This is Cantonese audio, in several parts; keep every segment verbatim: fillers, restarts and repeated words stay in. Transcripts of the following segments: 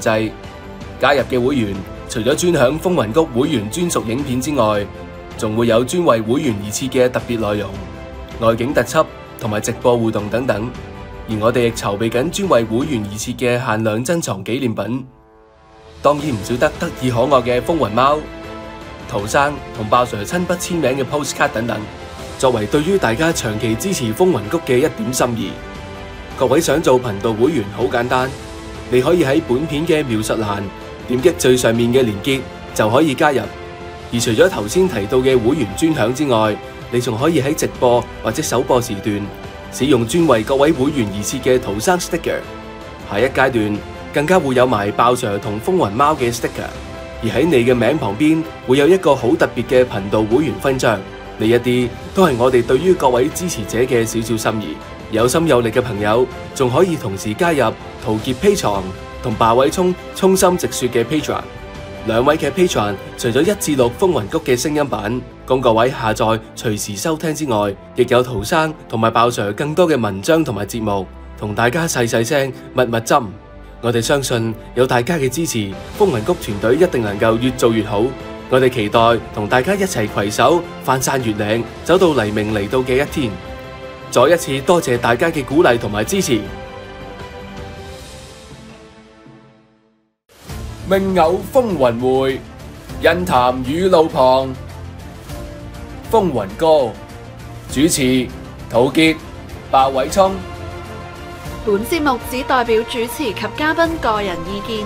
制。加入嘅會員除咗專享風雲谷會員專屬影片之外，仲會有專為會員而設嘅特別內容、外景特輯同埋直播互動等等。而我哋亦籌備緊專為會員而設嘅限量珍藏紀念品，當然唔少得得意可愛嘅風雲貓、陶生同爆 Sir 親筆簽名嘅 postcard 等等，作為對於大家長期支持風雲谷嘅一點心意。各位想做頻道會員好簡單，你可以喺本片嘅描述欄點擊最上面嘅連結就可以加入。而除咗頭先提到嘅會員專享之外，你仲可以喺直播或者首播時段使用專為各位會員而設嘅陶生 sticker。下一階段更加會有埋爆 Sir 同風雲貓嘅 sticker， 而喺你嘅名旁邊會有一個好特別嘅頻道會員勳章。呢一啲都係我哋對於各位支持者嘅少少心意。有心有力嘅朋友仲可以同時加入陶傑 Patreon 同罷偉聰衷心直說嘅 Patreon。兩位嘅 Patreon 除咗一至六風雲谷嘅聲音版供各位下載隨時收聽之外，亦有陶生同埋爆 Sir 更多嘅文章同埋節目同大家細細聲密密斟。我哋相信有大家嘅支持，風雲谷團隊一定能夠越做越好。我哋期待同大家一齊攜手翻山越嶺，走到黎明嚟到嘅一天。再一次多謝大家嘅鼓勵同埋支持。命偶風雲會，印談與路旁。風雲歌，主持陶傑、罷偉聰。 本節目只代表主持及嘉賓個人意見。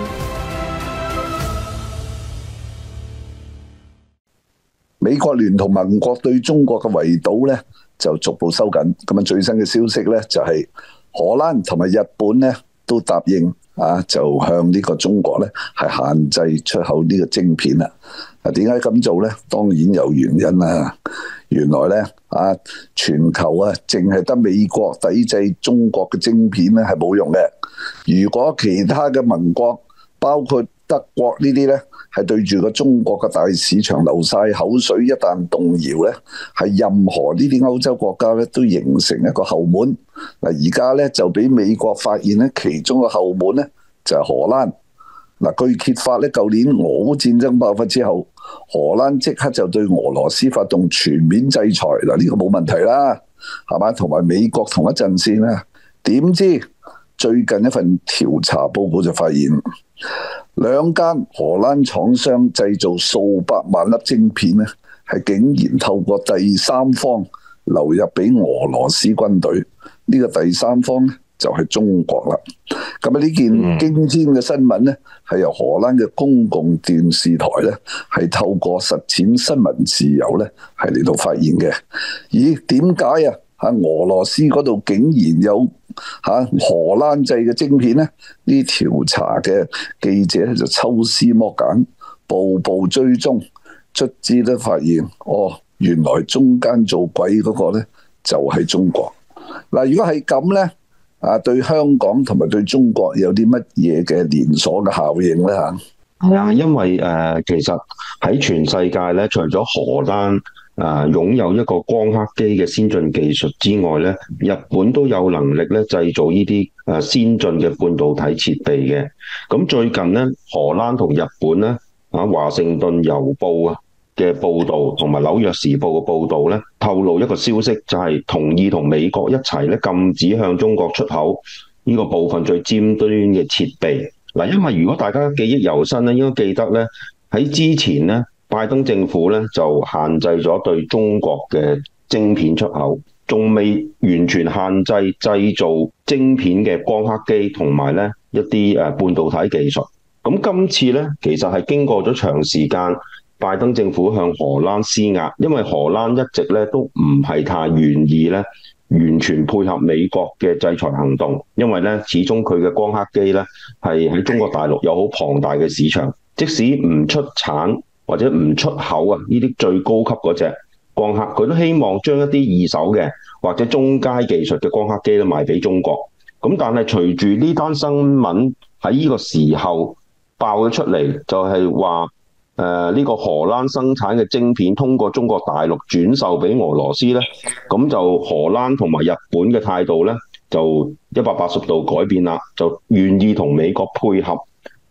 美國聯同盟國對中國嘅圍堵咧就逐步收緊。咁啊，最新嘅消息咧就係荷蘭同埋日本咧都答應啊，就向呢個中國咧係限制出口呢個晶片啦。啊，點解咁做咧？當然有原因啦。原來咧啊，全球啊，淨係得美國抵制中國嘅晶片咧係冇用嘅。如果其他嘅盟國，包括德國呢啲咧，係對住個中國嘅大市場流晒口水，一旦動搖咧，係任何呢啲歐洲國家咧都形成一個後門。嗱，而家咧就俾美國發現咧，其中個後門咧就係荷蘭。嗱，據揭發咧，舊年俄烏戰爭爆發之後，荷蘭即刻就對俄羅斯發動全面制裁。嗱，呢個冇問題啦，係嘛？同埋美國同一陣線啦。點知最近一份調查報告就發現，兩間荷蘭廠商製造數百萬粒晶片咧，係竟然透過第三方流入俾俄羅斯軍隊。呢個第三方咧就係中國啦。咁啊，呢件驚天嘅新聞咧，係由荷蘭嘅公共電視台咧，係透過實踐新聞自由咧，係嚟到發現嘅。咦？點解啊？嚇，俄羅斯嗰度竟然有嚇荷蘭製嘅晶片咧？呢調查嘅記者咧就抽絲剝繭，步步追蹤，卒之都發現，哦，原來中間做鬼嗰個咧就係中國。嗱，如果係咁咧，啊，對香港同埋對中國有啲乜嘢嘅連鎖嘅效應咧嚇？ 係啊，因為誒、呃，其實喺全世界咧，除咗荷蘭啊擁有一個光刻機嘅先進技術之外咧，日本都有能力咧製造呢啲誒先進嘅半導體設備嘅。咁最近咧，荷蘭同日本咧啊，華盛頓郵報啊嘅報導同埋紐約時報嘅報導咧，透露一個消息，就係同意同美國一齊咧禁止向中國出口呢個部分最尖端嘅設備。嗱，因為如果大家記憶猶新咧，應該記得咧喺之前咧，拜登政府咧就限制咗對中國嘅晶片出口，仲未完全限制製造晶片嘅光刻機同埋咧一啲誒半導體技術。咁今次咧其實係經過咗長時間，拜登政府向荷蘭施壓，因為荷蘭一直咧都唔係太願意咧完全配合美國嘅制裁行動，因為咧始終佢嘅光刻機咧係喺中國大陸有好龐大嘅市場，即使唔出產或者唔出口啊呢啲最高級嗰隻光刻，佢都希望將一啲二手嘅或者中階技術嘅光刻機咧賣俾中國。咁但係隨住呢單新聞喺呢個時候爆咗出嚟，就係話誒呢個荷蘭生產嘅晶片通過中國大陸轉售俾俄羅斯咧，咁就荷蘭同埋日本嘅態度咧就一百八十度改變啦，就願意同美國配合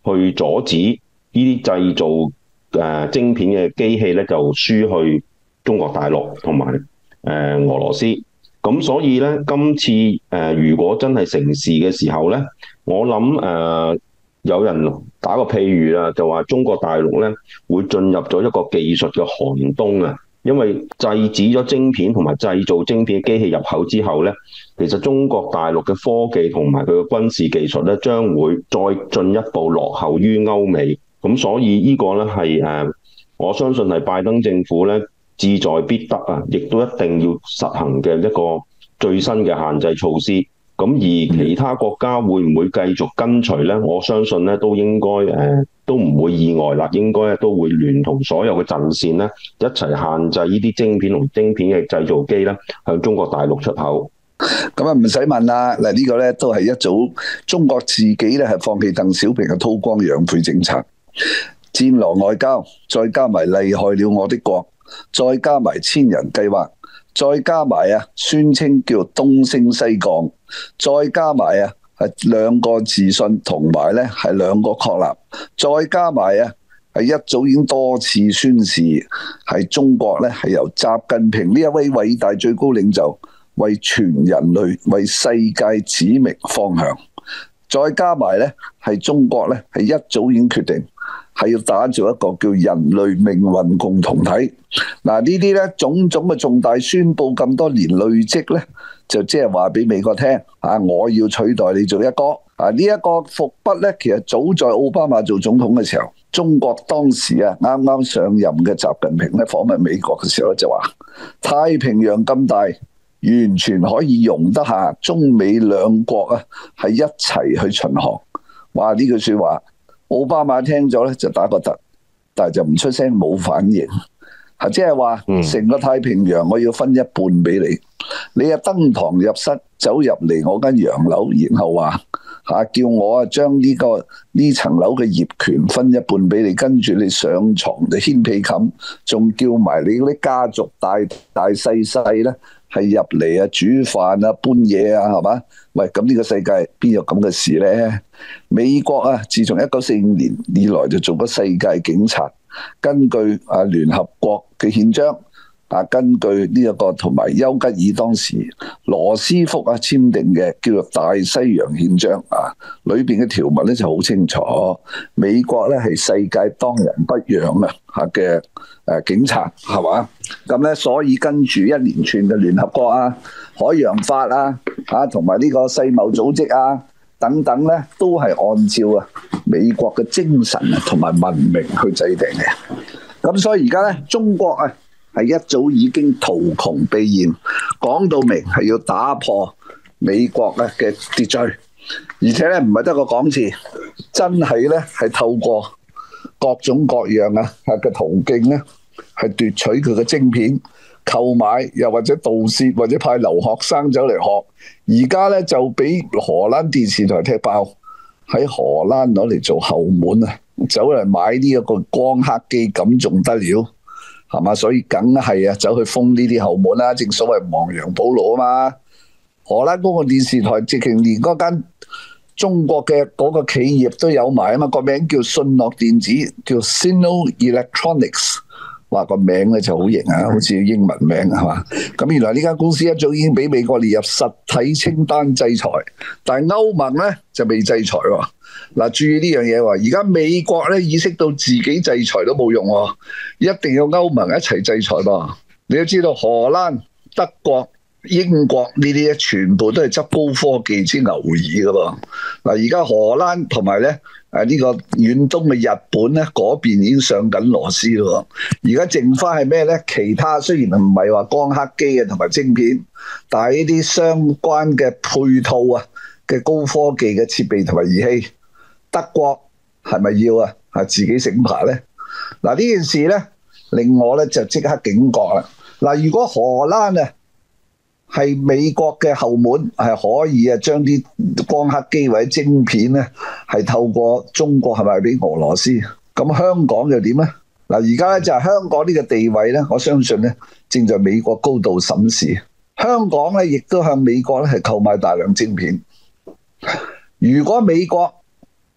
去阻止呢啲製造誒、呃、晶片嘅機器咧就輸去中國大陸同埋誒俄羅斯。咁所以咧，今次誒、呃、如果真係成事嘅時候咧，我諗誒、呃、有人打個譬喻啦，就話中國大陸咧會進入咗一個技術嘅寒冬啊！因為制止咗晶片同埋製造晶片嘅機器入口之後咧，其實中國大陸嘅科技同埋佢嘅軍事技術咧，將會再進一步落後於歐美。咁所以呢個咧係誒，我相信係拜登政府咧志在必得啊，亦都一定要實行嘅一個最新嘅限制措施。咁而其他國家會唔會繼續跟隨咧？我相信咧都應該誒、呃、都唔會意外啦，應該都會聯同所有嘅陣線咧一齊限制呢啲晶片同晶片嘅製造機咧向中國大陸出口。 咁啊唔使問啦，嗱呢個咧都係一早中國自己咧係放棄鄧小平嘅韜光養晦政策，戰狼外交，再加埋厲害了我的國，再加埋千人計劃，再加埋啊宣稱叫東升西降，再加埋啊係兩個自信同埋咧係兩個確立，再加埋啊係一早已經多次宣示係中國咧係由習近平呢一位偉大最高領袖為全人類為世界指明方向，再加埋咧係中國咧係一早已經決定係要打造一個叫人類命運共同體。嗱呢啲咧種種嘅重大宣佈咁多年累積咧，就即係話俾美國聽啊，我要取代你做一哥啊！呢一個伏筆咧，其實早在奧巴馬做總統嘅時候，中國當時啊啱啱上任嘅習近平咧訪問美國嘅時候就話：太平洋咁大，完全可以容得下中美兩國啊係一齊去巡航。哇！呢句說話，奧巴馬聽咗咧就打個突，但係就唔出聲冇反應。係即係話成個太平洋我要分一半俾你，你啊登堂入室走入嚟我間洋樓，然後話吓叫我啊將呢個呢層樓嘅業權分一半俾你，跟住你上床就掀被冚，仲叫埋你嗰啲家族大大細細咧係入嚟啊煮飯啊搬嘢啊係嘛？喂，咁呢個世界邊有咁嘅事咧？美國啊自從一九四五年以來就做咗世界警察。根據啊聯合國嘅憲章啊，根據呢一個同埋丘吉爾當時羅斯福啊簽訂嘅叫做大西洋憲章啊，裏邊嘅條文咧就好清楚，美國咧係世界當仁不讓啊吓嘅誒警察係嘛？咁咧所以跟住一連串嘅聯合國啊、海洋法啊、吓同埋呢個世貿組織啊等等咧，都係按照啊美國嘅精神啊同埋文明去制定嘅。咁所以而家咧，中國啊係一早已經圖窮匕現，講到明係要打破美國咧嘅秩序，而且咧唔係得個講字，真係咧係透過各種各樣啊嘅途徑咧，係奪取佢嘅晶片。購買又或者盜竊或者派留學生走嚟學，而家咧就俾荷蘭電視台踢爆，喺荷蘭攞嚟做後門啊，走嚟買呢一個光刻機，咁仲得了係嘛？所以梗係啊，走去封呢啲後門啦，正所謂亡羊補牢啊嘛。荷蘭嗰個電視台直情連嗰間中國嘅嗰個企業都有埋啊嘛，個名叫信諾電子，叫 Sino Electronics。話個名咧就好型啊，好似英文名係嘛？咁原來呢間公司一早已經俾美國列入實體清單制裁，但係歐盟咧就未制裁喎。嗱，注意呢樣嘢喎，而家美國咧意識到自己制裁都冇用喎，一定要歐盟一齊制裁噃。你都知道荷蘭、德國、英國呢啲咧全部都係執高科技之牛耳噶噃。嗱，而家荷蘭同埋咧。誒呢個遠東嘅日本咧，嗰邊已經上緊螺絲咯。而家剩翻係咩咧？其他雖然唔係話光刻機啊同埋晶片，但係呢啲相關嘅配套啊嘅高科技嘅設備同埋儀器，德國係咪要啊？係自己醒牌咧？嗱，呢件事咧令我咧就即刻警覺啦。嗱，如果荷蘭啊係美國嘅後門，係可以啊將啲光刻機或者晶片咧係透過中國係咪俾俄羅斯？咁香港又點咧？嗱，而家咧就係香港呢個地位咧，我相信咧正在美國高度審視。香港咧亦都向美國咧係購買大量晶片。如果美國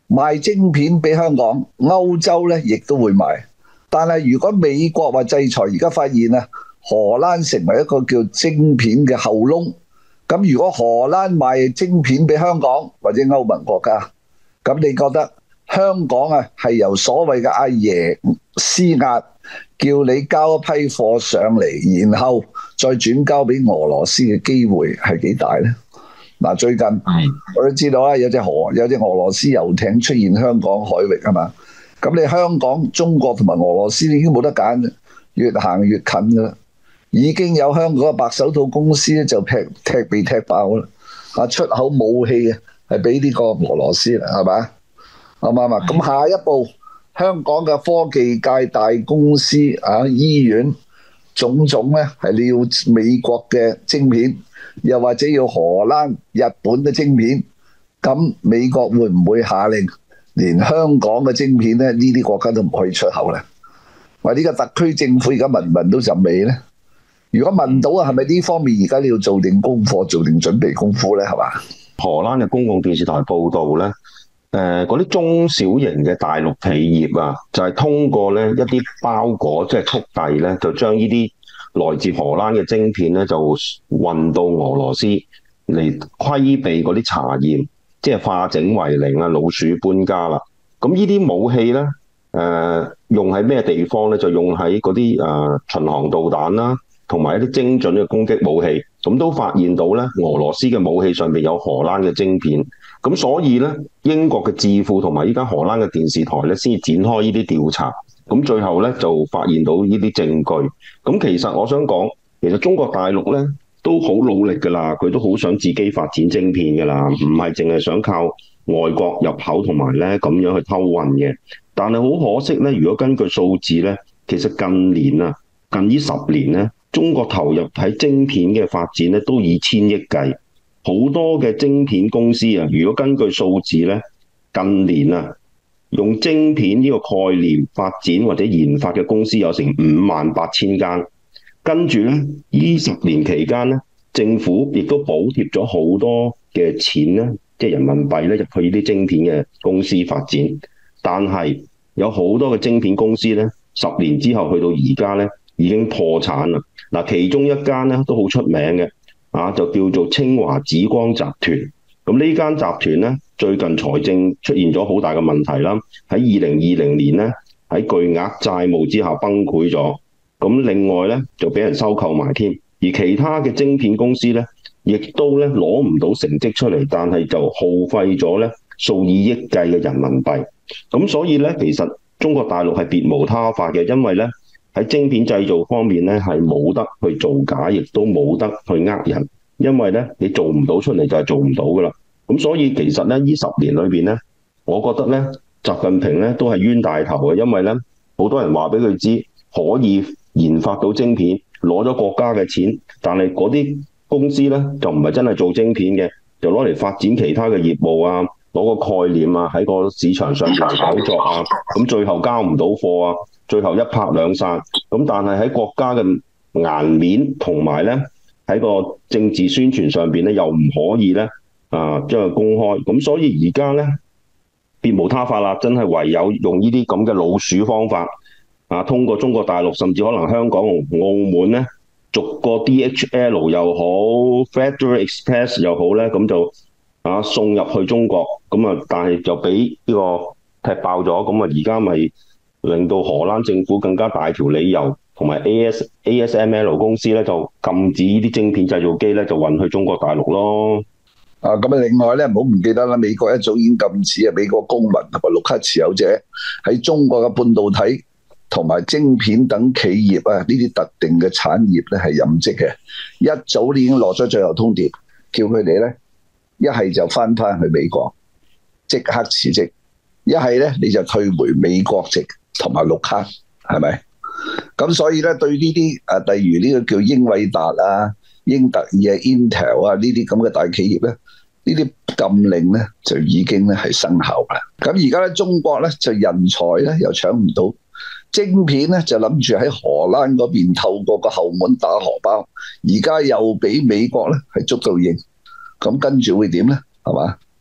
賣晶片俾香港，歐洲咧亦都會賣。但係如果美國話制裁，而家發現啊，荷蘭成為一個叫晶片嘅後窿。咁如果荷蘭賣晶片俾香港或者歐盟國家，咁你覺得香港啊係由所謂嘅阿爺施壓，叫你交一批貨上嚟，然後再轉交俾俄羅斯嘅機會係幾大呢？嗱，最近我都知道啦，有隻河有隻俄羅斯遊艇出現香港海域啊嘛。咁你香港、中國同埋俄羅斯已經冇得揀，越行越近噶啦。已經有香港嘅白手套公司咧就踢踢被踢爆啦。啊，出口武器嘅係俾呢個俄羅斯啦，係咪？啱唔啱啊？咁下一步，香港嘅科技界大公司啊、醫院種種咧係你要美國嘅晶片，又或者要荷蘭、日本嘅晶片，咁美國會唔會下令連香港嘅晶片咧呢啲國家都唔可以出口咧？話呢個特區政府而家聞唔聞到陣味咧？如果聞到啊，係咪呢方面而家你要做定功課、做定準備功夫咧？係嘛？ 荷蘭嘅公共電視台報道咧，誒嗰啲中小型嘅大陸企業啊，就係、是、通過咧一啲包裹，即係速遞咧，就將呢啲來自荷蘭嘅晶片咧，就運到俄羅斯嚟規避嗰啲查驗，即係化整為零啊，老鼠搬家啦。咁呢啲武器咧，誒、呃、用喺咩地方咧？就用喺嗰啲誒巡航導彈啦。同埋一啲精準嘅攻擊武器，咁都發現到咧，俄羅斯嘅武器上面有荷蘭嘅晶片，咁所以咧，英國嘅智庫同埋依家荷蘭嘅電視台咧，先展開呢啲調查，咁最後咧就發現到呢啲證據。咁其實我想講，其實中國大陸咧都好努力㗎啦，佢都好想自己發展晶片㗎啦，唔係淨係想靠外國入口同埋咧咁樣去偷運嘅。但係好可惜咧，如果根據數字咧，其實近年啊，近呢十年咧，中國投入喺晶片嘅發展咧，都以千億計。好多嘅晶片公司啊，如果根據數字咧，近年啊，用晶片呢個概念發展或者研發嘅公司有成五萬八千間。跟住咧，呢十年期間咧，政府亦都補貼咗好多嘅錢咧，即係人民幣咧入去呢啲晶片嘅公司發展。但係有好多嘅晶片公司咧，十年之後去到而家咧，已經破產啦。嗱，其中一間咧都好出名嘅，啊，就叫做清華紫光集團。咁呢間集團咧，最近財政出現咗好大嘅問題啦。喺二零二零年咧，喺巨額債務之下崩潰咗。咁另外咧就俾人收購埋添。而其他嘅晶片公司咧，亦都咧攞唔到成績出嚟，但係就耗費咗咧數以億計嘅人民幣。咁所以咧，其實中國大陸係別無他法嘅，因為咧，喺晶片製造方面咧，係冇得去造假，亦都冇得去呃人，因為咧你做唔到出嚟就係做唔到噶啦。咁所以其實咧，呢十年裏邊咧，我覺得咧，習近平咧都係冤大頭嘅，因為咧好多人話俾佢知可以研發到晶片，攞咗國家嘅錢，但係嗰啲公司咧就唔係真係做晶片嘅，就攞嚟發展其他嘅業務啊，攞個概念啊喺個市場上面炒作啊，咁最後交唔到貨啊。最後一拍兩散，咁但係喺國家嘅顏面同埋咧喺個政治宣傳上邊咧又唔可以咧啊將佢公開，咁所以而家咧別無他法啦，真係唯有用呢啲咁嘅老鼠方法啊，通過中國大陸甚至可能香港同澳門咧逐個 D H L 又好 Federal Express 又好咧，咁就啊送入去中國，咁啊但係就俾呢個踢爆咗，咁啊而家咪令到荷蘭政府更加大條理由，同埋 A S A S M L 公司咧就禁止呢啲晶片製造機咧就運去中國大陸咯。 啊，咁啊，另外咧唔好唔記得啦，美國一早已經禁止啊美國公民同埋綠卡持有者喺中國嘅半導體同埋晶片等企業啊呢啲特定嘅產業咧係任職嘅，一早已經落咗最後通牒，叫佢哋咧一係就翻返去美國即刻辭職，一係咧你就退回美國籍同埋綠卡，係咪？咁所以咧，對呢啲誒，例如呢個叫英偉達啊、英特爾啊、Intel 啊呢啲咁嘅大企業咧，呢啲禁令咧就已經咧係生效啦。咁而家咧，中國咧就人才咧又搶唔到，晶片咧就諗住喺荷蘭嗰邊透過個後門打荷包，而家又俾美國咧係捉到應，咁跟住會點咧？係嘛？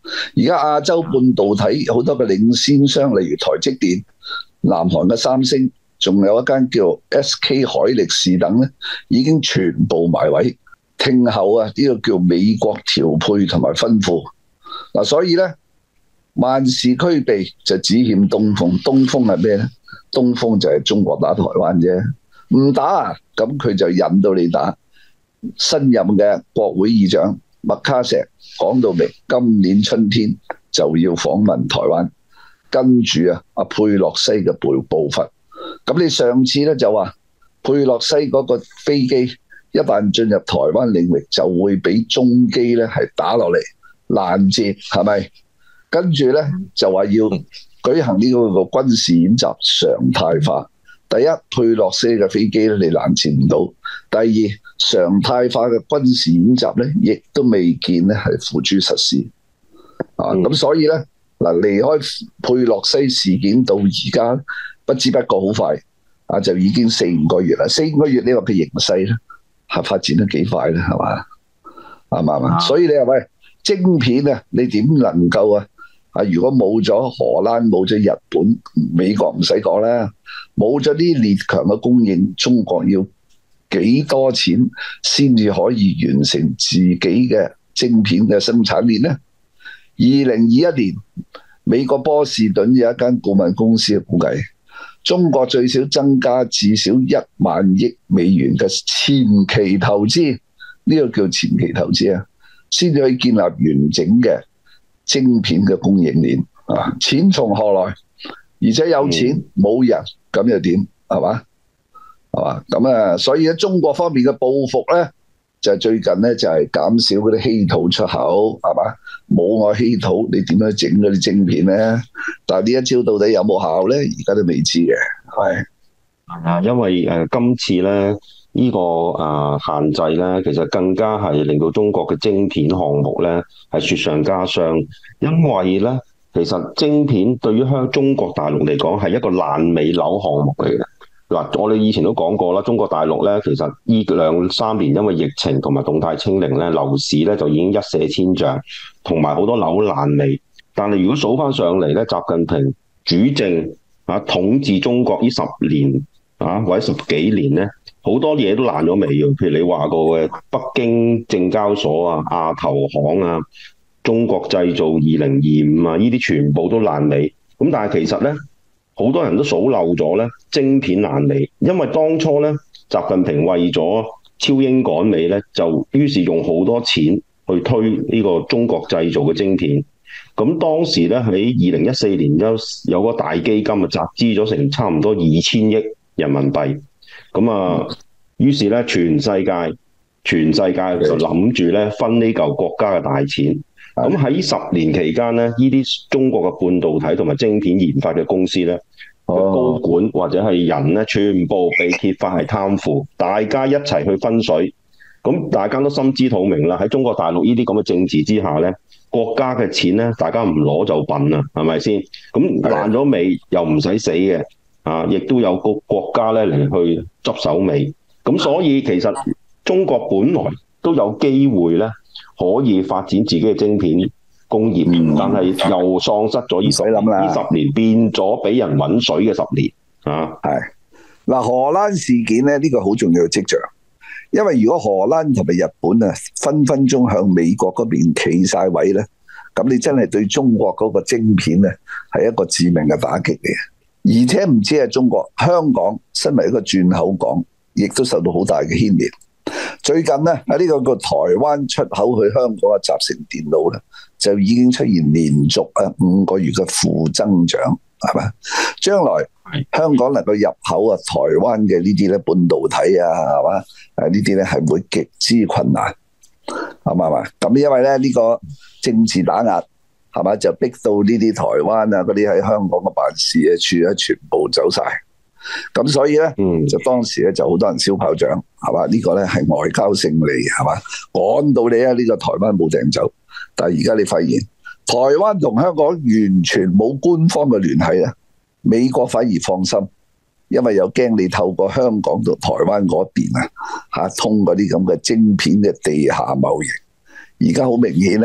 而家亞洲半導體好多嘅領先商，例如台積電、南韓嘅三星，仲有一間叫 S K 海力士等咧，已經全部埋位聽候啊！呢個叫美國調配同埋吩咐嗱，所以咧萬事俱備就只欠東風。東風係咩咧？東風就係中國打台灣啫，唔打啊，咁佢就引到你打。新任嘅國會議長麥卡錫講到明，今年春天就要訪問台灣，跟住啊，阿佩洛西嘅步步伐。咁你上次咧就話佩洛西嗰個飛機一旦進入台灣領域，就會俾中機咧係打落嚟攔截，係咪？跟住咧就話要舉行呢個個軍事演習常態化。第一，佩洛西嘅飛機咧你攔截唔到；第二，常態化嘅軍事演習咧，亦都未見咧係付諸實施。啊，咁所以咧嗱，離開佩洛西事件到而家，不知不覺好快啊，就已經四五個月啦。四五個月呢個嘅形勢咧，係發展得幾快咧，係嘛？啱唔啱啊？所以你話喂，晶片啊，你點能夠啊？啊，如果冇咗荷蘭、冇咗日本、美國唔使講啦，冇咗啲列強嘅供應，中國要幾多錢先至可以完成自己嘅晶片嘅生產鏈呢？二零二一年，美國波士頓有一間顧問公司估計，中國最少增加至少一萬億美元嘅前期投資，呢、這個叫前期投資啊，先至可以建立完整嘅晶片嘅供應鏈啊。錢從何來？而且有錢冇人，咁又點？係嘛？係嘛？咁啊，所以咧，中國方面嘅報復咧，就係最近咧就係減少嗰啲稀土出口，係嘛？冇我稀土，你點樣整嗰啲晶片咧？但係呢一招到底有冇效咧？而家都未知嘅，係啊，因為誒、呃、今次咧呢、這個啊、呃、限制咧，其實更加係令到中國嘅晶片項目咧係雪上加霜，因為咧其實晶片對於香中國大陸嚟講係一個爛尾樓項目嚟嘅。嗱，我哋以前都講過啦，中國大陸咧其實呢兩三年因為疫情同埋動態清零咧，樓市咧就已經一瀉千丈，同埋好多樓爛尾。但係如果數翻上嚟咧，習近平主政啊統治中國呢十年啊或者十幾年咧，好多嘢都爛咗尾嘅。譬如你話過嘅北京證交所啊、亞投行啊、中國製造二零二五啊，呢啲全部都爛尾。咁但係其實咧，好多人都數漏咗咧晶片爛尾，因為當初咧習近平為咗超英趕美咧，就於是用好多錢去推呢個中國製造嘅晶片。咁當時咧喺二零一四年有有個大基金啊，集資咗成差唔多二千億人民幣。咁啊，於是咧全世界全世界就諗住咧分呢嚿國家嘅大錢。咁喺十年期間咧，呢啲中國嘅半導體同埋晶片研發嘅公司咧，高管或者係人咧，全部被揭發係貪腐，大家一齊去分水。咁大家都心知肚明啦，喺中國大陸呢啲咁嘅政治之下咧，國家嘅錢咧，大家唔攞就笨啦，係咪先？咁爛咗尾又唔使死嘅，啊，亦都有個國家咧嚟去執手尾。咁所以其實中國本來都有機會咧，可以發展自己嘅晶片工業，嗯、但係又喪失咗呢十年，呢十年變咗俾人揾水嘅十年啊！ 係嗱，荷蘭事件咧，呢、呢個好重要嘅跡象，因為如果荷蘭同埋日本啊分分鐘向美國嗰邊企晒位咧，咁你真係對中國嗰個晶片咧係一個致命嘅打擊嚟嘅。而且唔止係中國，香港身為一個轉口港，亦都受到好大嘅牽連。最近咧喺呢個個台灣出口去香港嘅集成電路咧，就已經出現連續啊五個月嘅負增長，係咪？將來香港能夠入口啊台灣嘅呢啲咧半導體啊，係嘛？誒呢啲咧係會極之困難，係嘛嘛？咁因為咧呢個政治打壓，係嘛，就逼到呢啲台灣啊嗰啲喺香港嘅辦事處咧全部走晒。咁所以咧，就當時咧就好多人燒炮仗，係嘛？呢個咧係外交勝利，係嘛？趕到你啊！呢個台灣冇掟走，但係而家你發現台灣同香港完全冇官方嘅聯繫咧，美國反而放心，因為有驚你透過香港同台灣嗰邊啊，嚇通嗰啲咁嘅晶片嘅地下貿易。而家好明顯咧，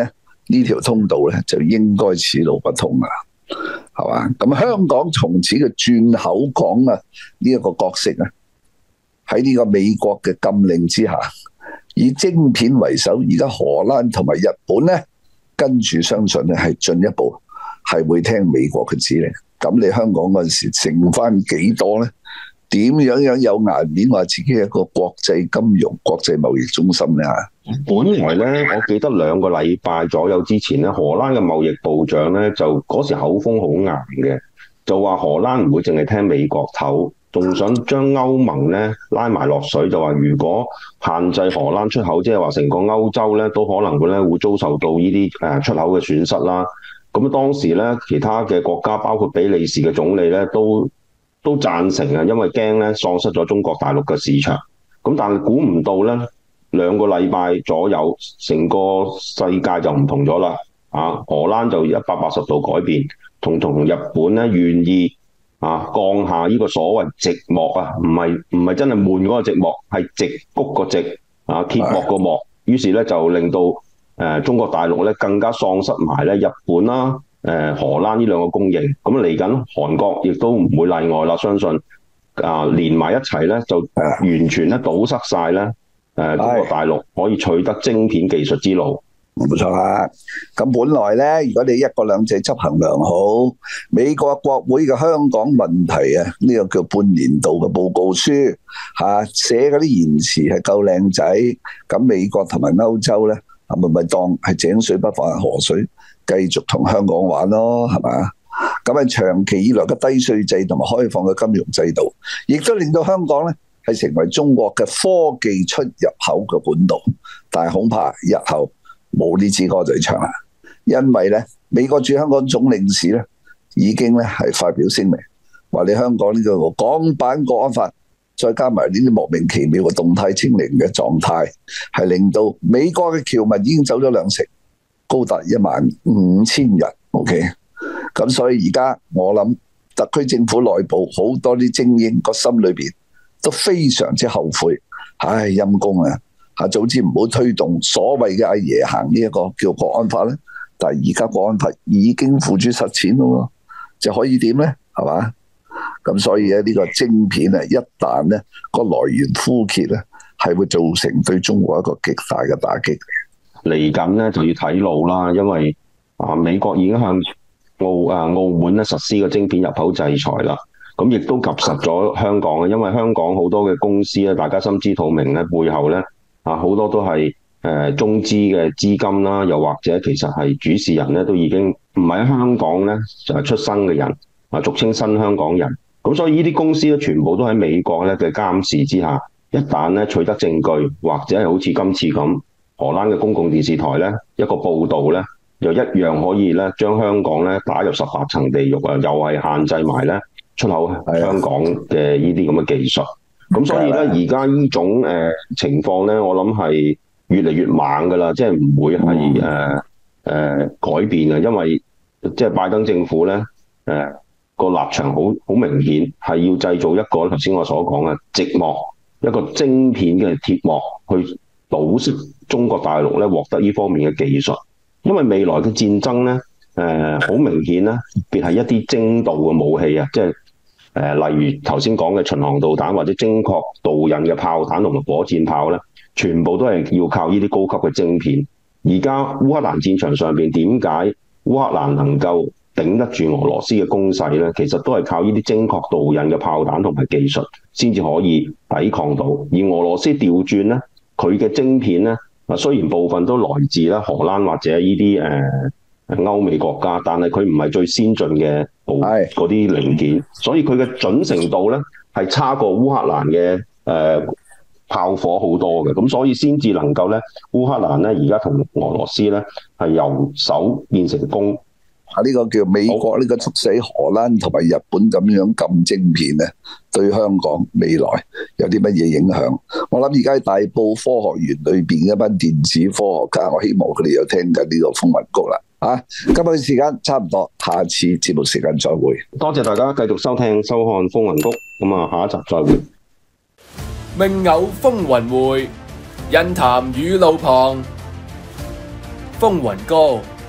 呢條通道咧就應該此路不通啦，係嘛？咁香港從此嘅轉口港啊呢一個角色啊，喺呢個美國嘅禁令之下，以晶片為首，而家荷蘭同埋日本咧跟住相信咧係進一步係會聽美國嘅指令。咁你香港嗰陣時剩翻幾多咧？點樣樣有顏面話自己係一個國際金融、國際貿易中心咧？ 本來咧，我記得兩個禮拜左右之前咧，荷蘭嘅貿易部長咧就嗰時口風好硬嘅，就話荷蘭唔會淨係聽美國頭，仲想將歐盟咧拉埋落水，就話如果限制荷蘭出口，即係話成個歐洲咧都可能會咧會遭受到呢啲誒出口嘅損失啦。咁當時咧，其他嘅國家包括比利時嘅總理咧都都贊成啊，因為驚咧喪失咗中國大陸嘅市場。咁但係估唔到咧，兩個禮拜左右，成個世界就唔同咗啦。啊，荷蘭就一百八十度改變，同同日本咧願意啊降下呢個所謂寂寞啊，唔係唔係真係悶嗰個寂寞，係矽谷個矽啊，鐵幕個幕。於是咧就令到誒、呃、中國大陸咧更加喪失埋咧日本啦、誒、呃、荷蘭呢兩個供應。咁嚟緊韓國亦都唔會例外啦，相信啊連埋一齊咧就完全咧堵塞晒咧誒中國大陸可以取得晶片技術之路。 冇錯啦，咁本來咧，如果你一國兩制執行良好，美國國會嘅香港問題啊，呢、這個叫半年度嘅報告書嚇，寫嗰啲言辭係夠靚仔，咁美國同埋歐洲咧，係咪咪當係井水不犯河水，繼續同香港玩咯，係嘛？咁啊，長期以來嘅低稅制同埋開放嘅金融制度，亦都令到香港咧係成為中國嘅科技出入口嘅管道，但係恐怕日後冇呢支歌仔唱啦，因為咧美國駐香港總領事咧已經咧係發表聲明，話你香港呢個港版國安法，再加埋呢啲莫名其妙嘅動態清零嘅狀態，係令到美國嘅僑民已經走咗兩成，高達一萬五千人。OK， 咁所以而家我諗特區政府內部好多啲精英個心裏邊都非常之後悔，唉陰公啊！嚇，早知唔好推動所謂嘅阿爺行呢一個叫國安法咧，但係而家國安法已經付諸實踐咯，就可以點咧？係嘛？咁所以咧呢個晶片啊，一旦咧個來源枯竭咧，係會造成對中國一個極大嘅打擊。 嚟緊咧就要睇路啦，因為啊美國已經向澳啊澳門咧實施個晶片入口制裁啦。咁亦都及實咗香港嘅，因為香港好多嘅公司咧，大家心知肚明咧，背後咧。啊，好多都係誒中資嘅資金啦，又或者其實係主事人咧，都已經唔係喺香港咧就係出生嘅人，啊俗稱新香港人。咁所以呢啲公司咧，全部都喺美國咧嘅監視之下，一旦咧取得證據，或者係好似今次咁，荷蘭嘅公共電視台咧一個報導咧，又一樣可以咧將香港咧打入十八層地獄啊，又係限制埋咧出口香港嘅呢啲咁嘅技術。咁所以咧，而家呢種誒、呃、情況咧，我諗係越嚟越猛噶啦，即係唔會係誒誒改變嘅，因為即係拜登政府咧誒個立場好好明顯，係要製造一個頭先我所講嘅寂寞，一個晶片嘅鐵幕去堵塞中國大陸咧獲得呢方面嘅技術，因為未來嘅戰爭咧誒好明顯咧，特別係一啲精度嘅武器啊，即係。誒、呃，例如頭先講嘅巡航導彈或者精確導引嘅炮彈同埋火箭炮咧，全部都係要靠呢啲高級嘅晶片。而家烏克蘭戰場上邊點解烏克蘭能夠頂得住俄羅斯嘅攻勢咧？其實都係靠呢啲精確導引嘅炮彈同埋技術先至可以抵抗到。而俄羅斯調轉咧，佢嘅晶片咧，啊雖然部分都來自咧荷蘭或者呢啲誒歐美國家，但係佢唔係最先進嘅嗰啲零件，所以佢嘅準程度咧係差過烏克蘭嘅誒、呃、炮火好多嘅，咁所以先至能夠咧烏克蘭咧而家同俄羅斯咧係由守變成攻。 啊！呢個叫美國呢個促使荷蘭同埋日本咁樣禁晶片咧，對香港未來有啲乜嘢影響？我諗而家喺大埔科學園裏邊一班電子科學家，我希望佢哋有聽緊呢個風雲谷啦。啊，今日時間差唔多，下次節目時間再會。 多謝大家繼續收聽收看風雲谷，咁啊下一集再會。 命偶風雲會，印談雨路旁，風雲歌。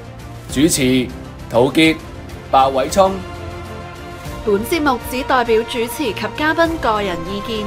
主持陶傑、鮑偉聰。 本節目只代表主持及嘉賓個人意見。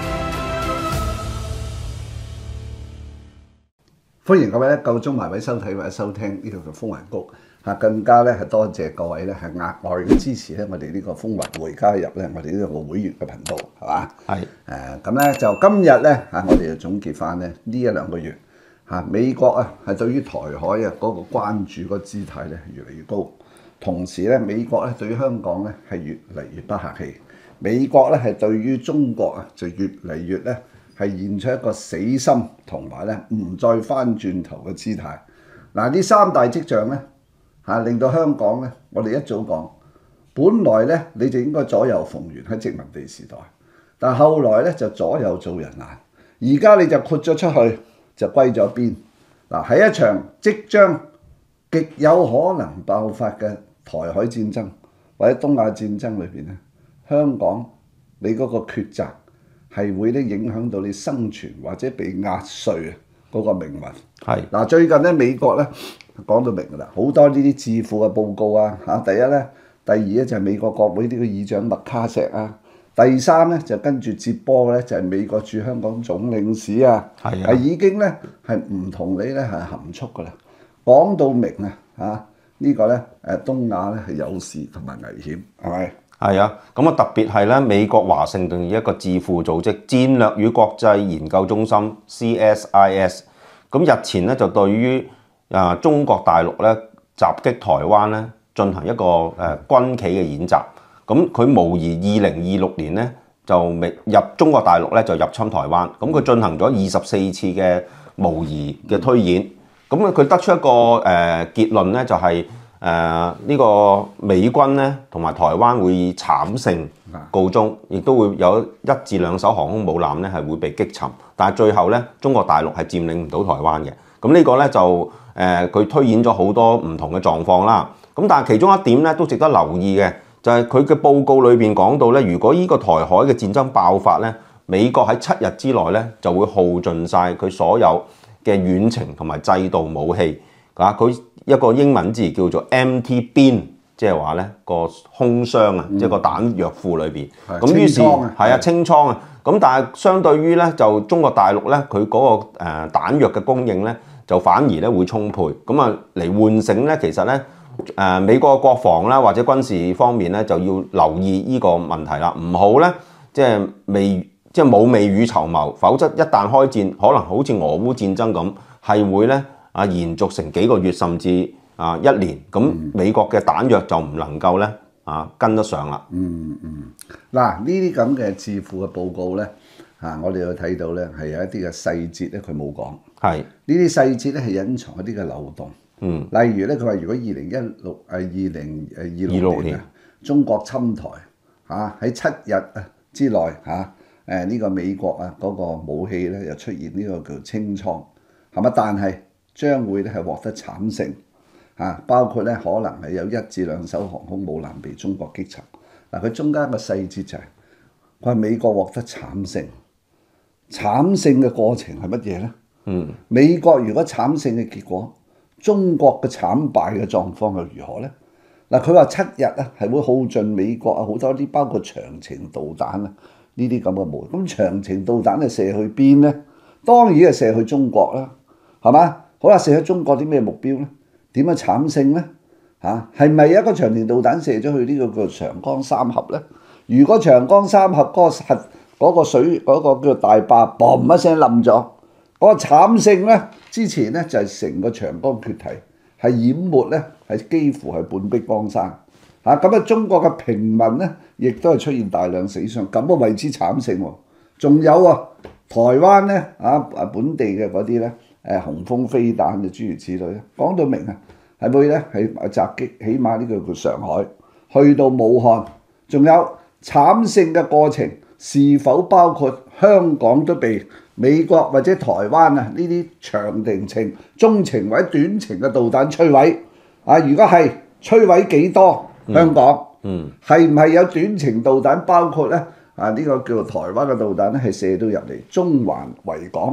歡迎各位咧夠鐘埋位收睇或者收聽呢個叫風雲谷嚇，更加咧係多謝各位咧係額外嘅支持咧，我哋呢個風雲會加入咧我哋呢個會員嘅頻道係嘛？係誒咁咧就今日咧嚇，我哋就總結翻咧呢一兩個月嚇，美國啊係對於台海啊嗰個關注個姿態咧係越嚟越高，同時咧美國咧對於香港咧係越嚟越不客氣，美國咧係對於中國啊就越嚟越咧係現出一個死心同埋咧唔再翻轉頭嘅姿態。嗱，呢三大跡象咧嚇令到香港咧，我哋一早講，本來咧你就應該左右逢源喺殖民地時代，但係後來咧就左右做人難，而家你就豁咗出去就歸咗邊。嗱，喺一場即將極有可能爆發嘅台海戰爭或者東亞戰爭裏邊咧，香港你嗰個抉擇係會咧影響到你生存或者被壓碎啊嗰個命運。係嗱，最近咧美國咧講到明㗎啦，好多呢啲智庫嘅報告啊嚇。第一咧，第二咧就係美國國會呢個議長麥卡錫啊。第三咧就跟住接波嘅咧就係美國駐香港總領事啊，係啊，已經咧係唔同你咧係含蓄㗎啦，講到明啊嚇呢個咧誒東亞咧係有事同埋危險，係咪？ 係啊，咁啊特別係咧美國華盛頓一個智庫組織戰略與國際研究中心 C S I S， 咁日前咧就對於啊中國大陸咧襲擊台灣咧進行一個誒軍企嘅演習，咁佢模擬二零二六年咧就未入中國大陸咧就入侵台灣，咁佢進行咗二十四次嘅模擬嘅推演，咁咧佢得出一個誒結論咧就係、是。誒呢、uh, 個美軍咧同埋台灣會以慘勝告終，亦都會有一至兩艘航空母艦咧係會被擊沉，但係最後咧中國大陸係佔領唔到台灣嘅。咁呢個咧就誒佢、呃、推演咗好多唔同嘅狀況啦。咁但係其中一點咧都值得留意嘅，就係佢嘅報告裏邊講到咧，如果呢個台海嘅戰爭爆發咧，美國喺七日之內咧就會耗盡晒佢所有嘅遠程同埋制導武器。啊！佢一個英文字叫做 empty bin， 即係話咧個空箱啊，嗯、即係個彈藥庫裏邊。咁於是係啊清倉啊。咁但係相對於咧就中國大陸咧，佢嗰個誒彈藥嘅供應咧就反而咧會充沛。咁啊嚟喚醒咧，其實咧誒美國嘅國防啦或者軍事方面咧就要留意呢個問題啦，唔好咧即係未即係冇未雨綢繆，否則一旦開戰，可能好似俄烏戰爭咁，係會咧。啊，延續成幾個月甚至啊一年，咁美國嘅彈藥就唔能夠咧啊跟得上啦。 嗯嗯，嗱呢啲咁嘅智庫嘅報告咧，啊我哋又睇到咧係有一啲嘅細節咧佢冇講，係呢啲細節咧係隱藏一啲嘅漏洞。嗯，例如咧佢話如果二零一六誒二零誒二六年啊，中國侵台嚇喺七日啊之內嚇誒呢個美國啊嗰個武器咧又出現呢個叫清倉，係咪？但係將會咧係獲得慘勝，嚇，包括咧可能係有一至兩艘航空母艦被中國擊沉。嗱，佢中間個細節就係佢話美國獲得慘勝，慘勝嘅過程係乜嘢咧？嗯，美國如果慘勝嘅結果，中國嘅慘敗嘅狀況又如何咧？嗱，佢話七日啊係會耗盡美國啊好多啲包括長程導彈啊呢啲咁嘅武器。咁長程導彈係射去邊咧？當然係射去中國啦，係嘛？好啦，射喺中國啲咩目標咧？點樣慘勝咧？嚇係咪一個長程導彈射咗去呢個叫長江三峽咧？如果長江三峽嗰個核嗰個水嗰個叫大壩，嘣一聲冧咗，嗰個慘勝咧之前咧就係成個長江決堤，係淹沒咧係幾乎係半壁江山嚇。咁啊，中國嘅平民咧亦都係出現大量死傷，咁啊為之慘勝喎。仲有啊，台灣咧啊啊本地嘅嗰啲咧。誒紅鋒飛彈嘅諸如此類咧，講到明啊，係會咧係襲擊，起碼呢個叫上海，去到武漢，仲有慘勝嘅過程是否包括香港都被美國或者台灣啊呢啲長程程、中程或者短程嘅導彈摧毀？啊，如果係摧毀幾多香港？嗯，係唔係有短程導彈？包括咧啊呢個叫做台灣嘅導彈咧係射到入嚟中環維港。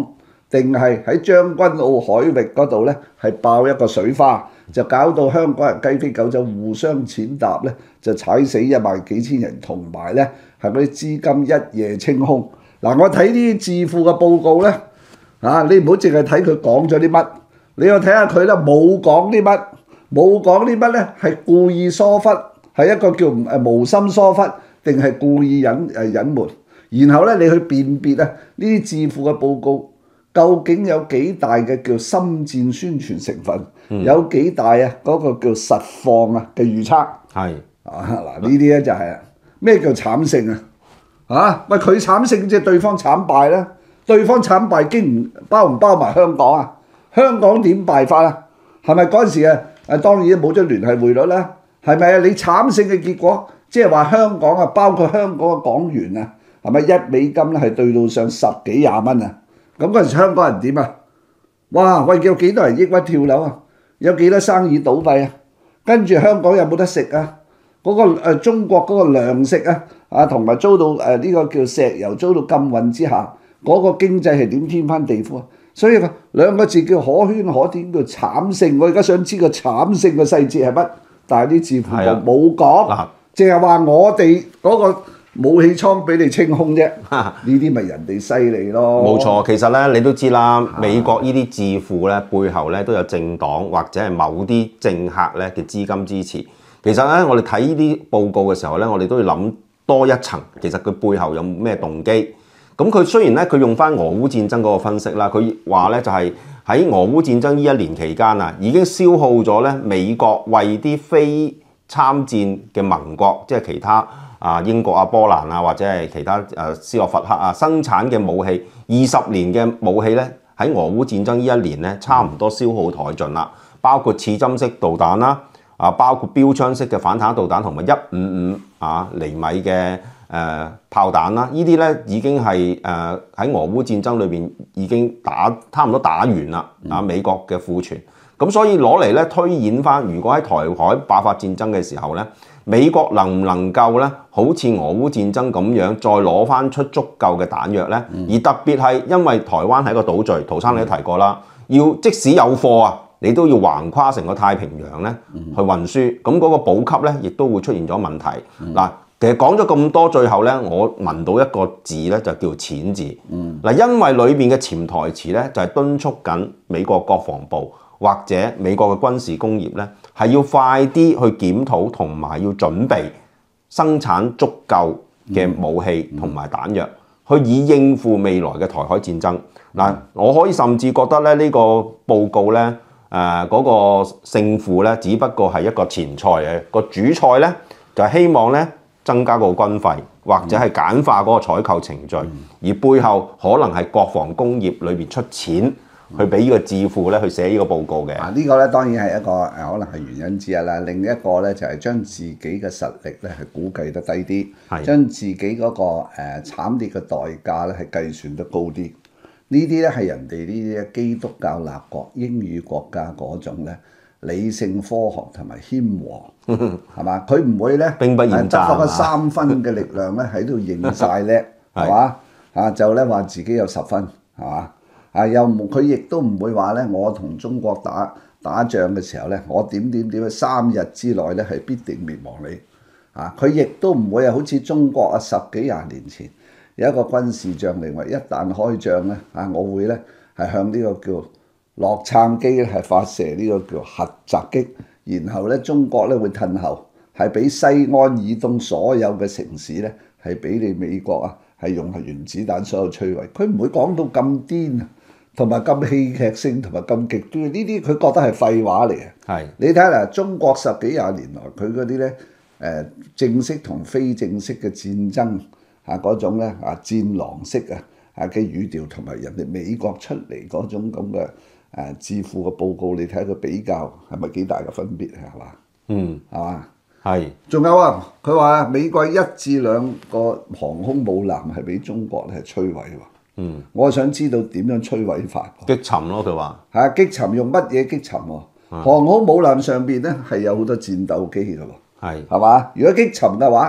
定係喺將軍澳海域嗰度咧係爆一個水花，就搞到香港人雞飛狗走，互相踐踏咧，就踩死一萬幾千人，同埋咧係嗰啲資金一夜清空。嗱，我睇啲智庫嘅報告咧，啊，你唔好淨係睇佢講咗啲乜，你要睇下佢咧冇講啲乜，冇講啲乜咧係故意疏忽，係一個叫誒無心疏忽，定係故意隱誒隱瞞。然後咧你去辨別啊呢啲智庫嘅報告。究竟有幾大嘅叫心戰宣傳成分？嗯、有幾大啊？嗰、那個叫實況啊嘅預測係啊嗱，呢啲咧就係啊咩叫慘勝啊？啊喂，佢慘勝即係對方慘敗啦。對方慘敗經唔包唔包埋香港啊？香港點敗法啊？係咪嗰陣時啊？啊當然冇咗聯繫匯率啦。係咪啊？你慘勝嘅結果，即係話香港啊，包括香港嘅港元啊，係咪一美金咧係對到上十幾廿蚊啊？咁嗰陣時香港人點啊？哇！喂，有幾多人抑鬱跳樓啊？有幾多生意倒閉啊？跟住香港有冇得食啊？嗰、那個、呃、中國嗰個糧食啊，啊同埋遭到誒呢、呃這個叫石油遭到禁運之下，嗰、那個經濟係點天翻地覆啊？所以個兩個字叫可圈可點，叫慘勝。我而家想知個慘勝嘅細節係乜？但係啲字庫冇講，淨係話我哋嗰、那個。武器倉俾你清空啫，呢啲咪人哋犀利咯。 冇錯，其實咧你都知啦，美國呢啲智庫咧背後咧都有政黨或者係某啲政客咧嘅資金支持。其實咧我哋睇呢啲報告嘅時候咧，我哋都要諗多一層，其實佢背後有咩動機？咁佢雖然咧佢用翻俄烏戰爭嗰個分析啦，佢話咧就係喺俄烏戰爭呢一年期間啊，已經消耗咗咧美國為啲非參戰嘅盟國，即係其他。啊，英國啊、波蘭啊，或者係其他誒斯洛伐克啊，生產嘅武器二十年嘅武器咧，喺俄烏戰爭呢一年咧，差唔多消耗殆盡啦。包括刺針式導彈啦，啊，包括標槍式嘅反坦克導彈同埋一五五啊厘米嘅誒、呃、炮彈啦，呢啲咧已經係誒喺俄烏戰爭裏邊已經打差唔多打完啦。啊，美國嘅庫存，咁所以攞嚟咧推演翻，如果喺台海爆發戰爭嘅時候咧。美國能唔能夠咧，好似俄烏戰爭咁樣，再攞翻出足夠嘅彈藥咧？嗯、而特別係因為台灣係一個島嶼，陶生你都提過啦，要即使有貨啊，你都要橫跨成個太平洋咧去運輸，咁嗰個補給咧，亦都會出現咗問題。嗱、嗯，其實講咗咁多，最後咧，我聞到一個字咧，就叫錢字。嗱、嗯，因為裏面嘅潛台詞咧，就係敦促緊美國國防部。或者美國嘅軍事工業咧，係要快啲去檢討同埋要準備生產足夠嘅武器同埋彈藥，去以應付未來嘅台海戰爭。嗱、嗯，我可以甚至覺得咧，呢個報告咧，誒、呃、嗰、那個勝負咧，只不過係一個前菜嘅，個主菜咧就係、是、希望咧增加個軍費，或者係簡化嗰個採購程序，嗯、而背後可能係國防工業裏邊出錢。去俾呢個智庫咧去寫呢個報告嘅。 啊，呢個咧當然係一個誒，可能係原因之一啦。另一個咧就係將自己嘅實力咧係估計得低啲，係將自己嗰個誒慘烈嘅代價咧係計算得高啲。呢啲咧係人哋呢啲基督教立國、英語國家嗰種咧理性科學同埋謙和，係嘛？佢唔會咧兵不厭詐， 得翻個三分嘅力量咧喺度認晒叻，係嘛？啊就咧話自己有十分，係嘛？啊！又佢亦都唔會話咧，我同中國打打仗嘅時候咧，我點點點三日之內咧係必定滅亡你。啊！佢亦都唔會啊，好似中國啊十幾廿年前有一個軍事將領話，一旦開仗咧，啊，我會咧係向呢個叫洛杉磯咧係發射呢個叫核襲擊，然後咧中國咧會褪後，係俾西安以東所有嘅城市咧係俾你美國啊係用係原子彈所有摧毀。佢唔會講到咁癲啊！同埋咁戲劇性，同埋咁極端，呢啲佢覺得係廢話嚟嘅。係是你睇下嗱，中國十幾廿年來佢嗰啲咧誒正式同非正式嘅戰爭啊嗰種咧啊戰狼式啊啊嘅語調，同埋人哋美國出嚟嗰種咁嘅誒智庫嘅報告，你睇下佢比較係咪幾大嘅分別係嘛？嗯，係嘛吧？係是。仲有啊，佢話美國一至兩個航空母艦係俾中國咧係摧毀喎。嗯，我想知道點樣摧毀法？ 擊沉咯，佢話係啊，擊沉用乜嘢擊沉喎？航空母艦上邊咧係有好多戰鬥機㗎喎，係係嘛？如果擊沉嘅話，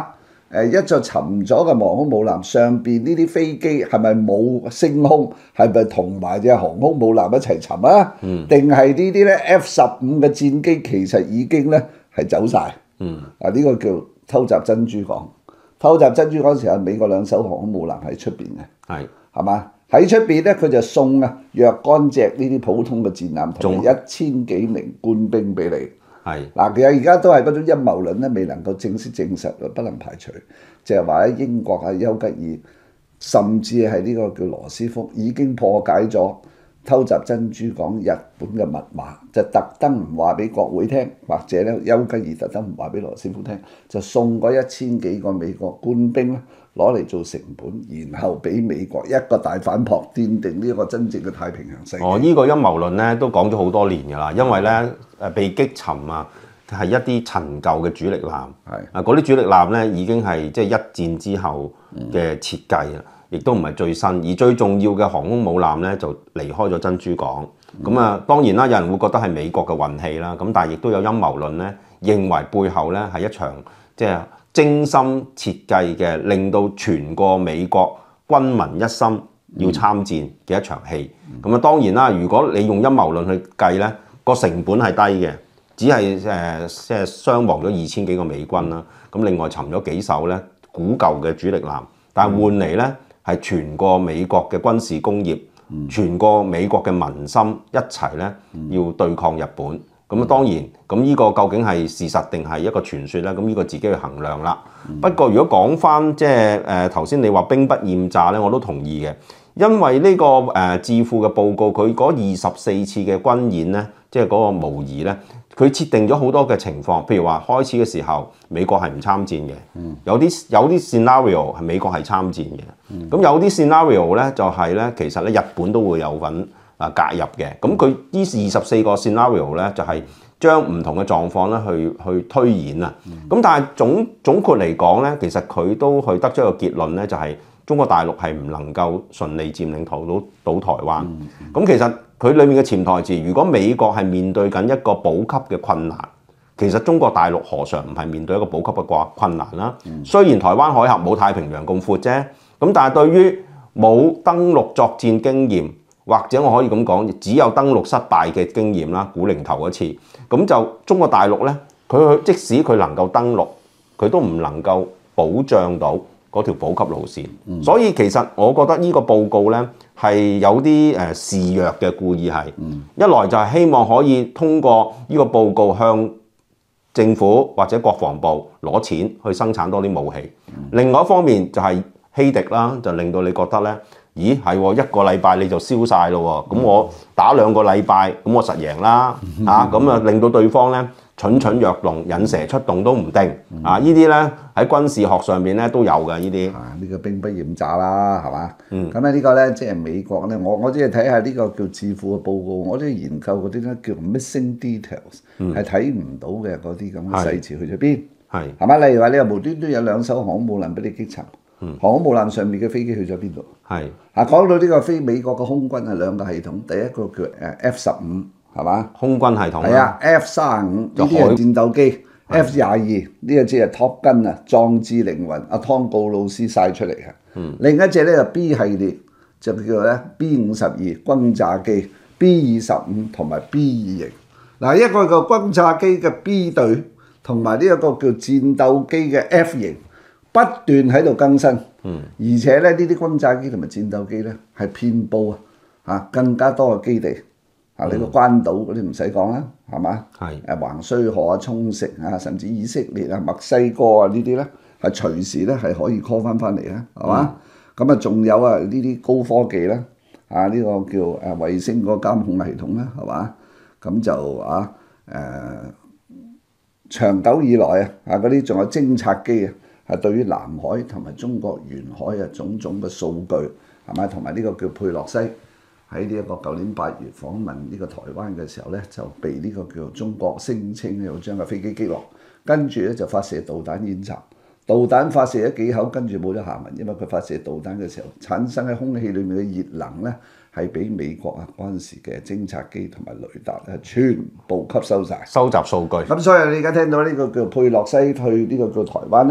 誒一座沉咗嘅航空母艦上邊呢啲飛機係咪冇升空？係咪同埋隻航空母艦一齊沉啊？定係呢啲咧 F 十五嘅戰機其實已經咧係走晒？ 嗯， 啊呢個叫偷襲珍珠港。偷襲珍珠港時候，美國兩艘航空母艦喺出邊嘅， 係係嘛？喺出邊咧，佢就送啊若干隻呢啲普通嘅戰艦同埋一千幾名官兵俾你。 係嗱，其實而家都係嗰種陰謀論咧，未能夠正式證實，不能排除。就係話喺英國啊、丘吉爾，甚至係呢個叫羅斯福已經破解咗偷襲珍珠港日本嘅密碼，就特登唔話俾國會聽，或者咧丘吉爾特登唔話俾羅斯福聽，就送嗰一千幾個美國官兵咧攞嚟做成本，然後俾美國一個大反撲，奠定呢一個真正嘅太平洋世界。 哦，呢、這個陰謀論咧都講咗好多年㗎啦，因為咧誒被擊沉啊。係一啲陳舊嘅主力艦，係啊嗰啲主力艦咧已經係即係一戰之後嘅設計啦，亦都唔係最新。而最重要嘅航空母艦咧就離開咗珍珠港。咁啊、嗯、當然啦，有人會覺得係美國嘅運氣啦。咁但係亦都有陰謀論咧，認為背後咧係一場即係精心設計嘅，令到全個美國軍民一心要參戰嘅一場戲。咁啊當然啦，如果你用陰謀論去計咧，個成本係低嘅。只係誒即係傷亡咗二千幾個美軍啦，咁另外沉咗幾艘咧古舊嘅主力艦，但係換嚟咧係全個美國嘅軍事工業，全個美國嘅民心一齊咧要對抗日本。咁啊當然，咁呢個究竟係事實定係一個傳說咧？咁呢個自己去衡量啦。不過如果講翻即係誒頭先你話兵不厭詐咧，我都同意嘅，因為呢個誒智庫嘅報告，佢嗰二十四次嘅軍演咧，即係嗰個模擬咧。佢設定咗好多嘅情況，譬如話開始嘅時候，美國係唔參戰嘅，有啲有啲 scenario 係美國係參戰嘅，咁有啲 scenario 咧就係咧其實咧日本都會有份啊介入嘅，咁佢呢二十四個 scenario 咧就係將唔同嘅狀況咧去去推演啊，咁但係總總括嚟講咧，其實佢都去得出一個結論咧，就係中國大陸係唔能夠順利佔領到到台灣，咁其實。佢裏面嘅潛台詞，如果美國係面對緊一個補給嘅困難，其實中國大陸何嘗唔係面對一個補給嘅困難啦？雖然台灣海峽冇太平洋咁闊啫，咁但係對於冇登陸作戰經驗，或者我可以咁講，只有登陸失敗嘅經驗啦，古寧頭嗰次，咁就中國大陸咧，佢即使佢能夠登陸，佢都唔能夠保障到嗰條補給路線，嗯、所以其實我覺得呢個報告咧係有啲誒示弱嘅，故意係、嗯、一來就係希望可以通過呢個報告向政府或者國防部攞錢去生產多啲武器，嗯、另外一方面就係欺敵啦，就令到你覺得咧，咦係一個禮拜你就燒晒咯喎，咁、嗯、我打兩個禮拜，咁我實贏啦嚇，咁啊令到對方咧。蠢蠢欲動，引蛇出洞都唔定、嗯、啊！呢啲咧喺軍事學上面咧都有嘅呢啲。啊，呢、這個兵不厭詐啦，係嘛？嗯。咁咧呢個咧即係美國咧，我我只係睇下呢個叫智庫嘅報告，我都係研究嗰啲咧叫 missing details，係睇唔到嘅嗰啲咁嘅細節去咗邊。係。係嘛？例如話你又無端端有兩艘航空母艦俾你擊沉，嗯、航空母艦上面嘅飛機去咗邊度？係。啊，講到呢個飛美國嘅空軍係兩個系統，第一個叫誒 F 十五。係嘛？空軍系統係啊 ，F 三十五呢啲係戰鬥機 ，F 廿二呢個只係 Top Gun 啊，壯志凌雲，阿湯告魯斯晒出嚟嘅。嗯、另一隻咧就 B 系列，就叫做咧 B 五十二轟炸機 ，B 二十五同埋 B 二型。嗱，一個個轟炸機嘅 B 隊，同埋呢一個叫戰鬥機嘅 F 型，不斷喺度更新。嗯、而且咧呢啲轟炸機同埋戰鬥機咧係遍佈啊，嚇更加多嘅基地。啊！你個關島嗰啲唔使講啦，係嘛？係誒橫須賀啊、沖繩啊，甚至以色列啊、墨西哥啊呢啲咧，係隨時咧係可以 call 翻翻嚟啦，係嘛？咁啊，仲有啊呢啲高科技啦，啊呢、呢個叫誒衛星個監控系統啦，係嘛？咁就啊誒、呃、長久以來啊啊嗰啲仲有偵察機啊，係對於南海同埋中國沿海啊種種嘅數據係嘛，同埋呢個叫佩洛西。喺呢一個舊年八月訪問呢個台灣嘅時候咧，就被呢個叫做中國聲稱有將個飛機擊落，跟住咧就發射導彈演習，導彈發射咗幾口，跟住冇咗下文，因為佢發射導彈嘅時候產生喺空氣裡面嘅熱能咧，係俾美國啊嗰陣時嘅偵察機同埋雷達咧全部吸收晒，收集數據。咁所以你而家聽到呢個叫佩洛西去呢個叫台灣咧，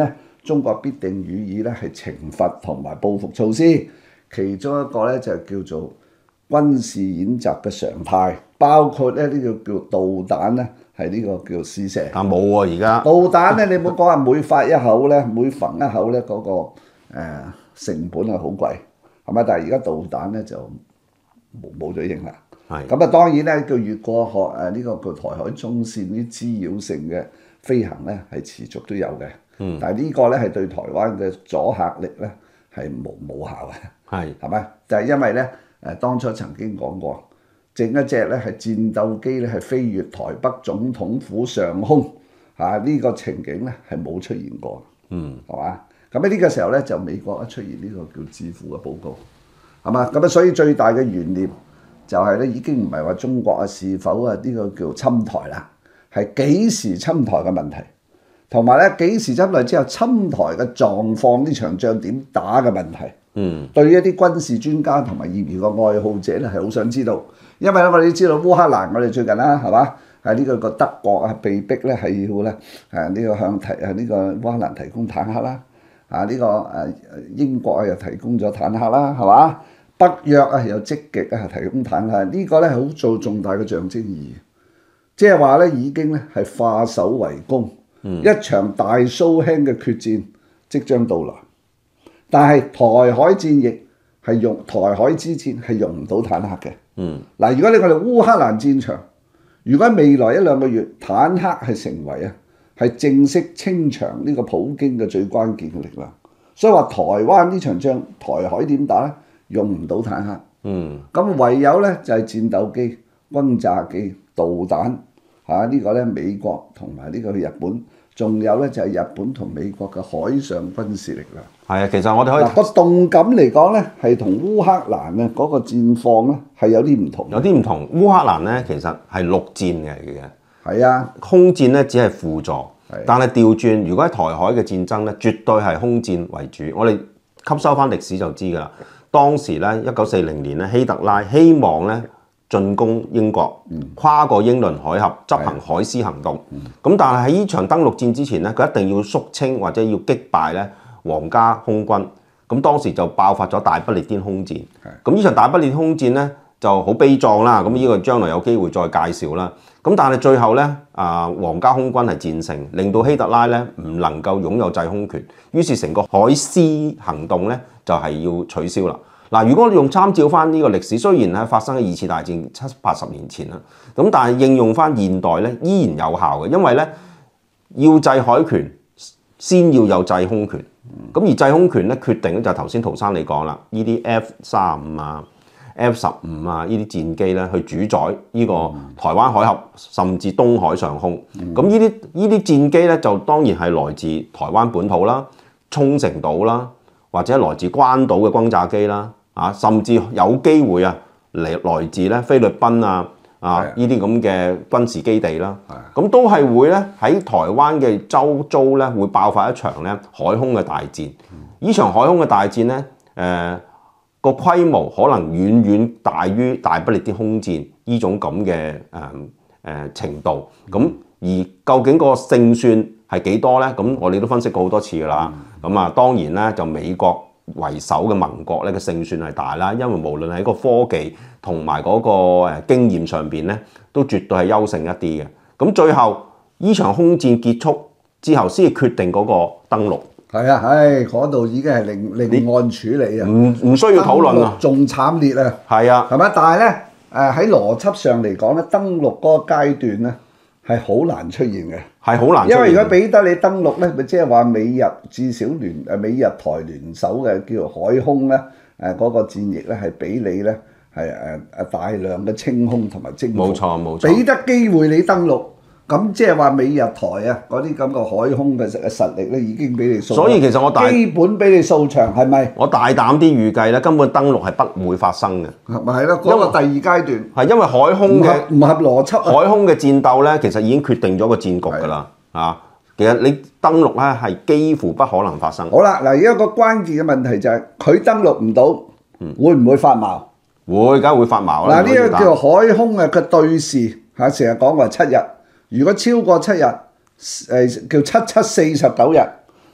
中國必定予以咧係懲罰同埋報復措施。其中一個咧就叫做軍事演習嘅常態，包括咧呢個叫導彈咧係呢個叫試射。 但冇喎而家。 導彈咧，你唔好講話每發一口咧，每焚一口咧嗰、那個、呃、成本係好貴，係咪？但係而家導彈咧就冇冇咗影啦。 係。 咁啊，當然咧，叫越過海誒呢、呃這個叫台海中線啲滋擾性嘅飛行咧係持續都有嘅。嗯。但係呢個咧係對台灣嘅阻嚇力咧係無冇效嘅。 係。 係咪？就係、是、因為咧誒，當初曾經講過。整一隻咧係戰鬥機咧係飛越台北總統府上空，嚇、啊、呢、這個情景咧係冇出現過，嗯，係嘛？咁喺呢個時候咧就美國一出現呢個叫智庫嘅報告，係嘛？咁啊所以最大嘅懸念就係咧已經唔係話中國啊是否啊呢個叫侵台啦，係幾時侵台嘅問題，同埋咧幾時侵台之後侵台嘅狀況，呢場仗點打嘅問題。嗯，對於一啲軍事專家同埋業餘嘅愛好者咧係好想知道。因為咧，我哋知道烏克蘭，我哋最近啦，係嘛？係呢個個德國啊，被逼咧係要咧誒呢個向提誒呢個烏克蘭提供坦克啦，啊呢個誒英國啊又提供咗坦克啦，係嘛？北約啊又積極啊提供坦克，呢個咧係好做重大嘅象徵意義，即係話咧已經咧係化守為攻，嗯、一場大 show hand 嘅決戰即將到來，但係台海戰役係用台海之戰係用唔到坦克嘅。嗯，嗱，如果你我哋烏克蘭戰場，如果未來一兩個月坦克係成為啊，係正式清場呢個普京嘅最關鍵嘅力量，所以話台灣呢場仗，台海點打咧？用唔到坦克，嗯，咁唯有咧就係戰鬥機、轟炸機、導彈嚇、啊這個、呢個咧美國同埋呢個日本，仲有咧就係日本同美國嘅海上軍事力量。 係啊，其實我哋可以嗱、那個動感嚟講咧，係同烏克蘭咧嗰個戰況咧係有啲唔同。 有啲唔同，烏克蘭咧其實係陸戰嘅嚟嘅。 係啊， 空戰咧只係輔助，但係調轉，如果喺台海嘅戰爭咧，絕對係空戰為主。我哋吸收翻歷史就知㗎啦。當時咧一九四零年咧，希特拉希望咧進攻英國，跨過英倫海峽執行海獅行動。咁但係喺呢場登陸戰之前咧，佢一定要肅清或者要擊敗咧皇家空軍。咁當時就爆發咗大不列顛空戰。咁呢場大不列顛空戰咧就好悲壯啦。咁呢個將來有機會再介紹啦。咁但係最後咧，啊皇家空軍係戰勝，令到希特拉咧唔能夠擁有制空權，於是成個海獅行動咧就係要取消啦。嗱，如果我哋用參照翻呢個歷史，雖然係發生喺二次大戰七八十年前啦，咁但係應用翻現代咧依然有效嘅，因為咧要制海權，先要有制空權。咁而制空權咧決定咧就係頭先陶生你講啦，呢啲 F 三十五啊、F 十五啊呢啲戰機咧去主宰呢個台灣海峽甚至東海上空。咁呢啲呢啲戰機咧就當然係來自台灣本土啦、沖繩島啦，或者來自關島嘅轟炸機啦。啊，甚至有機會啊，嚟來自咧菲律賓啊啊呢啲咁嘅軍事基地啦，咁都係會咧喺台灣嘅周遭咧會爆發一場咧海空嘅大戰。呢場海空嘅大戰咧，誒、呃、個規模可能遠遠大於大不列顛空戰呢種咁嘅誒誒程度。咁而究竟個勝算係幾多咧？咁我哋都分析過好多次㗎啦。咁啊，當然咧就美國為首嘅盟國咧嘅勝算係大啦，因為無論喺個科技同埋嗰個誒經驗上邊咧，都絕對係優勝一啲嘅。咁最後呢場空戰結束之後，先至決定嗰個登陸。 係啊，唉，嗰度已經係另另案處理啊， 唔唔需要討論啊， 仲慘烈啊， 係啊， 係咪？但係咧誒喺邏輯上嚟講咧，登陸嗰個階段咧係好難出現嘅， 係好難出現。 因為如果俾得你登陸咧，咪即係話美日至少聯誒美日台聯手嘅叫做海空咧誒嗰個戰役咧係俾你咧係誒誒大量嘅清空同埋征服。 冇錯冇錯， 俾得機會你登陸。咁即係話美日台啊，嗰啲咁嘅海空嘅實實力咧，已經俾你掃。 所以其實我大基本俾你掃場，係咪？ 我大膽啲預計咧，根本登陸係不會發生嘅。 咪係咯，嗰個第二階段係因為海空嘅唔合邏輯啊。 海空嘅戰鬥咧，其實已經決定咗個戰局㗎啦。啊，其實你登陸咧係幾乎不可能發生。 好啦，嗱，而家個關鍵嘅問題就係佢登陸唔到，會唔會發毛？ 會，梗係會發毛啦。 嗱，呢個叫海空啊嘅對峙嚇，成日講話七日。如果超過七日，誒叫七七四十九日，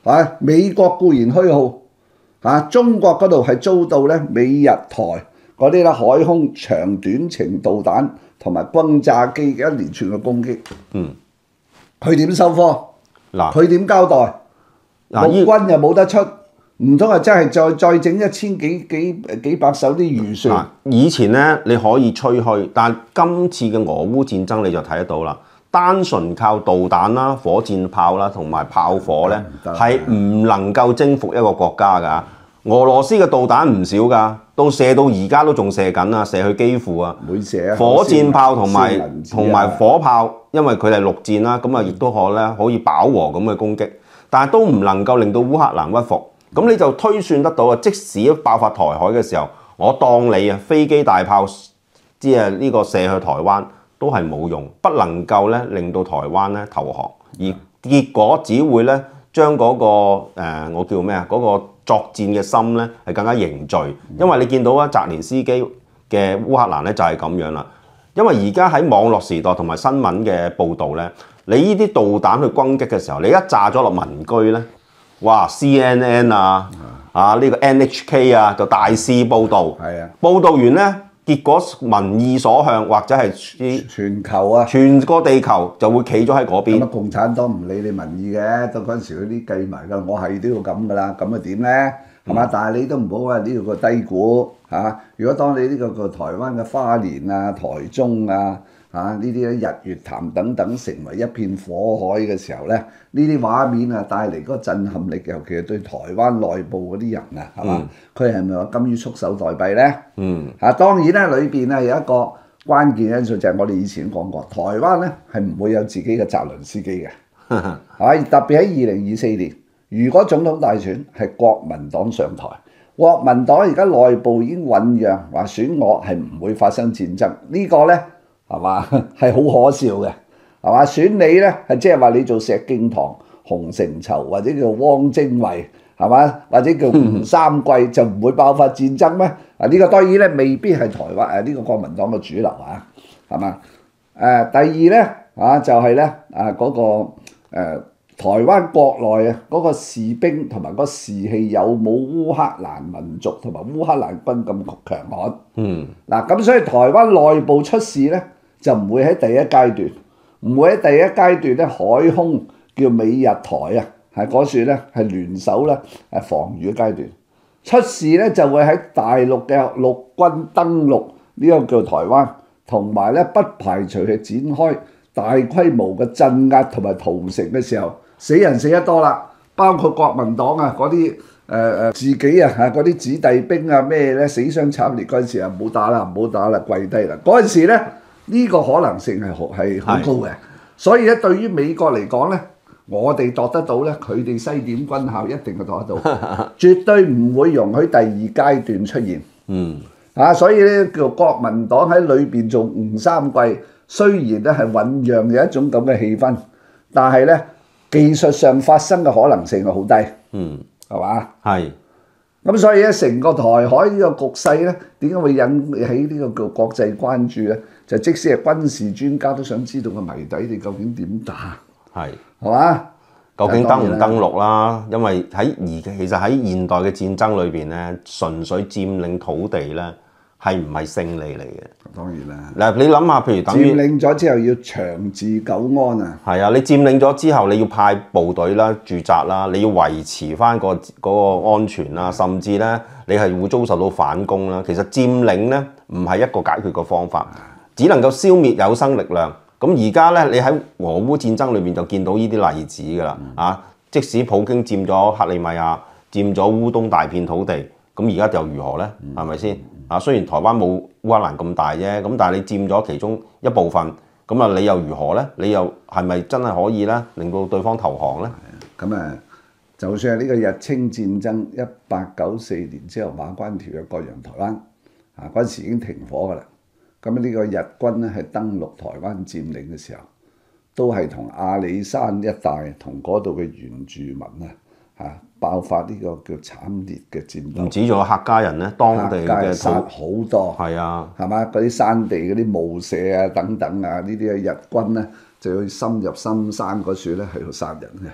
啊，美國固然虛耗，啊，中國嗰度係遭到咧美日台嗰啲咧海空長短程導彈同埋轟炸機嘅一連串嘅攻擊。 嗯， 佢點收科？ 嗱， 佢點交代？ 嗱， 陸軍又冇得出，唔通係真係再再整一千幾幾幾百艘啲預算？ 嗱，以前咧你可以吹噓，但今次嘅俄烏戰爭你就睇得到啦。單純靠導彈啦、火箭炮啦同埋炮火咧，係唔能夠征服一個國家㗎。俄羅斯嘅導彈唔少㗎，到射到而家都仲射緊啊，射去基輔啊。 每射火箭炮同埋同埋火炮，因為佢哋陸戰啦，咁啊亦都可咧可以飽和咁嘅攻擊，但係都唔能夠令到烏克蘭屈服。咁你就推算得到啊，即使爆發台海嘅時候，我當你啊飛機大炮即係呢個射去台灣。都係冇用，不能夠咧令到台灣咧投降，而結果只會咧將嗰個誒、呃、我叫咩啊嗰個作戰嘅心咧係更加凝聚，因為你見到啊澤連斯基嘅烏克蘭咧就係咁樣啦，因為而家喺網絡時代同埋新聞嘅報導咧，你呢啲導彈去攻擊嘅時候，你一炸咗落民居咧，哇 C N N 啊啊呢、呢個 N H K 啊就大肆報導， 係啊， 報導完咧。結果民意所向，或者係全球啊， 全個地球就會企咗喺嗰邊。 咁啊，共產黨唔理你民意嘅，到嗰陣時佢啲計埋㗎，我係都要咁㗎啦，咁啊點咧？係嘛？但係你都唔好話呢個個低估嚇、啊。如果當你呢個個台灣嘅花蓮啊、台中啊嚇呢啲咧日月潭等等成為一片火海嘅時候咧，呢啲畫面啊帶嚟嗰個震撼力，尤其係對台灣內部嗰啲人啊，係嘛？佢係咪話甘於束手待斃咧？嗯，嚇、啊、當然咧，裏邊咧有一個關鍵因素就係我哋以前講過，台灣咧係唔會有自己嘅澤倫斯基嘅，係嘛？特別喺二零二四年，如果總統大選係國民黨上台，國民黨而家內部已經醖釀話選我係唔會發生戰爭，呢、呢個咧。係嘛？係好可笑嘅，係嘛？選你咧係即係話你做石敬瑭、洪承疇或者叫汪精衛，係嘛？或者叫吳三桂就唔會爆發戰爭咩？啊呢、呢個當然咧未必係台灣誒呢個國民黨嘅主流啊，係嘛？誒、呃、第二咧啊就係咧啊嗰、嗰個、呃、台灣國內啊嗰個士兵同埋嗰個士氣有冇烏克蘭民族同埋烏克蘭軍咁強悍？嗯，嗱咁所以台灣內部出事咧。就唔會喺第一階段，唔會喺第一階段咧海空叫美日台啊，係嗰處咧係聯手咧係防禦嘅階段。出事咧就會喺大陸嘅陸軍登陸呢個叫台灣，同埋咧不排除係展開大規模嘅鎮壓同埋屠城嘅時候，死人死得多啦，包括國民黨啊嗰啲誒誒自己啊嚇嗰啲子弟兵啊咩咧死傷慘烈嗰陣時啊，唔好打啦，唔好打啦，跪低啦嗰陣時咧。呢個可能性係好係好高嘅，所以咧對於美國嚟講咧，我哋度得到咧，佢哋西點軍校一定係度得到，絕對唔會容許第二階段出現。嗯，啊，所以咧叫國民黨喺裏邊做吳三桂，雖然咧係醖釀有一種咁嘅氣氛，但係咧技術上發生嘅可能性係好低。嗯，係嘛？係。咁所以咧，成個台海呢個局勢咧，點解會引起呢個叫國際關注咧？就即使係軍事專家都想知道個謎底，你究竟點打？係係嘛？ 究竟登唔登陸啦？因為喺而其實喺現代嘅戰爭裏邊咧，純粹佔領土地咧，係唔係勝利嚟嘅？ 當然啦。 嗱，你諗下，譬如等於佔領咗之後要長治久安啊。 係啊，你佔領咗之後，你要派部隊啦、駐紮啦，你要維持翻個嗰個安全啦，甚至咧你係會遭受到反攻啦。其實佔領咧唔係一個解決嘅方法，只能夠消滅有生力量。咁而家咧，你喺俄烏戰爭裏面就見到呢啲例子㗎啦。啊，即使普京佔咗克里米亞、佔咗烏東大片土地，咁而家又如何咧？係咪先？啊，雖然台灣冇烏克蘭咁大啫，咁但係你佔咗其中一部分，咁啊你又如何咧？你又係咪真係可以咧令到對方投降咧？ 咁啊，就算係呢個日清戰爭一八九四年之後馬關條約割讓台灣，啊嗰陣時已經停火㗎啦。咁呢個日軍咧係登陸台灣佔領嘅時候，都係同阿里山一帶同嗰度嘅原住民啊嚇爆發呢個叫慘烈嘅戰鬥。 唔止仲有客家人咧，當地嘅殺好多。係啊，係嘛？嗰啲山地嗰啲霧社啊等等啊，呢啲嘅日軍咧就要深入深山嗰處咧係要殺人嘅。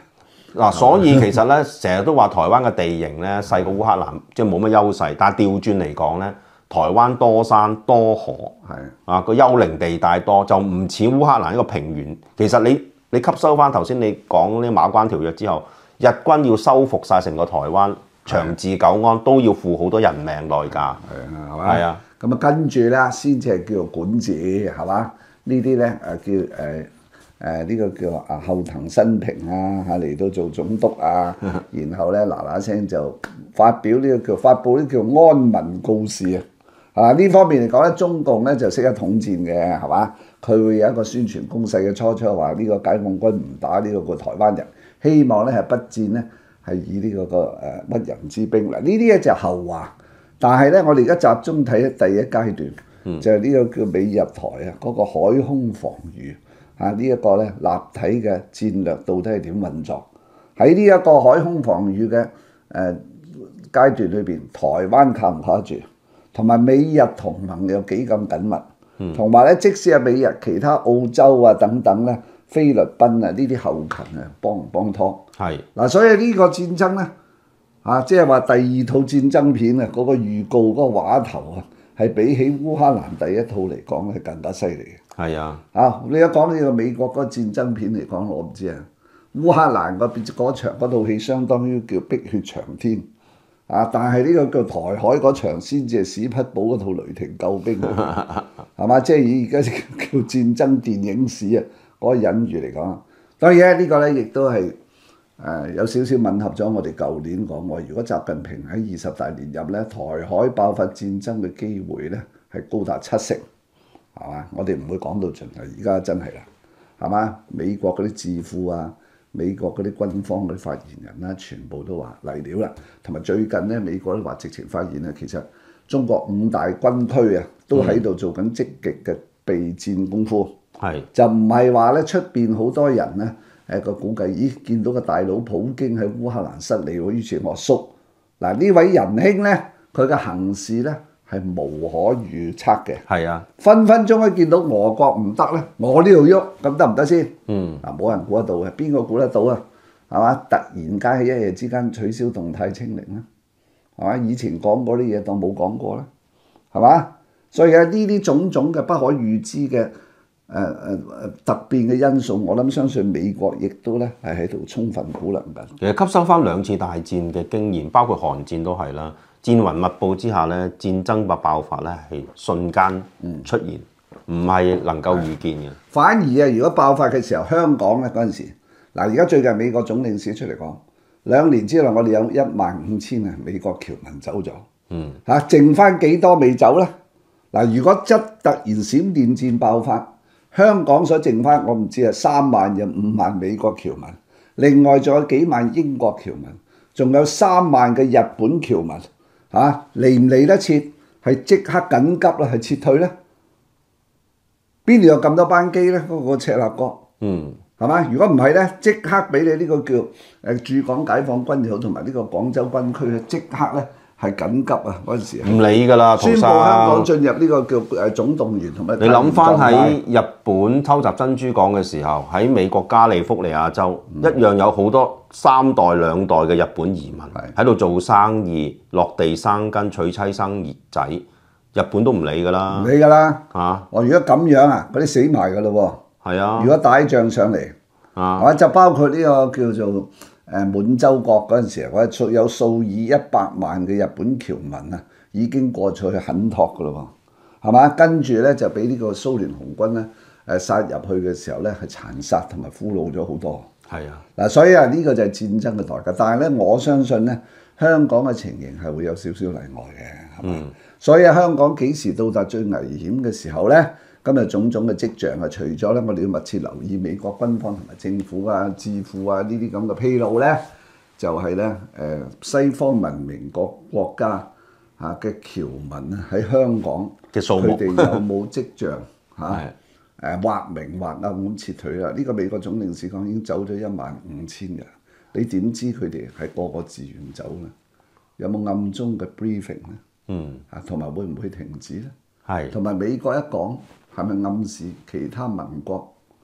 嗱，所以其實咧，成日都話台灣嘅地形咧細過烏克蘭，即係冇乜優勢。但係調轉嚟講咧，台灣多山多河， 係啊個丘陵地帶多，就唔似烏克蘭一個平原。其實你你吸收翻頭先你講呢馬關條約之後，日軍要收復晒成個台灣，長治久安都要付好多人命代價。 係啊，係嘛？ 係啊， 咁啊跟住咧先至係叫做管治，係嘛？呢啲咧誒叫誒。誒呢個叫啊後藤新平啊嚇嚟到做總督啊，然後咧嗱嗱聲就發表呢、這個叫發布呢叫安民告示啊，啊呢方面嚟講咧，中共咧就識得統戰嘅係嘛？佢會有一個宣傳攻勢嘅初初話呢個解放軍唔打呢個個台灣人，希望咧係不戰咧係以呢、這個個誒屈人之兵嗱，呢啲咧就後話，但係咧我哋而家集中睇第一階段，嗯、就係呢個叫美日台啊嗰個海空防禦。啊！呢一個咧立體嘅戰略到底係點運作？喺呢一個海空防禦嘅誒階段裏邊，台灣靠唔靠得住？同埋美日同盟有幾咁緊密？同埋咧，即使係美日其他澳洲啊等等咧，菲律賓啊呢啲後勤啊幫唔幫拖？係嗱是，所以呢個戰爭咧啊，即係話第二套戰爭片啊，嗰、嗰個預告嗰、嗰個畫頭啊，係比起烏克蘭第一套嚟講係更加犀利嘅。係啊！啊，你一講呢個美國嗰個戰爭片嚟講，我唔知啊。烏克蘭嗰邊嗰場嗰套戲相當於叫碧血長天啊，但係呢個叫台海嗰場先至係史匹堡嗰套雷霆救兵，係嘛？即係以而家叫戰爭電影史啊嗰個隱喻嚟講，當然咧呢個咧亦都係誒有少少吻合咗我哋舊年講過，如果習近平喺二十大連任咧，台海爆發戰爭嘅機會咧係高達七成。係嘛？我哋唔會講到盡啊！而家真係啦，係嘛？美國嗰啲智庫啊，美國嗰啲軍方嗰啲發言人啦、啊，全部都話嚟料啦。同埋最近咧，美國都話直情發現咧，其實中國五大軍區啊，都喺度做緊積極嘅備戰功夫。係、嗯、就唔係話咧出邊好多人咧誒個估計，咦見到個大佬普京喺烏克蘭失利喎，於是我縮。嗱呢位仁兄咧，佢嘅行事咧，係無可預測嘅，係啊，分分鐘一見到俄國唔得咧，我呢度喐，咁得唔得先？嗯，嗱冇人估得到嘅，邊個估得到啊？係嘛？突然間喺一夜之間取消動態清零啦，係嘛？以前講過啲嘢當冇講過啦，係嘛？所以啊，呢啲種種嘅不可預知嘅誒誒誒突變嘅因素，我諗相信美國亦都咧係喺度充分估量緊。其實吸收翻兩次大戰嘅經驗，包括韓戰都係啦。戰雲密佈之下咧，戰爭嘅爆發咧係瞬間出現，唔係、嗯、能夠預見嘅。反而啊，如果爆發嘅時候，香港咧嗰陣時，嗱而家最近美國總領事出嚟講，兩年之內我哋有一萬五千啊美國僑民走咗，嗯嚇，剩翻幾多未走咧？嗱，如果一突然閃電戰爆發，香港所剩翻我唔知啊三萬又五萬美國僑民，另外仲有幾萬英國僑民，仲有三萬嘅日本僑民。嚇嚟唔嚟得切？係即刻緊急啦，係撤退咧？邊度有咁多班機咧？嗰、那個赤鱲角，嗯，係嘛？如果唔係咧，即刻俾你呢個叫誒駐港解放軍又好，同埋呢個廣州軍區咧，即刻咧係緊急啊！嗰陣時唔理㗎啦，宣布香港進入呢個叫誒總動員同埋。你諗翻喺日本偷襲珍珠港嘅時候，喺美國加利福尼亞州、嗯、一樣有好多。三代兩代嘅日本移民喺度做生意、落地生根、娶妻生兒仔，日本都唔理㗎啦，唔理㗎啦嚇！我、啊、如果咁樣啊，嗰啲死埋㗎咯喎。係啊，如果打仗上嚟啊，或者就包括呢個叫做誒滿洲國嗰陣時，或者有數以一百萬嘅日本僑民啊，已經過咗去肯托㗎咯喎，係嘛？跟住咧就俾呢個蘇聯紅軍咧誒殺入去嘅時候咧，係殘殺同埋俘虜咗好多。係啊，嗱，所以啊，呢個就係戰爭嘅代價。但係咧，我相信咧，香港嘅情形係會有少少例外嘅，係嘛？嗯、所以啊，香港幾時到達最危險嘅時候咧？今日種種嘅跡象啊，除咗咧，我哋要密切留意美國軍方同埋政府啊、智庫啊呢啲咁嘅披露咧，就係咧誒西方文明國國家嚇嘅僑民啊喺香港嘅數目，佢哋有冇跡象嚇？誒或明或暗咁撤退啦！呢、這個美國總領事講已經走咗一萬五千人，你點知佢哋係個個自願走咧？有冇暗中嘅 briefing 咧？嗯，啊，同埋會唔會停止咧？係是，同埋美國一講係咪暗示其他盟國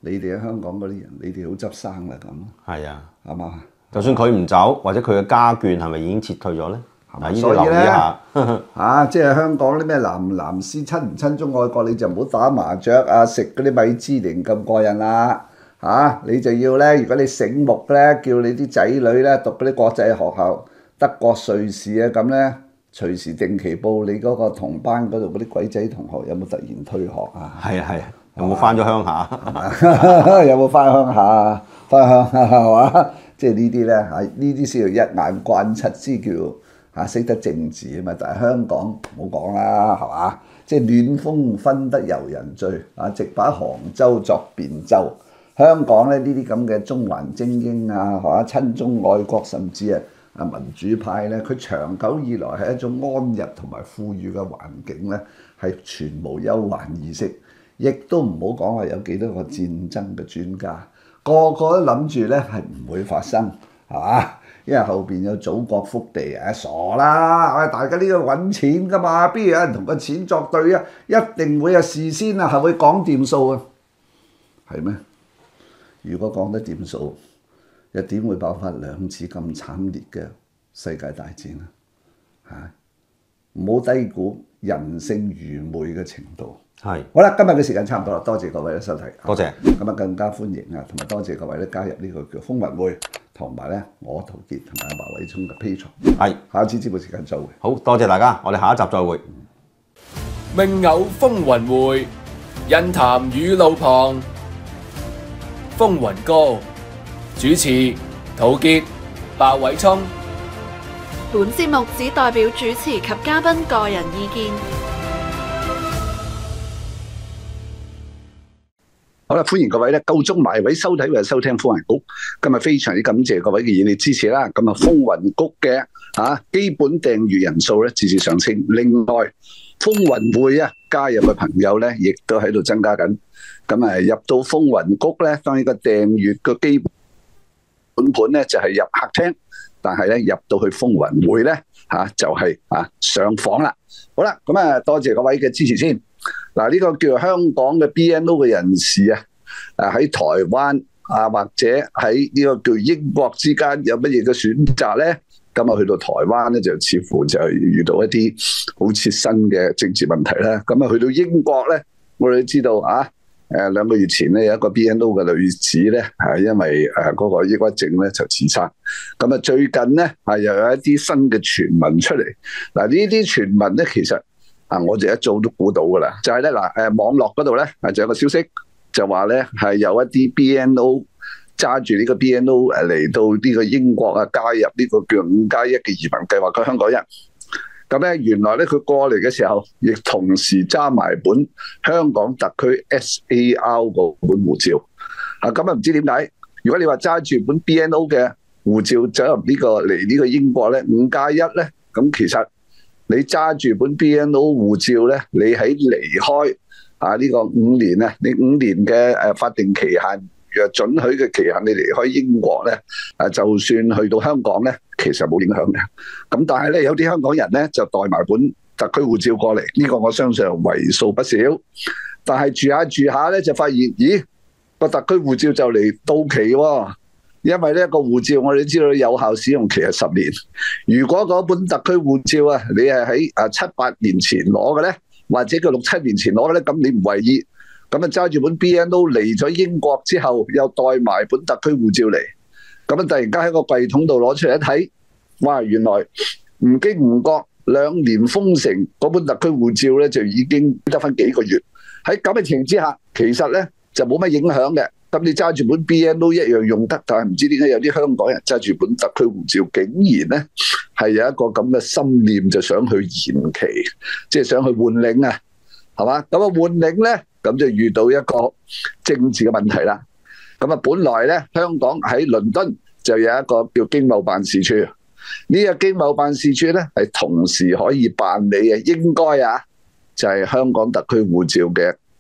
你哋喺香港嗰啲人，你哋好執生啦咁， 係啊， 係嘛？ 就算佢唔走，或者佢嘅家眷係咪已經撤退咗咧？嗱，呢啲所以留意一下。 啊，即係香港啲咩藍藍絲親唔親中愛國，你就唔好打麻雀啊，食嗰啲米芝蓮咁過癮啦。嚇、啊，你就要咧，如果你醒目咧，叫你啲仔女咧讀嗰啲國際學校，德國、瑞士啊咁咧，隨時定期報你嗰個同班嗰度嗰啲鬼仔同學有冇突然退學啊？ 係啊係啊，有冇翻咗鄉下？ 有冇翻鄉下？翻鄉下係嘛？即係呢啲咧嚇，呢啲先叫一眼關七之叫嚇識得政治啊嘛。但係香港唔好講啦，係嘛？即係暖風分得遊人醉啊！直把杭州作汴州。香港咧呢啲咁嘅中環精英啊，係嘛？親中愛國，甚至啊啊民主派咧，佢長久以來係一種安逸同埋富裕嘅環境咧，係全無憂患意識，亦都唔好講話有幾多個戰爭嘅專家，個個都諗住咧係唔會發生，係嘛？因為後邊有祖國福地啊，傻啦！大家呢個揾錢㗎嘛，邊有人同個錢作對啊？一定會有事先啊，係會講掂數啊，係咩？如果講得掂數，又點會爆發兩次咁慘烈嘅世界大戰啊？嚇！唔好低估人性愚昧嘅程度。 係。 好啦，今日嘅時間差唔多啦，多謝各位嘅收睇。 多謝。 咁啊，更加歡迎啊，同埋多謝各位咧加入呢個叫風雲會，同埋咧我陶傑同埋阿白偉聰嘅 Patreon。 係。 下次節目時間再會。 好多謝大家，我哋下一集再會。 命偶風雲會，印談與路旁，風雲歌主持陶傑、白偉聰。 本節目只代表主持及嘉賓個人意見。 好啦，歡迎各位咧夠鐘埋位收睇或者收聽風雲谷。今日非常之感謝各位嘅熱烈支持啦。咁啊，風雲谷嘅啊基本訂閱人數咧節節上升。另外，風雲會啊加入嘅朋友咧，亦都喺度增加緊。咁啊，入到風雲谷咧，當然個訂閱個基本盤咧就係入客廳，但係咧入到去風雲會咧嚇就係啊上房啦。好啦，咁啊多謝各位嘅支持先。嗱，呢個叫做香港嘅 B N O 嘅人士啊，誒喺台灣啊或者喺呢個叫英國之間有乜嘢嘅選擇咧？咁啊去到台灣咧就似乎就係遇到一啲好切身嘅政治問題啦。咁啊去到英國咧，我哋都知道啊，誒兩個月前咧有一個 B N O 嘅女子咧係因為誒嗰個抑鬱症咧就自殺。咁啊最近咧係又有一啲新嘅傳聞出嚟。嗱，呢啲傳聞咧其實啊，我哋一早都估到噶啦，就係咧嗱，誒網絡嗰度咧，啊就有個消息就話咧係有一啲 B N O 揸住呢個 B N O 誒嚟到呢個英國啊，加入呢個叫五加一嘅移民計劃嘅香港人。咁咧原來咧佢過嚟嘅時候，亦同時揸埋本香港特區 S A R 嗰本護照。啊咁啊唔知點解，如果你話揸住本 B N O 嘅護照走入呢個嚟呢個英國咧，五加一咧，咁其實你揸住本 B N O 護照咧，你喺離開啊呢個五年啊，你五年嘅誒法定期限，若准許嘅期限，你離開英國咧，誒就算去到香港咧，其實冇影響嘅。咁但係咧，有啲香港人咧就帶埋本特區護照過嚟，呢個我相信為數不少。但係住下住下咧，就發現咦個特區護照就嚟到期喎。因為呢個護照我哋都知道有效使用期係十年，如果嗰本特區護照啊，你係喺啊七八年前攞嘅咧，或者佢六七年前攞嘅咧，咁你唔為意，咁啊揸住本 B N O 嚟咗英國之後，又帶埋本特區護照嚟，咁啊突然間喺個櫃桶度攞出嚟一睇，哇！原來唔經唔覺兩年封城嗰本特區護照咧就已經得返幾個月，喺咁嘅情形之下，其實咧就冇乜影響嘅。咁你揸住本 B N O 一樣用得，但係唔知點解有啲香港人揸住本特區護照，竟然咧係有一個咁嘅心念，就想去延期，即係想去換領啊，係嘛？咁啊換領咧，咁就遇到一個政治嘅問題啦。咁啊，本來咧香港喺倫敦就有一個叫經貿辦事處，呢個經貿辦事處咧係同時可以辦理嘅，應該啊就係香港特區護照嘅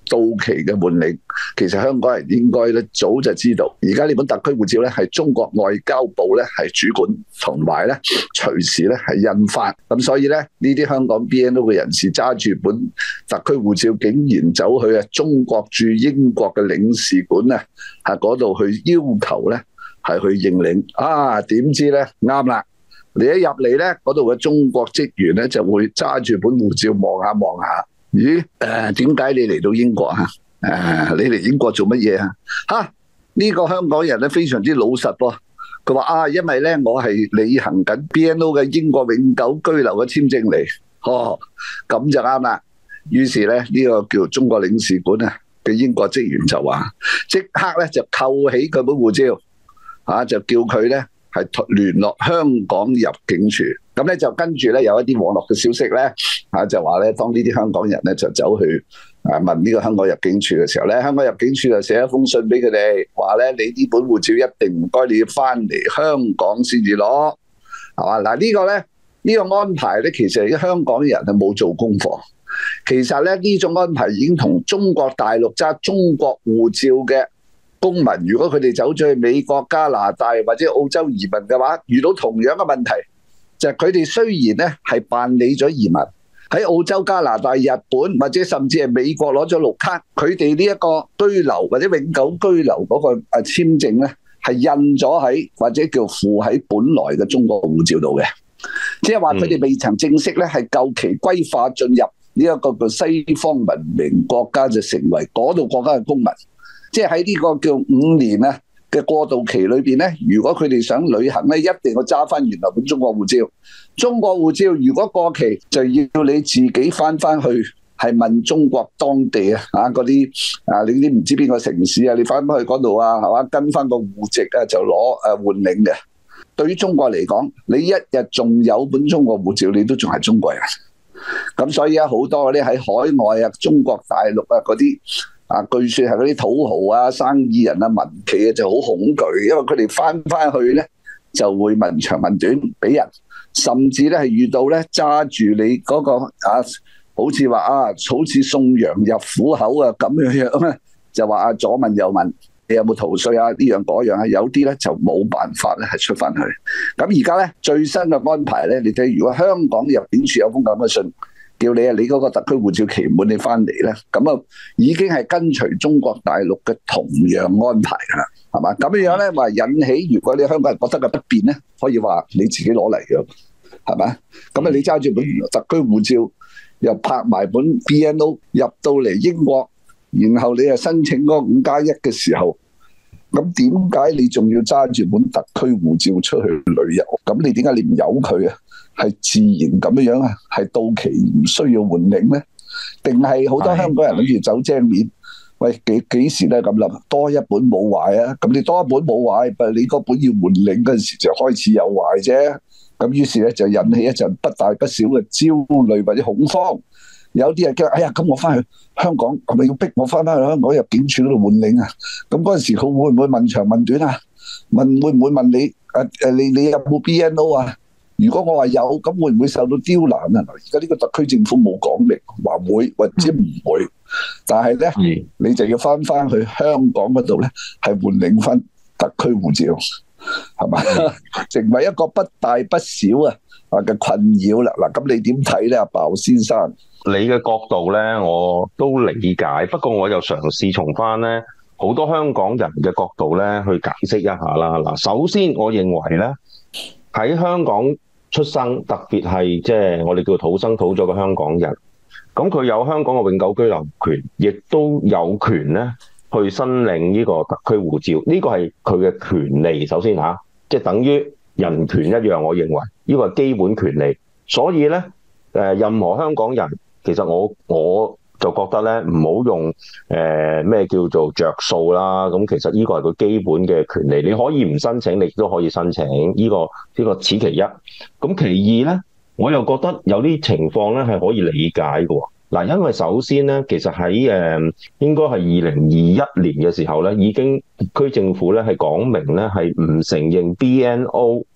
到期嘅換領，其實香港人應該咧早就知道。而家呢本特區護照咧係中國外交部咧係主管，同埋咧隨時咧係印發。咁所以咧呢啲香港 B N O 嘅人士揸住本特區護照，竟然走去啊中國駐英國嘅領事館啊，喺嗰度去要求咧係去認領。啊，點知咧啱啦！你一入嚟咧，嗰度嘅中國職員咧就會揸住本護照望下望下。咦？誒點解你嚟到英國啊？誒、呃、你嚟英國做乜嘢啊？嚇！呢、這個香港人咧非常之老實噃。佢話啊，因為咧我係履行緊 B N O 嘅英國永久居留嘅簽證嚟。哦，咁就啱啦。於是咧呢、這個叫中國領事館啊嘅英國職員就話，即刻咧就扣起佢本護照，啊就叫佢咧係聯絡香港入境處。咁咧就跟住咧有一啲網絡嘅消息咧，啊就話咧當呢啲香港人咧就走去啊問呢個香港入境處嘅時候咧，香港入境處就寫一封信俾佢哋，話咧你呢本護照一定唔該你要翻嚟香港先至攞，係嘛？嗱呢個咧呢個安排咧，其實啲香港人係冇做功課。其實咧呢種安排已經同中國大陸揸中國護照嘅公民，如果佢哋走咗去美國、加拿大或者澳洲移民嘅話，遇到同樣嘅問題。就係佢哋雖然咧係辦理咗移民，喺澳洲、加拿大、日本或者甚至係美國攞咗綠卡，佢哋呢一個居留或者永久居留嗰個誒簽證咧係印咗喺或者叫附喺本來嘅中國護照度嘅，即係話佢哋未曾正式咧係夠期歸化進入呢一個叫西方文明國家，就成為嗰度國家嘅公民，即係喺呢個叫五年啊嘅過渡期裏邊咧，如果佢哋想旅行咧，一定要揸翻原來本中國護照。中國護照如果過期，就要你自己翻翻去，係問中國當地啊，啊嗰啲啊你啲唔知邊個城市啊，你翻翻去嗰度啊，係嘛，跟翻個戶籍啊，就攞誒換領嘅。對於中國嚟講，你一日仲有本中國護照，你都仲係中國人。咁所以啊，好多嗰啲喺海外啊、中國大陸啊嗰啲。啊，據說係嗰啲土豪啊、生意人啊、民企啊就好恐懼，因為佢哋翻翻去咧就會問長問短俾人，甚至咧係遇到咧揸住你嗰個啊，好似話啊，好似送羊入虎口啊咁樣樣咧，就話啊左問右問，你有冇逃稅啊？呢樣嗰樣啊，有啲咧就冇辦法咧係出翻去。咁而家咧最新嘅安排咧，你睇如果香港入境處有封咁嘅信，叫你啊，你嗰個特區護照期滿你翻嚟咧，咁啊已經係跟隨中國大陸嘅同樣安排㗎啦，係嘛？咁樣樣咧話引起，如果你香港人覺得嘅不便咧，可以話你自己攞嚟嘅，係咪？咁啊，你揸住本特區護照，又拍埋本 B N O 入到嚟英國，然後你又申請嗰個五加一嘅時候，咁點解你仲要揸住本特區護照出去旅遊？咁你點解你唔由佢啊？係自然咁樣樣啊？係到期唔需要換領咧？定係好多香港人諗住走正面？喂，幾幾時都係咁諗，多一本冇壞啊！咁你多一本冇壞，但係你嗰本要換領嗰陣時就開始有壞啫。咁於是咧就引起一陣不大不小嘅焦慮或者恐慌。有啲人驚，哎呀，咁我翻去香港係咪要逼我翻翻去香港入境處嗰度換領啊？咁嗰陣時佢會唔會問長問短啊？問會唔會問你誒誒你你有冇 B N O 啊？如果我話有，咁會唔會受到刁難啊？而家呢個特區政府冇講明話會或者唔會，但係咧、嗯、你就要翻翻去香港嗰度咧，係換領翻特區護照，係嘛？嗯、成為一個不大不小啊啊嘅困擾啦。嗱，咁你點睇咧，阿鮑先生？ 你嘅角度咧，我都理解，不過我又嘗試從翻咧好多香港人嘅角度咧去解釋一下啦。嗱，首先我認為咧喺香港出生，特別係即係我哋叫土生土長嘅香港人，咁佢有香港嘅永久居留權，亦都有權咧去申領呢個特區護照，呢個係佢嘅權利。首先嚇，即係等於人權一樣，我認為呢個係基本權利。所以咧，誒任何香港人，其實我我就覺得咧，唔好用誒咩、呃、叫做着數啦。咁其實呢個係佢基本嘅權利，你可以唔申請，你亦都可以申請。呢、呢個呢、呢個此其一。咁其二咧，我又覺得有啲情況咧係可以理解嘅。嗱，因為首先咧，其實喺誒、呃、應該係二零二一年嘅時候咧，已經區政府咧係講明咧係唔承認 B N O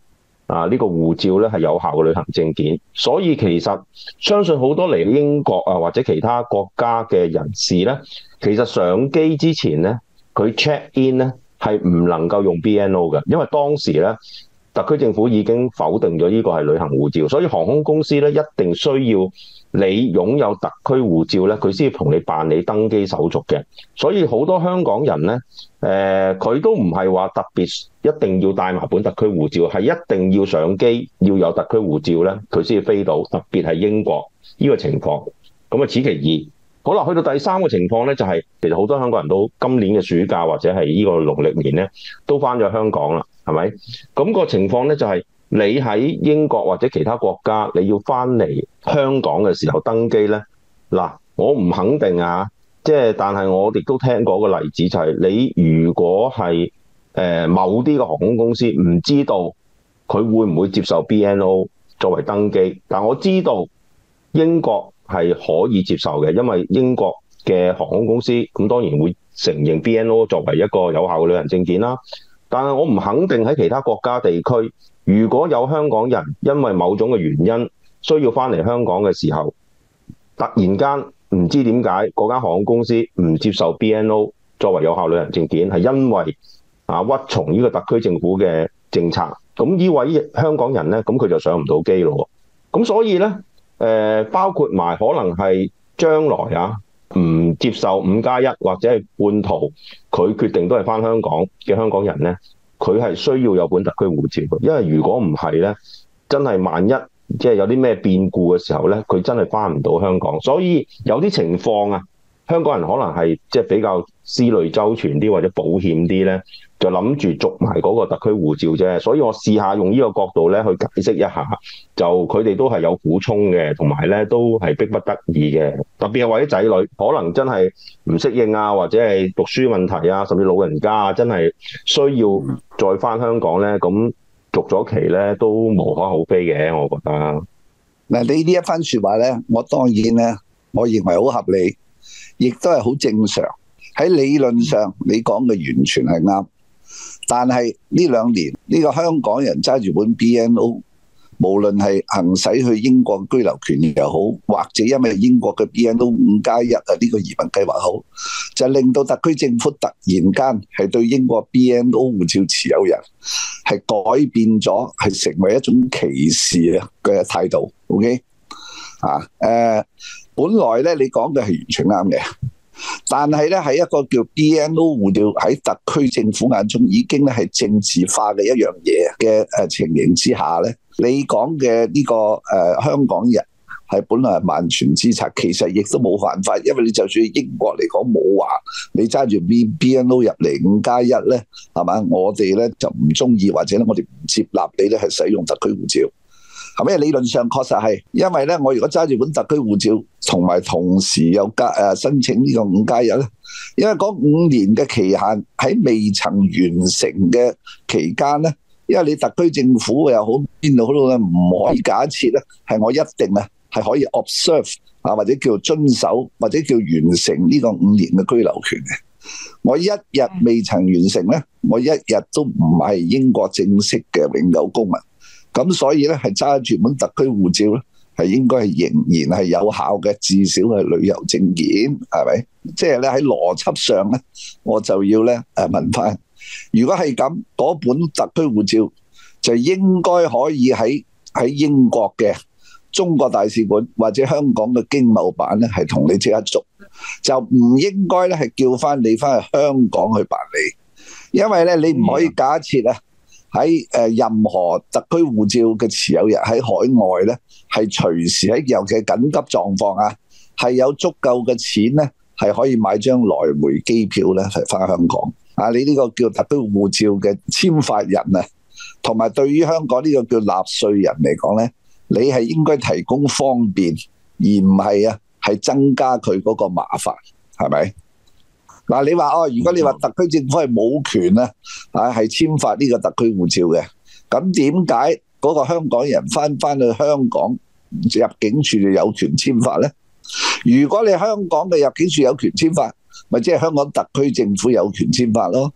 啊呢個護照咧係有效嘅旅行證件。所以其實相信好多嚟英國啊或者其他國家嘅人士咧，其實上機之前咧，佢 check in 咧係唔能夠用 B N O 嘅，因為當時咧特區政府已經否定咗呢個係旅行護照，所以航空公司咧一定需要你擁有特區護照咧，佢先同你辦理登機手續嘅。所以好多香港人咧，誒、呃、佢都唔係話特別一定要帶埋本特區護照，係一定要上機要有特區護照咧，佢先至飛到。特別係英國呢個情況，咁啊此其二。好啦，去到第三個情況咧，就係、是、其實好多香港人都今年嘅暑假或者係呢個農曆年咧，都翻咗香港啦，係咪？咁、那個情況咧就係、是、你喺英國或者其他國家，你要翻嚟香港嘅時候登機咧，嗱，我唔肯定啊，即係但係我亦都聽過個例子，就係、是、你如果係誒、呃、某啲嘅航空公司唔知道佢會唔會接受 B N O 作為登機，但我知道英國係可以接受嘅，因為英國嘅航空公司咁當然會承認 B N O 作為一個有效嘅旅行證件啦。但係我唔肯定喺其他國家地區，如果有香港人因為某種嘅原因需要翻嚟香港嘅時候，突然間唔知點解嗰間航空公司唔接受 B N O 作為有效旅行證件，係因為啊屈從呢個特區政府嘅政策。咁呢位香港人呢，咁佢就上唔到機咯。咁所以呢。誒、呃、包括埋可能係將來啊，唔接受五加一或者係半途，佢決定都係返香港嘅香港人咧，佢係需要有本特區護照嘅，因為如果唔係咧，真係萬一即係有啲咩變故嘅時候咧，佢真係返唔到香港。所以有啲情況啊，香港人可能係即係比較思慮周全啲或者保險啲咧，就諗住續埋嗰個特區護照啫。所以我試下用呢個角度咧去解釋一下，就佢哋都係有苦衷嘅，同埋咧都係逼不得已嘅。特別係為咗仔女，可能真係唔適應啊，或者係讀書問題啊，甚至老人家啊，真係需要再返香港咧，咁續咗期咧都無可厚非嘅，我覺得。 嗱，你呢一番説話咧，我當然咧，我認為好合理，亦都係好正常。喺理論上，你講嘅完全係啱。但係呢兩年呢個香港人揸住本 B N O， 無論係行使去英國居留權又好，或者因為英國嘅 B N O 五加一啊呢個移民計劃好，就令到特區政府突然間係對英國 B N O 護照持有人係改變咗，係成為一種歧視嘅態度。OK 啊？誒、呃，本來咧你講嘅係完全啱嘅。但係咧，喺一個叫 B N O 護照喺特區政府眼中已經咧係政治化嘅一樣嘢嘅誒情形之下咧，你講嘅呢個誒、呃、香港人係本來係萬全之策，其實亦都冇犯法，因為你就算英國嚟講冇話你揸住 B N O 入嚟五加一咧，係嘛？我哋咧就唔中意，或者咧我哋唔接納你咧係使用特區護照。係咪理論上確實係？因為咧，我如果揸住本特區護照，同埋同時又加誒申請呢個五加一咧，因為嗰五年嘅期限喺未曾完成嘅期間咧，因為你特區政府又好邊度好咧，唔可以假設咧係我一定啊係可以 observe 啊或者叫遵守或者叫完成呢個五年嘅居留權嘅。我一日未曾完成咧，我一日都唔係英國正式嘅永久公民。咁所以咧，係揸住本特區護照咧，係應該係仍然係有效嘅，至少係旅遊證件，係咪？即係咧喺邏輯上咧，我就要咧誒問翻，如果係咁，嗰本特區護照就應該可以喺喺英國嘅中國大使館或者香港嘅經貿辦咧，係同你即刻續，就唔應該咧係叫翻你翻去香港去辦理，因為咧你唔可以假設啊。喺誒任何特區護照嘅持有人喺海外咧，係隨時喺尤其係緊急狀況啊，係有足夠嘅錢咧，係可以買張來回機票咧，係翻香港。啊，你呢個叫特區護照嘅簽發人啊，同埋對於香港呢個叫納稅人嚟講咧，你係應該提供方便，而唔係啊係增加佢嗰個麻煩，係咪？嗱，你話哦，如果你話特區政府係冇權啊，啊係簽發呢個特區護照嘅，咁點解嗰個香港人翻翻去香港入境處就有權簽發咧？如果你香港嘅入境處有權簽發，咪即係香港特區政府有權簽發咯。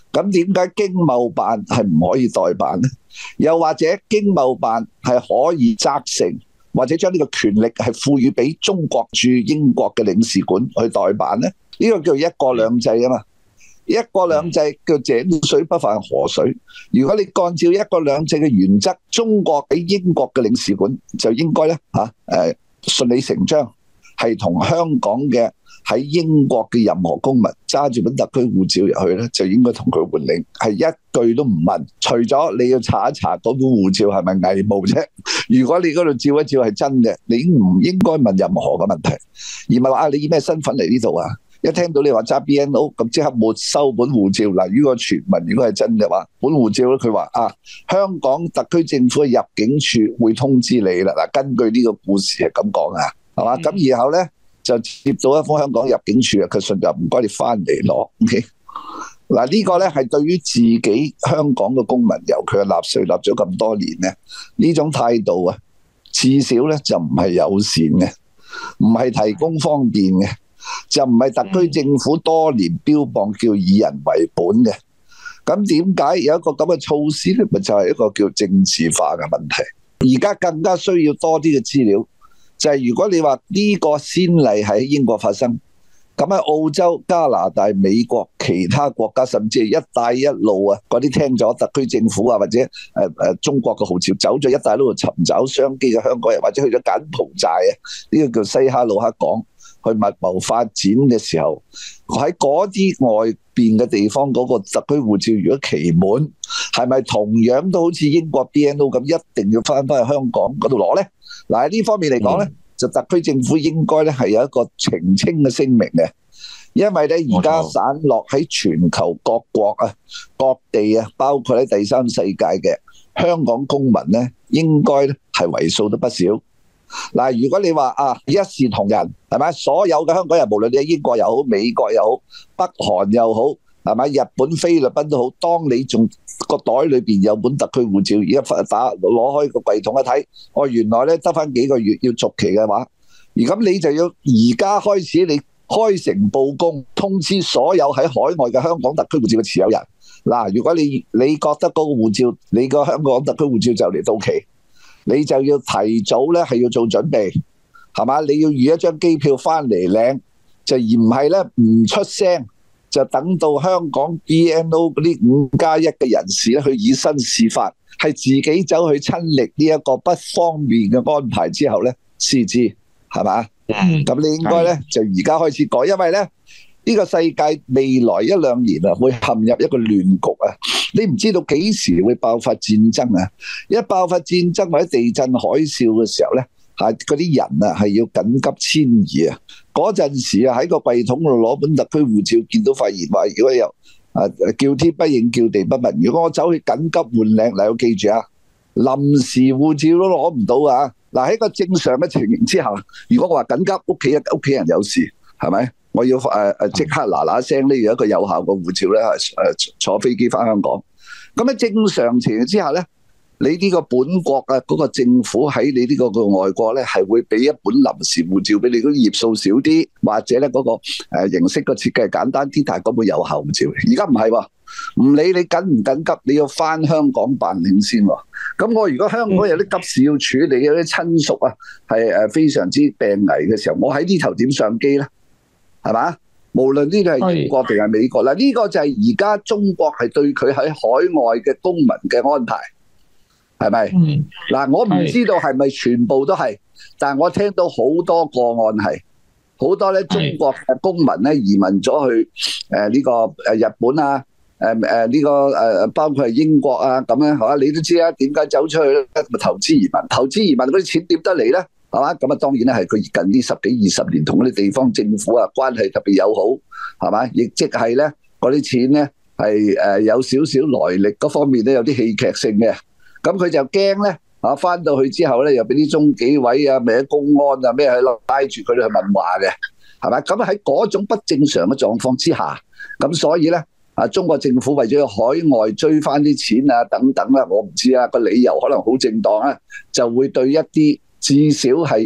咁點解經貿辦係唔可以代辦呢？又或者經貿辦係可以責成，或者將呢個權力係賦予俾中國駐英國嘅領事館去代辦呢？呢、這個叫一國兩制啊嘛！一國兩制叫井水不犯河水。如果你按照一國兩制嘅原則，中國喺英國嘅領事館就應該咧嚇誒順理成章係同香港嘅喺英國嘅任何公民揸住本特區護照入去咧，就應該同佢換領，係一句都唔問。除咗你要查一查嗰本護照係咪偽冒啫。如果你嗰度照一照係真嘅，你唔應該問任何嘅問題，而唔係話啊你以咩身份嚟呢度啊？一聽到你話揸 B N O， 咁即刻沒收本護照。嗱，呢個傳聞如果係真嘅話，本護照咧佢話啊，香港特區政府嘅入境處會通知你啦。嗱，根據呢個故事係咁講啊，係嘛？咁然後咧就接到一封香港入境處嘅信，就唔該你翻嚟攞。OK，嗱呢個咧係對於自己香港嘅公民，由佢嘅納稅納咗咁多年咧，呢種態度啊，至少咧就唔係友善嘅，唔係提供方便嘅。就唔係特區政府多年標榜叫以人為本嘅，咁點解有一個咁嘅措施呢？咪就係一個叫政治化嘅問題。而家更加需要多啲嘅資料，就係如果你話呢個先例喺英國發生，咁喺澳洲、加拿大、美國其他國家，甚至係一帶一路啊嗰啲聽咗特區政府啊或者誒誒中國嘅號召，走咗一帶一路尋找商機嘅香港人，或者去咗柬埔寨啊，呢個叫西哈努克港，去密謀發展嘅時候，喺嗰啲外邊嘅地方嗰個特區護照如果期滿，係咪同樣都好似英國 B N O 咁，一定要翻返去香港嗰度攞呢？嗱，喺呢方面嚟講呢，就特區政府應該咧係有一個澄清嘅聲明嘅，因為咧而家散落喺全球各國啊、各地啊，包括喺第三世界嘅香港公民咧，應該咧係為數都不少。嗱，如果你話啊一視同仁，係咪？所有嘅香港人，無論你喺英國又好、美國又好、北韓又好，係咪？日本、菲律賓都好，當你仲個袋裏邊有本特區護照，而家打攞開個櫃桶一睇，哦，原來咧得翻幾個月要續期嘅話，而咁你就要而家開始你開誠佈公，通知所有喺海外嘅香港特區護照嘅持有人。嗱，如果你你覺得嗰個護照，你個香港特區護照就嚟到期，你就要提早咧係要做準備，係嘛？你要預一張機票翻嚟領，就而唔係咧唔出聲，就等到香港 B N O 嗰啲五加一嘅人士咧去以身試法，係自己走去親歷呢一個不方便嘅安排之後咧先知，係嘛？咁你應該咧就而家開始改，因為咧呢個世界未來一兩年啊會陷入一個亂局啊！你唔知道幾時會爆發戰爭啊！一爆發戰爭或者地震海嘯嘅時候咧，係嗰啲人啊係要緊急遷移啊！嗰陣時啊喺個櫃桶度攞本特區護照，見到發現話如果有啊叫天不應叫地不聞，如果我走去緊急換領，嗱要記住啊，臨時護照都攞唔到啊！嗱喺個正常嘅情形之下，如果我話緊急屋企屋企人有事，係咪？我要誒誒即刻嗱嗱聲呢有一個有效嘅護照咧，誒坐飛機翻香港。咁喺正常情形之下咧，你呢個本國啊嗰個政府喺你呢個個外國咧係會俾一本臨時護照俾你，嗰啲頁數少啲，或者咧嗰個誒形式個設計簡單啲，但係嗰本有效護照。而家唔係喎，唔理你緊唔緊急，你要翻香港辦領先喎。咁我如果香港有啲急事要處理，有啲親屬啊係誒非常之病危嘅時候，我喺呢頭點上機咧？係嘛？無論呢個係英國定係美國啦，呢個就係而家中國係對佢喺海外嘅公民嘅安排，係咪？嗱、嗯，我唔知道係咪全部都係，但係我聽到好多個案係，好多咧中國嘅公民咧移民咗去誒呢個誒日本啊，誒誒呢個誒包括係英國啊咁樣，係嘛？你都知啊，點解走出去咧？咪投資移民，投資移民嗰啲錢點得嚟咧？係嘛？咁啊，當然咧係佢近呢十幾二十年同嗰啲地方政府啊關係特別友好，係嘛？亦即係咧嗰啲錢咧係誒有少少來歷嗰方面咧有啲戲劇性嘅。咁佢就驚咧啊，翻到去之後咧又俾啲中紀委啊、咩公安啊咩去拉住佢哋去問話嘅，係咪？咁喺嗰種不正常嘅狀況之下，咁所以咧啊，中國政府為咗海外追翻啲錢啊等等啦，我唔知啊個理由可能好正當啊，就會對一啲至少係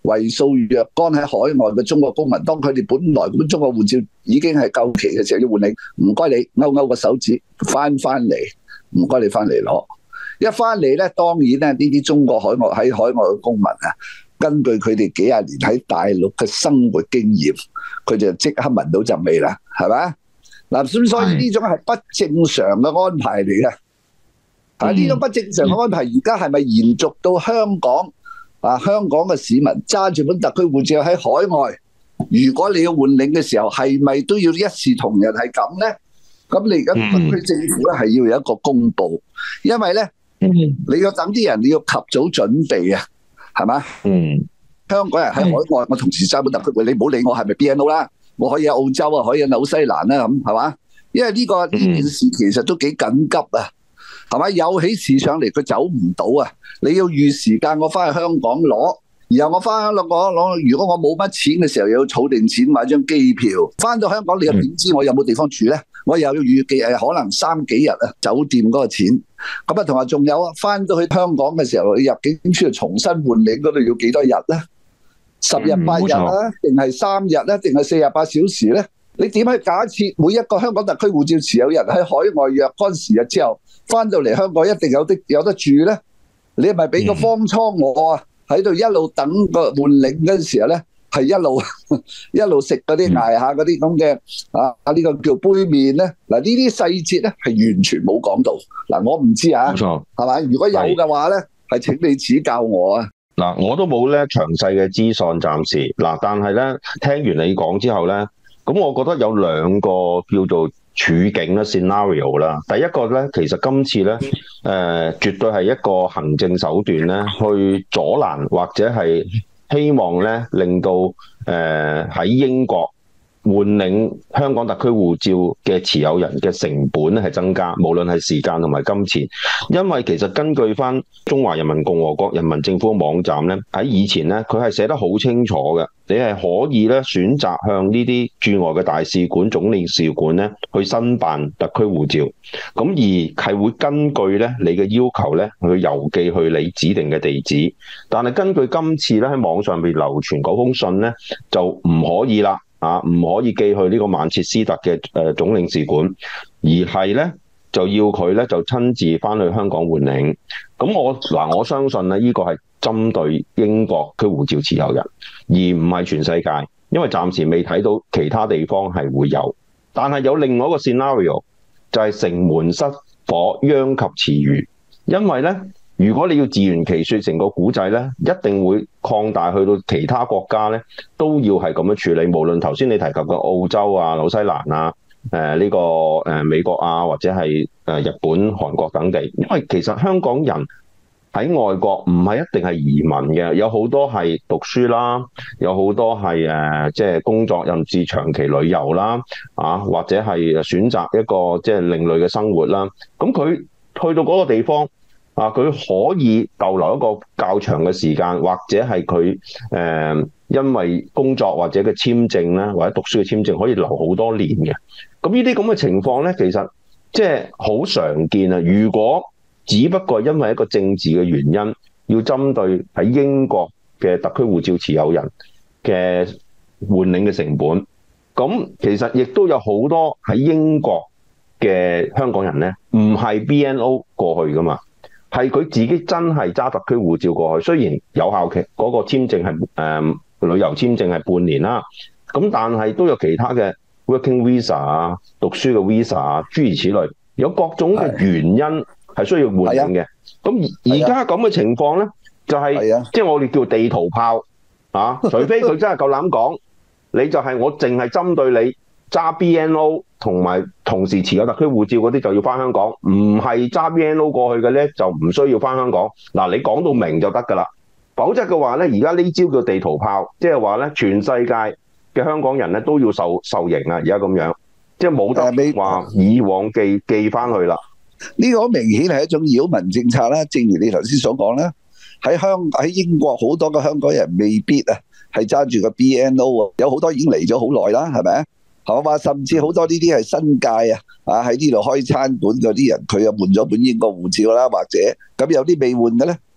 為數若干喺海外嘅中國公民，當佢哋本來本中國護照已經係夠期嘅時候要換領，唔該你勾勾個手指翻翻嚟，唔該你翻嚟攞。一翻嚟咧，當然咧呢啲中國海外喺海外嘅公民啊，根據佢哋幾廿年喺大陸嘅生活經驗，佢就即刻聞到陣味啦，係咪？嗱，咁所以呢種係不正常嘅安排嚟嘅。啊，呢種不正常嘅安排，而家係咪延續到香港？啊，香港嘅市民揸住本特區護照喺海外，如果你要換領嘅時候，係咪都要一視同仁係咁咧？咁你而家特區政府咧係要有一個公佈，因為咧你要等啲人，你要及早準備啊，係嘛？嗯，香港人喺海外，我同時揸本特區護照，你唔好理我係咪 B N O 啦，我可以喺澳洲啊，可以喺紐西蘭啦，咁係嘛？因為呢個呢件事其實都幾緊急啊，係咪？有起事上嚟，佢走唔到啊！你要預時間，我翻去香港攞，然後我翻香港攞。如果我冇乜錢嘅時候，又要儲定錢買張機票。翻到香港，你又點知我有冇地方住咧？我又要預計誒，可能三幾日啊，酒店嗰個錢。咁啊，同埋仲有啊，翻到去香港嘅時候，你入境處重新換領嗰度要幾多日咧？十日八日啊，定係三日咧？定係四十八小時咧？你點去假設每一個香港特區護照持有人喺海外若干時日之後，翻到嚟香港一定有的有得住咧？你係咪俾個方艙我啊？喺度一路等個換領嗰陣時候咧，係一路一路食嗰啲捱下嗰啲咁嘅啊啊呢個叫杯麵咧。嗱，呢啲細節咧係完全冇講到。嗱，我唔知啊，冇錯，係咪？如果有嘅話咧，係請你指教我啊。 嗱，我都冇咧詳細嘅資訊暫時。嗱，但係咧聽完你講之後咧，咁我覺得有兩個叫做處境啦 scenario 啦。第一個咧，其實今次咧，誒、呃、絕對係一個行政手段咧，去阻攔或者係希望咧，令到誒喺、呃、英國換領香港特區護照嘅持有人嘅成本咧係增加，無論係時間同埋金錢。因為其實根據翻中華人民共和國人民政府嘅網站咧，喺以前咧佢係寫得好清楚嘅，你係可以咧選擇向呢啲駐外嘅大使館、總領事館咧去申辦特區護照，咁而係會根據咧你嘅要求咧去郵寄去你指定嘅地址。但係根據今次咧喺網上邊流傳嗰封信咧，就唔可以啦。啊，唔可以寄去呢個曼徹斯特嘅誒總領事館，而係咧就要佢咧就親自翻去香港換領。咁我嗱，我相信咧呢個係針對英國區護照持有人，而唔係全世界，因為暫時未睇到其他地方係會有。但係有另外一個 scenario 就係城門失火，殃及池魚，因為咧。如果你要自圓其說成個古仔咧，一定會擴大去到其他國家咧，都要係咁樣處理。無論頭先你提及嘅澳洲啊、紐西蘭啊、誒、呃、呢、這個誒、呃、美國啊，或者係誒日本、韓國等地，因為其實香港人喺外國唔係一定係移民嘅，有好多係讀書啦，有好多係誒即係工作甚至長期旅遊啦，啊或者係選擇一個即係另類嘅生活啦。咁佢去到嗰個地方。啊！佢可以逗留一個較長嘅時間，或者係佢誒因為工作或者嘅簽證咧，或者讀書嘅簽證可以留好多年嘅。咁呢啲咁嘅情況咧，其實即係好常見啊！如果只不過因為一個政治嘅原因，要針對喺英國嘅特區護照持有人嘅換領嘅成本，咁其實亦都有好多喺英國嘅香港人咧，唔係 B N O 過去噶嘛。係佢自己真係揸特區護照過去，雖然有效期嗰、那個簽證係誒、呃、旅遊簽證係半年啦，咁但係都有其他嘅 working visa 啊、讀書嘅 visa 啊，諸如此類，有各種嘅原因係需要換領嘅。咁而家咁嘅情況咧，就係、是、即係我哋叫地圖炮啊，除非佢真係夠膽講，你就係我淨係針對你。揸 B N O 同埋同時持有特區護照嗰啲就要翻香港，唔係揸 B N O 過去嘅咧就唔需要翻香港。嗱，你講到明就得㗎啦，否則嘅話咧，而家呢招叫地圖炮，即係話咧全世界嘅香港人咧都要受受刑啊！而家咁樣，即係冇得話以往寄寄翻去啦。 呢個好明顯係一種擾民政策啦。正如你頭先所講啦，喺香喺英國好多嘅香港人未必啊係揸住個 B N O 啊，有好多已經嚟咗好耐啦，係咪？係嘛？甚至好多呢啲係新界啊，啊喺呢度開餐館嗰啲人，佢又換咗本英國護照啦，或者咁有啲未換嘅咧。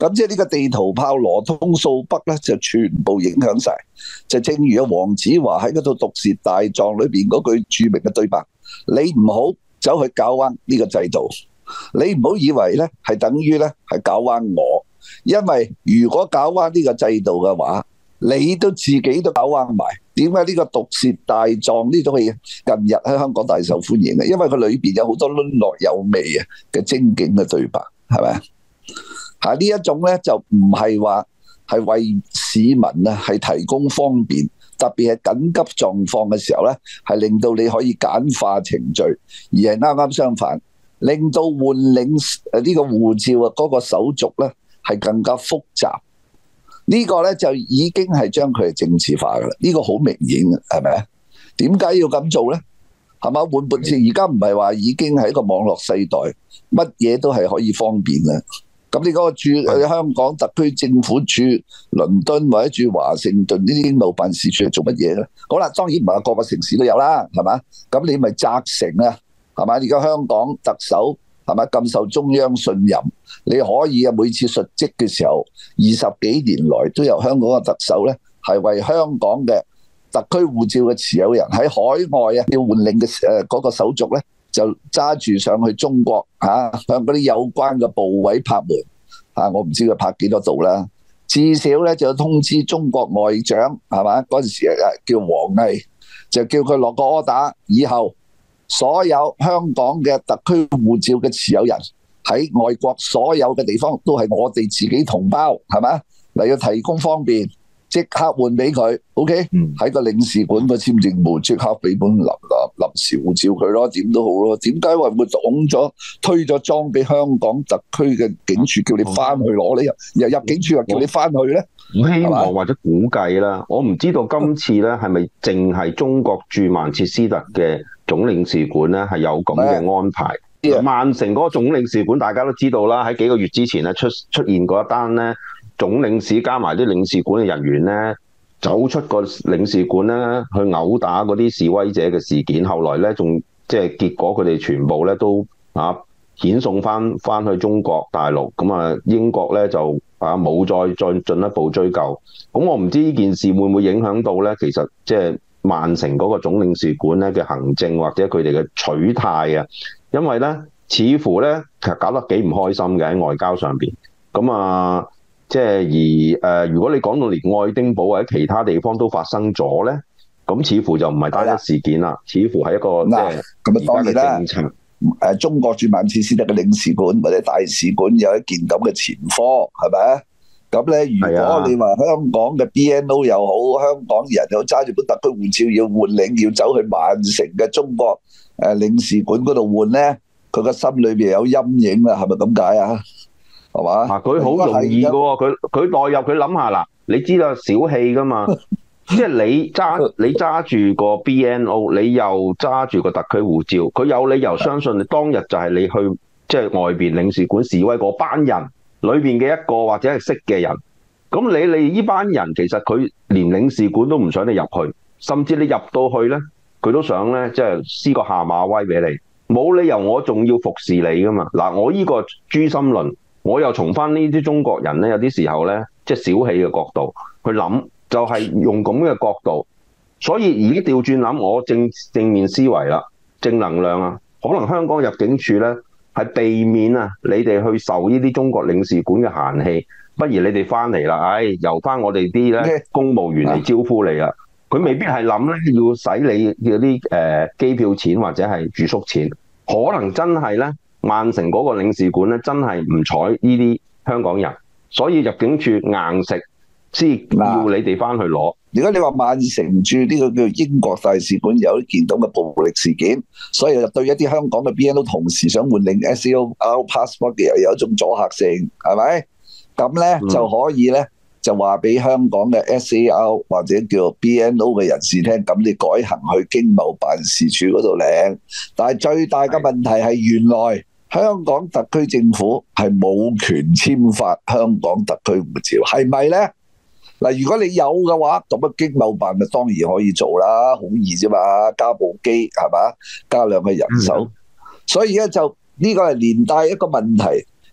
咁即係呢個地圖炮羅通掃北咧，就全部影響晒。就正如阿黃子華喺嗰套《毒舌大狀》裏邊嗰句著名嘅對白：你唔好走去搞彎呢個制度，你唔好以為咧係等於咧係搞彎我，因為如果搞彎呢個制度嘅話，你都自己都搞彎埋。點解呢個《毒舌大狀》呢套戲近日喺香港大受歡迎嘅？因為佢裏邊有好多淪落有味啊嘅精警嘅對白，係咪？嚇呢一種咧就唔係話係為市民啊係提供方便，特別係緊急狀況嘅時候咧，係令到你可以簡化程序，而係啱啱相反，令到換領誒呢個護照啊嗰個手續咧係更加複雜。呢個咧就已經係將佢係政治化噶啦，呢個好明顯嘅，係咪啊？點解要咁做咧？係嘛？換本次而家唔係話已經係一個網絡世代，乜嘢都係可以方便嘅。咁你嗰個駐香港特區政府駐倫敦或者駐華盛頓呢啲經貿辦事處係做乜嘢咧？好啦，當然唔係個個城市都有啦，係嘛？咁你咪責成啊，係嘛？而家香港特首係咪咁受中央信任？你可以啊，每次述職嘅時候，二十幾年來都有香港嘅特首咧，係為香港嘅特區護照嘅持有人喺海外啊要換領嘅誒嗰個手續咧，就揸住上去中國嚇、啊，向嗰啲有關嘅部委拍門嚇、啊，我唔知佢拍幾多度啦，至少咧就要通知中國外長係嘛？嗰陣時啊叫王毅，就叫佢落個 order， 以後所有香港嘅特區護照嘅持有人喺外國所有嘅地方都係我哋自己同胞，係咪？嚟要提供方便，即刻換俾佢 ，OK？喺個領事館個簽證簿即刻俾本臨臨臨時護照佢咯，點都好咯。點解話會擋咗推咗裝俾香港特區嘅警署，叫你翻去攞呢？又入境處又叫你翻去咧？ 我希望或者估計啦，我唔知道今次咧係咪淨係中國駐曼徹斯特嘅總領事館咧係有咁嘅安排。曼城嗰個總領事館大家都知道啦，喺幾個月之前咧出出現過一單咧，總領事加埋啲領事館嘅人員咧走出個領事館咧去毆打嗰啲示威者嘅事件，後來咧仲即係結果佢哋全部咧都啊遣送翻翻去中國大陸，咁啊英國咧就啊冇再再進一步追究。咁我唔知呢件事會唔會影響到咧，其實即係曼城嗰個總領事館咧嘅行政或者佢哋嘅取態啊。因為咧，似乎咧，其實搞得幾唔開心嘅喺外交上邊。咁啊，即係而誒、呃，如果你講到連愛丁堡或者其他地方都發生咗咧，咁似乎就唔係單一事件啦，似乎係一個即係咁啊，當然啦。 政策誒，中國駐曼徹斯特嘅領事館或者大使館有一件咁嘅前科，係咪？咁咧，如果你話香港嘅 B N O 又好，香港人又揸住本特區護照要換領，要走去曼城嘅中國誒領事館嗰度換咧，佢個心裏邊有陰影啦，係咪咁解啊？係嘛？ 嗱，佢好容易嘅喎，佢佢代入佢諗下啦，你知道小氣噶嘛？即係你揸你揸住個 B N O， 你又揸住個特區護照，佢有理由相信你當日就係你去即係外邊領事館示威嗰班人裏邊嘅一個或者係識嘅人。咁你你呢班人其實佢連領事館都唔想你入去，甚至你入到去咧，佢都想咧即係施個下馬威俾你，冇理由我仲要服侍你噶嘛。嗱，我呢個誅心論，我又從翻呢啲中國人咧，有啲時候咧即係小氣嘅角度去諗。就係用咁嘅角度，所以而家調轉諗，我正正面思維啦，正能量啊，可能香港入境處咧係避免啊，你哋去受呢啲中國領事館嘅閒氣，不如你哋翻嚟啦，唉，由翻我哋啲咧公務員嚟招呼你啦。佢未必係諗咧要使你嗰啲誒機票錢或者係住宿錢，可能真係咧曼城嗰個領事館咧真係唔睬呢啲香港人，所以入境處硬食。先要你哋翻去攞。 如果你話曼城駐呢個叫英國大使館有一件咁嘅暴力事件，所以就對一啲香港嘅 B N O 同時想換領 S A R passport 嘅又有一種阻嚇性，係咪？咁咧、嗯、就可以咧就話俾香港嘅 S A R 或者叫 B N O 嘅人士聽，咁你改行去經貿辦事處嗰度領。但係最大嘅問題係原來香港特區政府係冇權簽發香港特區護照，係咪咧？嗱，如果你有嘅話，咁啊經貿辦咪當然可以做啦，好易啫嘛，加部機係嘛，加兩個人手。嗯、所以咧就呢、這個係連帶一個問題，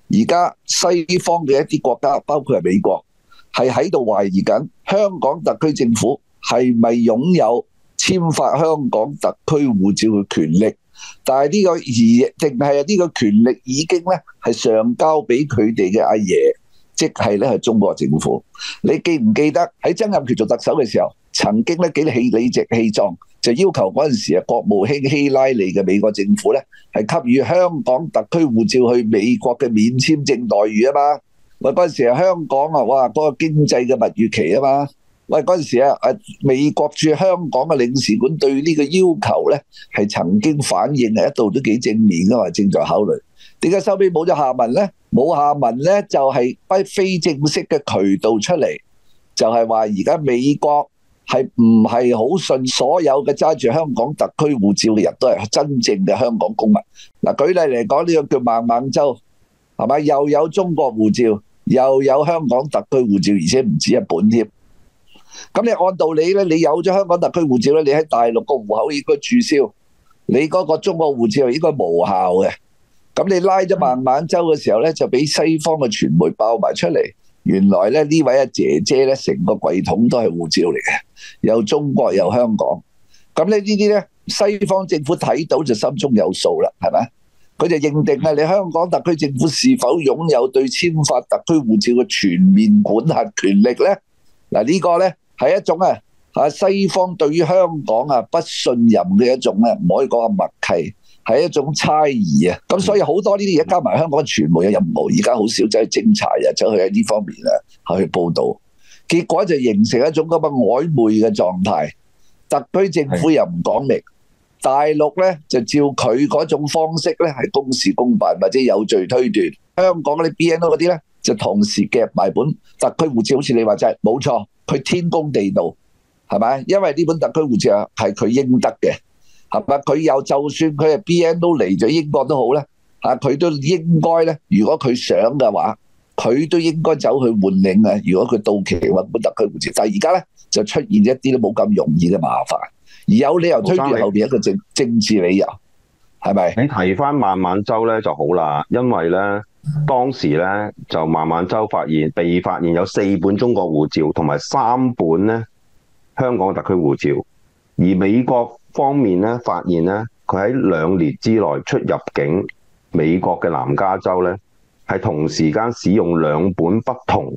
而家西方嘅一啲國家，包括係美國，係喺度懷疑緊香港特區政府係咪擁有簽發香港特區護照嘅權力？但係呢個而定係呢個權力已經咧係上交俾佢哋嘅阿爺，即係咧係中國政府。你記唔記得喺曾蔭權做特首嘅時候，曾經咧幾理直氣壯就要求嗰陣時啊國務卿希拉里嘅美國政府咧係給予香港特區護照去美國嘅免簽證待遇啊嘛？喂，嗰陣時啊香港啊，哇嗰個經濟嘅蜜月期啊嘛。喂，嗰陣時啊，誒美國駐香港嘅領事館對呢個要求咧，係曾經反應係一度都幾正面噶嘛，正在考慮。點解收尾冇咗下文咧？冇下文咧，就係不非正式嘅渠道出嚟，就係話而家美國係唔係好信所有嘅揸住香港特區護照嘅人都係真正嘅香港公民。嗱，舉例嚟講，呢個叫孟晚舟，係咪又有中國護照，又有香港特區護照，而且唔止一本添。咁你按道理咧，你有咗香港特區護照咧，你喺大陸個戶口應該註銷，你嗰個中國護照係應該無效嘅。咁你拉咗孟晚舟嘅時候咧，就俾西方嘅傳媒爆埋出嚟，原來咧呢位阿姐姐咧成個櫃桶都係護照嚟嘅，有中國有香港。咁咧呢啲咧西方政府睇到就心中有數啦，係咪？佢就認定係你香港特區政府是否擁有對簽發特區護照嘅全面管轄權力咧？嗱，呢個咧係一種啊啊西方對於香港啊不信任嘅一種咧，唔可以講係默契，係一種猜疑啊。咁所以好多呢啲嘢加埋香港嘅傳媒嘅任務，而家好少走去偵查啊，走去喺呢方面啊去報導，結果就形成一種咁嘅曖昧嘅狀態。特區政府又唔講明，大陸咧就照佢嗰種方式咧係公事公辦或者有罪推斷，香港嗰啲 B N O 嗰啲咧就同時夾埋本特區護照，好似你話齋冇錯，佢天公地道，係咪？因為呢本特區護照係佢應得嘅，係咪？佢又就算佢係 B N O 嚟咗英國都好咧，嚇佢都應該咧，如果佢想嘅話，佢都應該走去換領啊！如果佢到期揾本特區護照，但係而家咧就出現一啲都冇咁容易嘅麻煩，而有理由推住後邊一個政政治理由，係咪？ 你提翻孟晚舟咧就好啦，因為咧當時咧就孟晚舟發現被發現有四本中國護照同埋三本咧香港特區護照，而美國方面咧發現咧佢喺兩年之內出入境美國嘅南加州咧係同時間使用兩本不同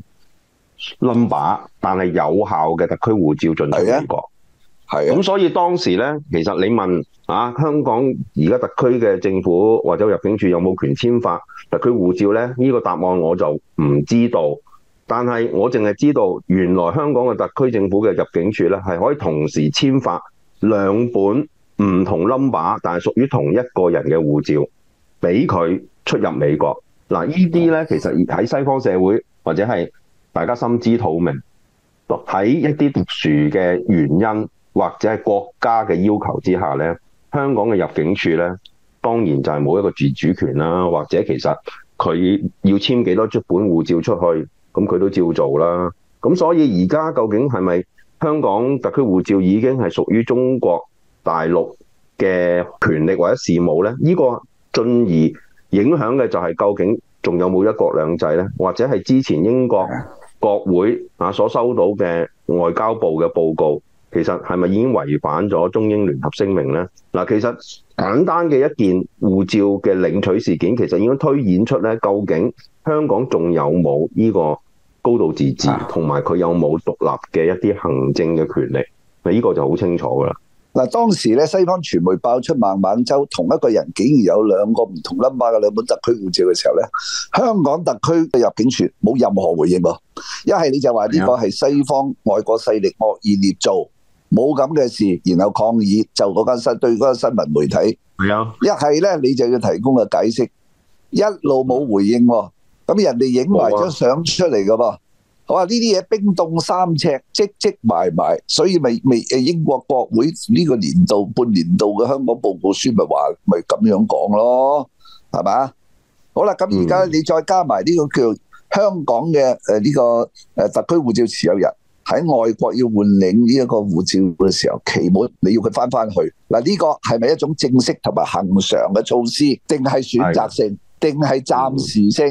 number 但係有效嘅特區護照進出美國。係咁，所以當時咧，其實你問啊，香港而家特區嘅政府或者入境處有冇權簽發特區護照咧？呢個答案我就唔知道。但係我淨係知道，原來香港嘅特區政府嘅入境處咧係可以同時簽發兩本唔同 number 但係屬於同一個人嘅護照，俾佢出入美國。嗱，呢啲咧其實喺西方社會或者係大家心知肚明，喺一啲特殊嘅原因或者係國家嘅要求之下咧，香港嘅入境處咧當然就係冇一個自主權啦，或者其實佢要簽幾多張本護照出去，咁佢都照做啦。咁所以而家究竟係咪香港特區護照已經係屬於中國大陸嘅權力或者事務咧？呢個進而影響嘅就係究竟仲有冇一國兩制咧，或者係之前英國國會啊所收到嘅外交部嘅報告，其實係咪已經違反咗中英聯合聲明呢？嗱，其實簡單嘅一件護照嘅領取事件，其實已經推演出咧，究竟香港仲有冇呢個高度自治，同埋佢有冇獨立嘅一啲行政嘅權力？嗱，呢個就好清楚㗎啦。 嗱，當時咧西方傳媒爆出孟晚舟同一個人竟然有兩個唔同 number 嘅兩本特區護照嘅時候咧，香港特區嘅入境處冇任何回應喎。一係你就話呢個係西方外國勢力惡意捏造，冇咁嘅事，然後抗議就嗰間新對嗰個新聞媒體。係啊，一係咧你就要提供個解釋，一路冇回應喎。咁人哋影埋張相出嚟噶噃。我話呢啲嘢冰凍三尺，積積埋埋，所以咪咪誒英國國會呢個年度半年度嘅香港報告書咪話咪咁樣講咯，係嘛？好啦，咁而家你再加埋呢個叫香港嘅誒呢個誒特區護照持有人喺外國要換領呢一個護照嘅時候，期滿你要佢翻翻去嗱，呢個係咪一種正式同埋恆常嘅措施，定係選擇性，定係暫時性？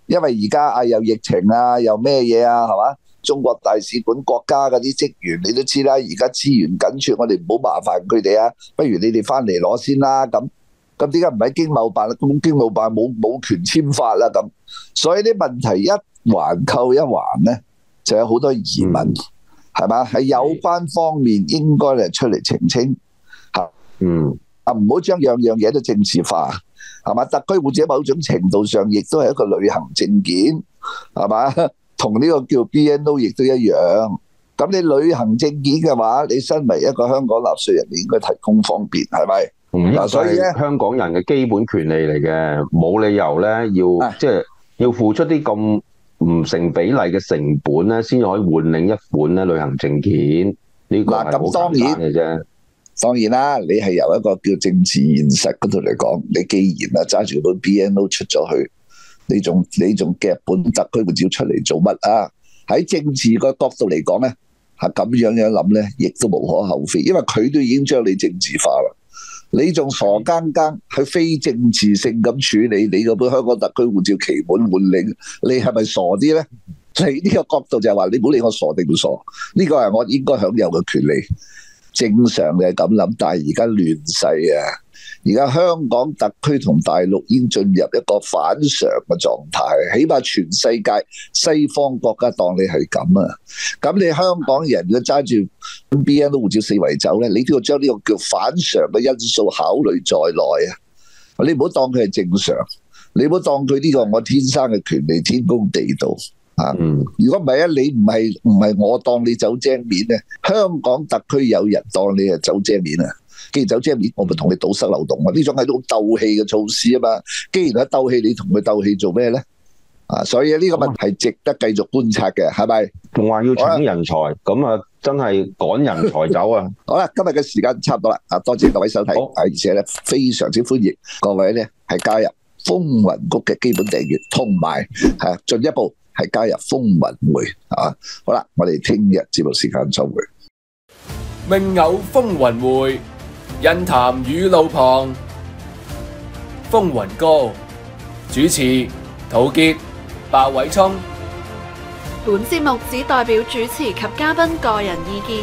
因為而家啊又疫情啊又咩嘢啊係嘛？中國大使館國家嗰啲職員你都知啦，而家資源緊缺，我哋唔好麻煩佢哋啊，不如你哋翻嚟攞先啦。咁咁點解唔喺經貿辦？咁經貿辦冇冇權簽發啦咁，所以啲問題一環扣一環咧，就有好多疑問，係嘛？喺有關方面應該係出嚟澄清嚇， 嗯啊唔好將樣樣嘢都政治化，係嘛？特區護照某種程度上亦都係一個旅行證件，係嘛？同呢個叫 B N O 亦都一樣。咁你旅行證件嘅話，你身為一個香港納稅人，你應該提供方便，係咪？ 嗱，所以咧，香港人嘅基本權利嚟嘅，冇理由咧要即係要付出啲咁唔成比例嘅成本咧，先可以換領一款咧旅行證件。呢個係好簡單嘅啫。 當然啦，你係由一個叫政治現實嗰度嚟講，你既然啊揸住本 B N O 出咗去，你仲你仲夾本特區護照出嚟做乜啊？喺政治個角度嚟講咧，係咁樣樣諗咧，亦都無可厚非，因為佢都已經將你政治化啦。你仲傻更更去非政治性咁處理你嗰本香港特區護照期滿換領，你係咪傻啲咧？你呢個角度就係話你唔好理我傻定唔傻，呢個係我應該享有嘅權利。正常嘅咁諗，但係而家亂世啊！而家香港特區同大陸已經進入一個反常嘅狀態，起碼全世界西方國家當你係咁啊！咁你香港人如果揸住 B N O 護照四圍走咧，你都要將呢個叫反常嘅因素考慮在內啊！你唔好當佢係正常，你唔好當佢呢個我天生嘅權利，天公地道。啊！如果唔係啊，你唔係唔係我當你走精面咧，香港特區有人當你係走精面啊！既然走精面，我咪同你堵塞漏洞啊！呢種係種鬥氣嘅措施啊嘛。既然喺鬥氣，你同佢鬥氣做咩咧？啊！所以呢個問題值得繼續觀察嘅，係咪？ 同話要搶人才，咁啊真係趕人才走啊！ 好啦，今日嘅時間差唔多啦，啊多謝各位收睇，啊而且咧非常之歡迎各位咧係加入風雲谷嘅基本訂閱，同埋係進一步。係加入風雲會啊！好啦，我哋聽日節目時間再會。 命偶風雲會，印談與路旁，風雲歌主持陶傑、鮑偉聰。 本節目只代表主持及嘉賓個人意見。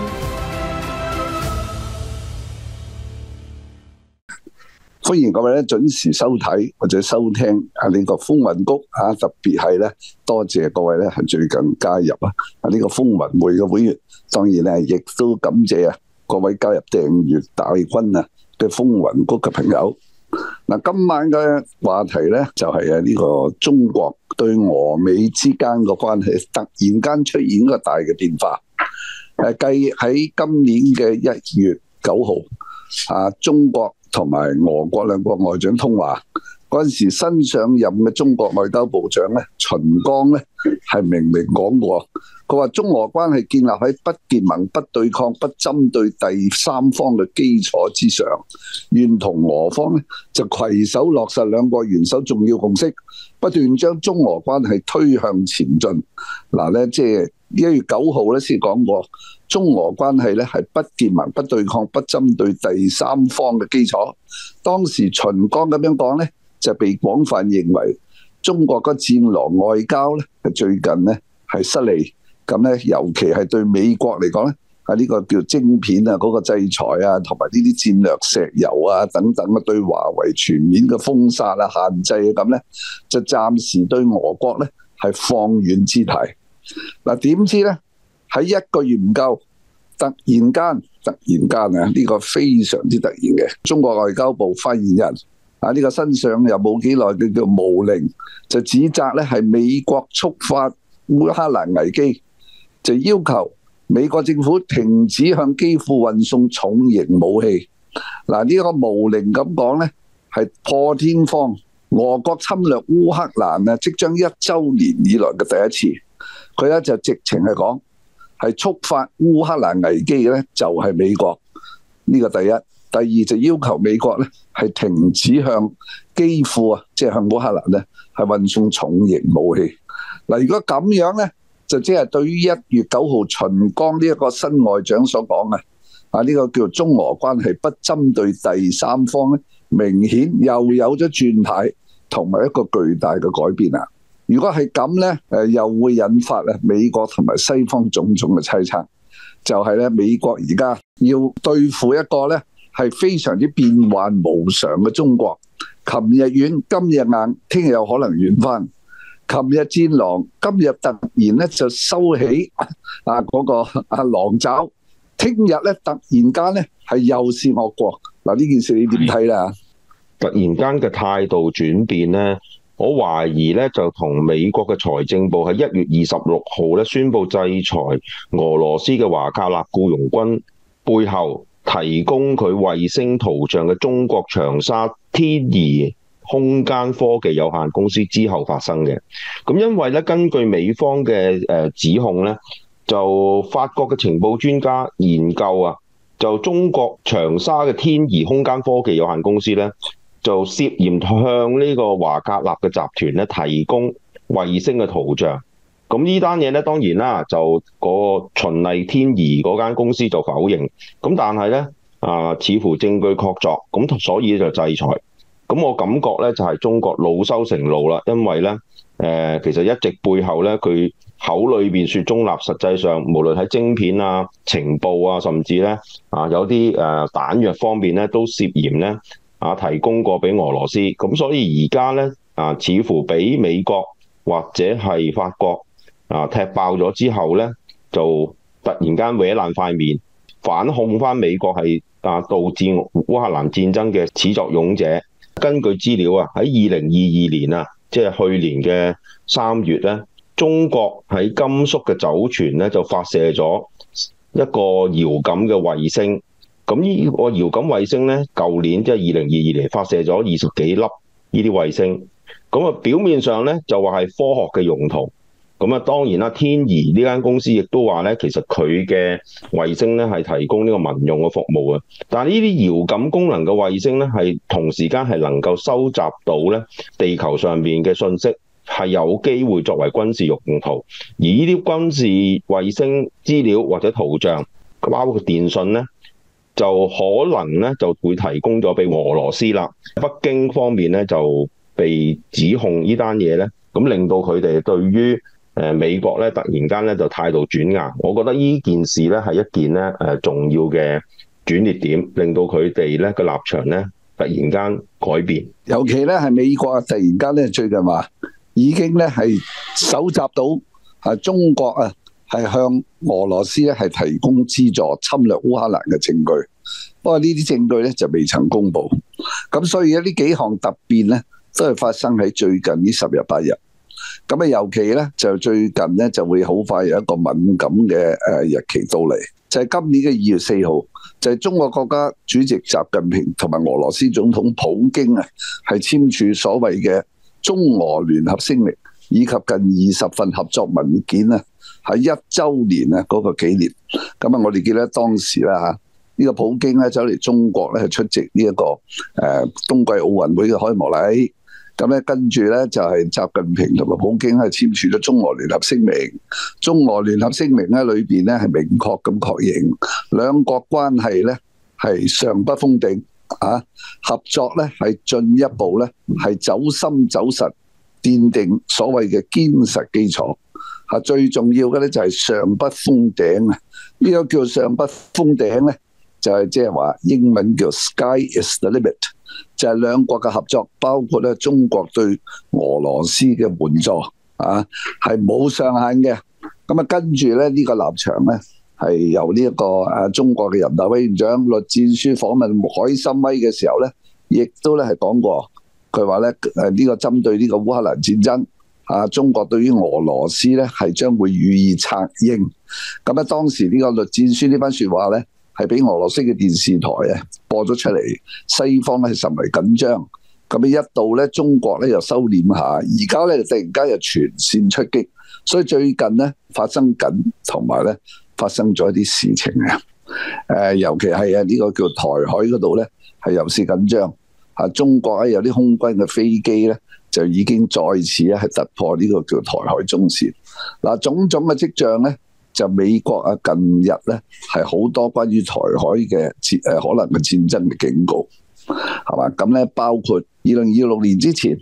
歡迎各位咧準時收睇或者收聽啊呢個風雲谷啊，特別係咧多謝各位咧係最近加入啊啊呢個風雲會嘅會員，當然咧亦都感謝啊各位加入訂閱大軍啊嘅風雲谷嘅朋友。嗱，今晚嘅話題咧就係啊呢個中國對俄美之間嘅關係突然間出現一個大嘅變化。誒，計喺今年嘅一月九號啊，中國同埋俄國兩國外長通話嗰陣時，新上任嘅中國外交部長咧秦剛咧係明明講過，佢話中俄關係建立喺不結盟、不對抗、不針對第三方嘅基礎之上，願同俄方咧就攜手落實兩國元首重要共識，不斷將中俄關係推向前進。嗱咧，即係一月九號咧先講過。中俄關係咧係不結盟、不對抗、不針對第三方嘅基礎。當時秦剛咁樣講咧，就被廣泛認為中國嘅戰狼外交咧係最近咧係失利。咁咧，尤其係對美國嚟講咧，係呢個叫晶片啊嗰個制裁啊，同埋呢啲戰略石油啊等等嘅對華為全面嘅封殺啊、限制啊咁咧，就暫時對俄國咧係放軟姿態。嗱，點知咧？喺一個月唔夠，突然間，突然間啊！呢個非常之突然嘅，中國外交部發言人啊，呢個新上又冇幾耐，佢叫毛寧，就指責咧係美國觸發烏克蘭危機，就要求美國政府停止向基輔運送重型武器。嗱，呢個毛寧咁講咧，係破天荒，俄國侵略烏克蘭啊，即將一週年以來嘅第一次，佢咧就直情係講。係觸發烏克蘭危機嘅咧，就係美國呢個第一。第二就要求美國咧係停止向基輔啊，即係向烏克蘭咧係運送重型武器。嗱，如果咁樣咧，就即係對於一月九號秦剛呢一個新外長所講嘅啊，呢個叫中俄關係不針對第三方咧，明顯又有咗轉態同埋一個巨大嘅改變啊！ 如果係咁咧，誒又會引發啊美國同埋西方種種嘅猜測，就係咧美國而家要對付一個咧係非常之變幻無常嘅中國。琴日軟，今日硬，聽日有可能軟翻。琴日戰狼，今日突然咧就收起啊嗰個啊狼爪，聽日咧突然間咧係又是惡國。嗱，呢件事你點睇啦？ 突然間嘅態度轉變咧，我懷疑咧就同美國嘅財政部喺一月二十六號咧宣布制裁俄羅斯嘅華格納僱傭軍背後提供佢衛星圖像嘅中國長沙天儀空間科技有限公司之後發生嘅。咁因為咧根據美方嘅誒指控咧，就法國嘅情報專家研究啊，就中國長沙嘅天儀空間科技有限公司咧，就涉嫌向呢個華格納嘅集團咧提供衛星嘅圖像。咁呢單嘢咧，當然啦，就個循例天儀嗰間公司就否認。咁但係咧啊，似乎證據確鑿，咁所以就制裁。咁我感覺咧就係中國惱羞成怒啦，因為咧誒、呃、其實一直背後咧佢口裏邊説中立，實際上無論喺晶片啊、情報啊，甚至咧啊有啲誒彈藥方面咧都涉嫌咧啊提供過俾俄羅斯。咁所以而家咧啊似乎俾美國或者係法國啊踢爆咗之後咧，就突然間搲爛塊面，反控翻美國係啊導致烏克蘭戰爭嘅始作俑者。根據資料啊，喺二零二二年啊，即係去年嘅三月咧，中國喺甘肅嘅酒泉咧就發射咗一個遙感嘅衛星。咁呢個遙感衛星咧，舊年即係二零二二年發射咗二十幾粒呢啲衛星。咁啊，表面上咧就話係科學嘅用途。咁啊，當然啦，天儀呢間公司亦都話咧，其實佢嘅衛星咧係提供呢個民用嘅服務嘅。但係呢啲遙感功能嘅衛星咧，係同時間係能夠收集到咧地球上面嘅信息，係有機會作為軍事用途。而呢啲軍事衛星資料或者圖像，包括電訊咧，就可能咧就會提供咗俾俄羅斯啦。北京方面咧就被指控呢單嘢咧，咁令到佢哋對於誒美國咧突然間咧就態度轉硬。我覺得呢件事咧係一件咧誒重要嘅轉捩點，令到佢哋咧個立場咧突然間改變。 尤其咧係美國啊，突然間咧最近話已經咧係搜集到啊中國啊係向俄羅斯咧係提供資助侵略烏克蘭嘅證據。不過呢啲證據咧就未曾公布。咁所以呢幾項突變咧都係發生喺最近呢十日八日。咁啊，尤其咧就最近咧就會好快有一個敏感嘅誒日期到嚟，就係今年嘅二月四號，就係中國國家主席習近平同埋俄羅斯總統普京啊，係簽署所謂嘅中俄聯合聲明，以及近二十份合作文件啊，喺一週年啊嗰個紀念。咁啊，我哋記得當時啦嚇，呢個普京咧走嚟中國咧出席呢一個誒冬季奧運會嘅開幕禮。咁咧跟住咧就係習近平同埋普京係簽署咗中俄聯合聲明。中俄聯合聲明咧裏邊咧係明確咁確認兩國關係咧係上不封頂啊，合作咧係進一步咧係走深走實，奠定所謂嘅堅實基礎。啊，最重要嘅咧就係上不封頂啊！呢個叫上不封頂咧，就係即係話英文叫 Sky is the limit。就係兩國嘅合作，包括咧中國對俄羅斯嘅援助啊，係冇上限嘅。咁啊，跟住咧呢個立場咧，係由呢一個誒中國嘅人大委員長栗戰書訪問海參崴嘅時候咧，亦都咧係講過，佢話咧誒呢個針對呢個烏克蘭戰爭啊，中國對於俄羅斯咧係將會予以策應。咁啊，當時呢個栗戰書呢番説話咧，係俾俄羅斯嘅電視台啊播咗出嚟，西方咧係甚為緊張。咁一度咧，中國咧又收斂下，而家咧突然間又全線出擊，所以最近咧發生緊，同埋咧發生咗一啲事情啊。誒，尤其係啊呢個叫台海嗰度咧係尤是緊張。啊，中國咧有啲空軍嘅飛機咧就已經再次咧係突破呢個叫台海中線。嗱，種種嘅跡象咧。就美國啊，近日咧係好多關於台海嘅戰誒可能嘅戰爭嘅警告，係嘛？咁咧包括二零二六年之前，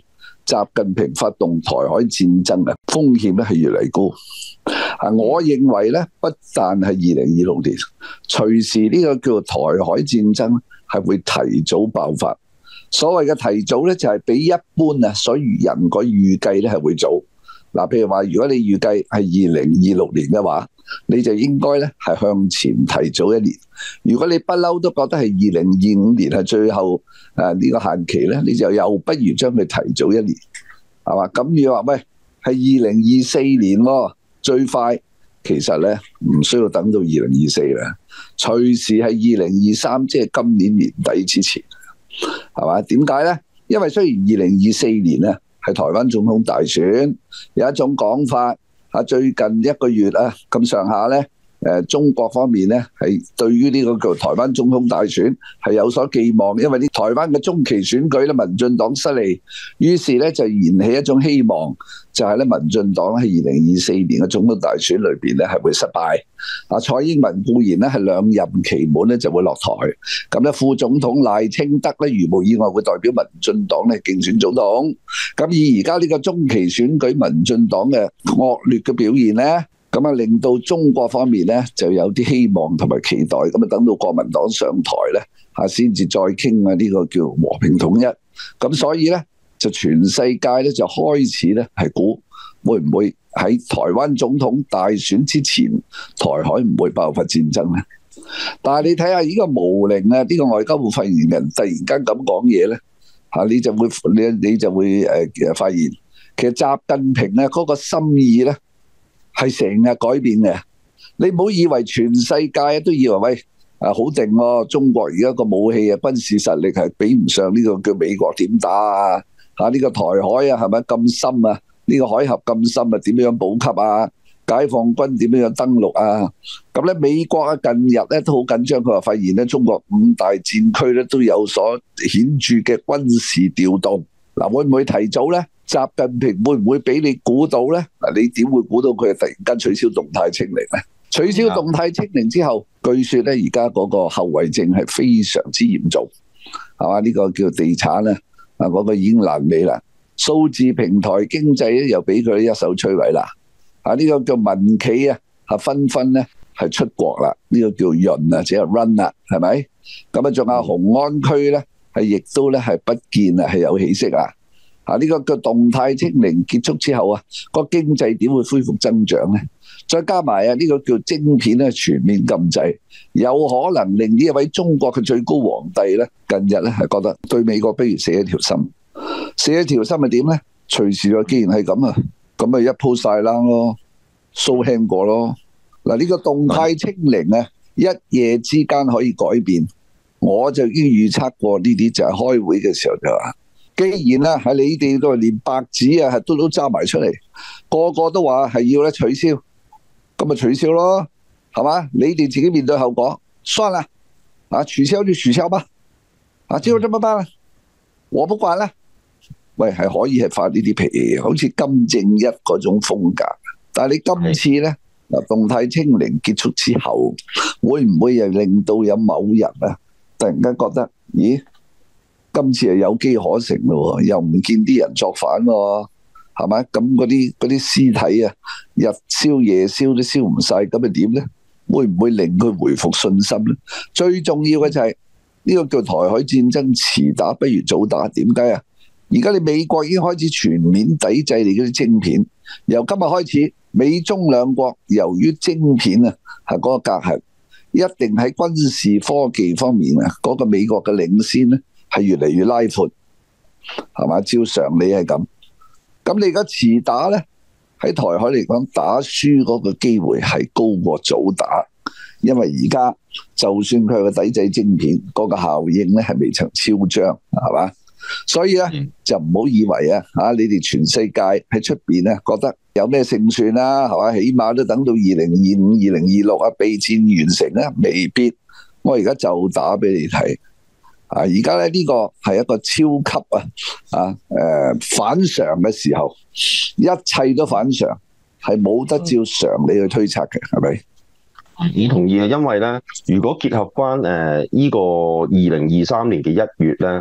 習近平發動台海戰爭啊，風險咧係越嚟越高。啊，我認為咧，不但係二零二六年，隨時呢個叫做台海戰爭係會提早爆發。所謂嘅提早咧，就係比一般啊所有人個預計咧係會早。嗱，譬如話，如果你預計係二零二六年嘅話，你就應該咧係向前提早一年。如果你不嬲都覺得係二零二五年係最後誒呢個限期咧，你就又不如將佢提早一年，係嘛？咁你話喂，係二零二四年喎，最快，其實咧唔需要等到二零二四啦，隨時係二零二三，即係今年年底之前，係嘛？點解咧？因為雖然二零二四年咧係台灣總統大選，有一種講法啊，最近一個月啊咁上下咧，誒中國方面咧係對於呢個叫台灣總統大選係有所寄望，因為啲台灣嘅中期選舉咧民進黨失利，於是咧就燃起一種希望，就係咧民進黨喺二零二四年嘅總統大選裏邊咧係會失敗。啊，蔡英文固然咧係兩任期滿咧就會落台，咁咧副總統賴清德咧如無意外會代表民進黨咧競選總統。咁以而家呢個中期選舉民進黨嘅惡劣嘅表現咧，咁啊令到中國方面咧就有啲希望同埋期待，咁啊等到國民黨上台咧嚇先至再傾啊呢個叫和平統一。咁所以咧就全世界咧就開始咧係估會唔會喺台灣總統大選之前，台海唔會爆發戰爭咧？但係你睇下呢個毛寧啊，呢個外交部發言人突然間咁講嘢咧嚇，你就會你你就會誒發現，其實習近平咧嗰個心意咧係成日改變嘅。你唔好以為全世界都以為喂啊好定喎，中國而家個武器啊軍事實力係比唔上呢個叫美國點打啊嚇？呢個台海啊係咪咁深啊？呢個海峽咁深啊，點樣補給啊？解放軍點樣登陸啊？咁咧美國啊近日咧都好緊張，佢話發現咧中國五大戰區咧都有所顯著嘅軍事調動。嗱，會唔會提早咧？習近平會唔會俾你估到咧？嗱，你點會估到佢突然間取消動態清零咧？取消動態清零之後，據說咧而家嗰個後遺症係非常之嚴重，係嘛？呢個叫地產咧啊，嗰個已經爛尾啦。數字平台經濟咧又俾佢一手摧毀啦！啊，呢個叫民企啊，係紛紛咧係出國啦，呢個叫潤啊，即係 run 啦，係咪？咁啊，仲有雄安區咧係亦都咧係不見啊，係有起色啊！啊，呢個叫動態清零結束之後啊，個經濟點會恢復增長咧？再加埋啊，呢個叫晶片咧全面禁制，有可能令呢一位中國嘅最高皇帝咧近日咧係覺得對美國不如死一條心。死一條心係點咧？隨時話既然係咁啊，咁咪一鋪晒冷咯，掃輕過咯。嗱，呢個動態清零啊，一夜之間可以改變。我就已經預測過呢啲，就係開會嘅時候就話，既然啦喺你哋都連白紙啊都都揸埋出嚟，個個都話係要咧取消，咁咪取消咯，係嘛？你哋自己面對後果，算啦，啊取消就取消吧，啊之後怎麼辦啊？我不管啦。喂，係可以係發呢啲脾氣，好似金正一嗰種風格。但係你今次咧，嗱動態清零結束之後，會唔會又令到有某人啊，突然間覺得，咦，今次係有機可乘咯，又唔見啲人作反喎，係咪？咁嗰啲嗰啲屍體啊，日燒夜燒都燒唔晒，咁咪點咧？會唔會令佢回復信心咧？最重要嘅就係呢個叫台海戰爭，遲打不如早打，點解啊？而家你美國已經開始全面抵制你嗰啲晶片，由今日開始，美中兩國由於晶片啊係嗰個隔閡，一定喺軍事科技方面啊嗰個美國嘅領先咧係越嚟越拉闊，係嘛？照常理係咁，咁你而家遲打咧喺台海嚟講，打輸嗰個機會係高過早打，因為而家就算佢係個抵制晶片，嗰個效應咧係未曾超張，係嘛？所以咧就唔好以為啊嚇你哋全世界喺出邊咧覺得有咩勝算啦，係嘛？起碼都等到二零二五、二零二六啊備戰完成咧，未必。我而家就打俾你睇啊！而家咧呢個係一個超級啊啊誒反常嘅時候，一切都反常，係冇得照常理去推測嘅，係咪？ 唔同意啊，因為咧，如果結合翻誒呢個二零二三年嘅一月咧。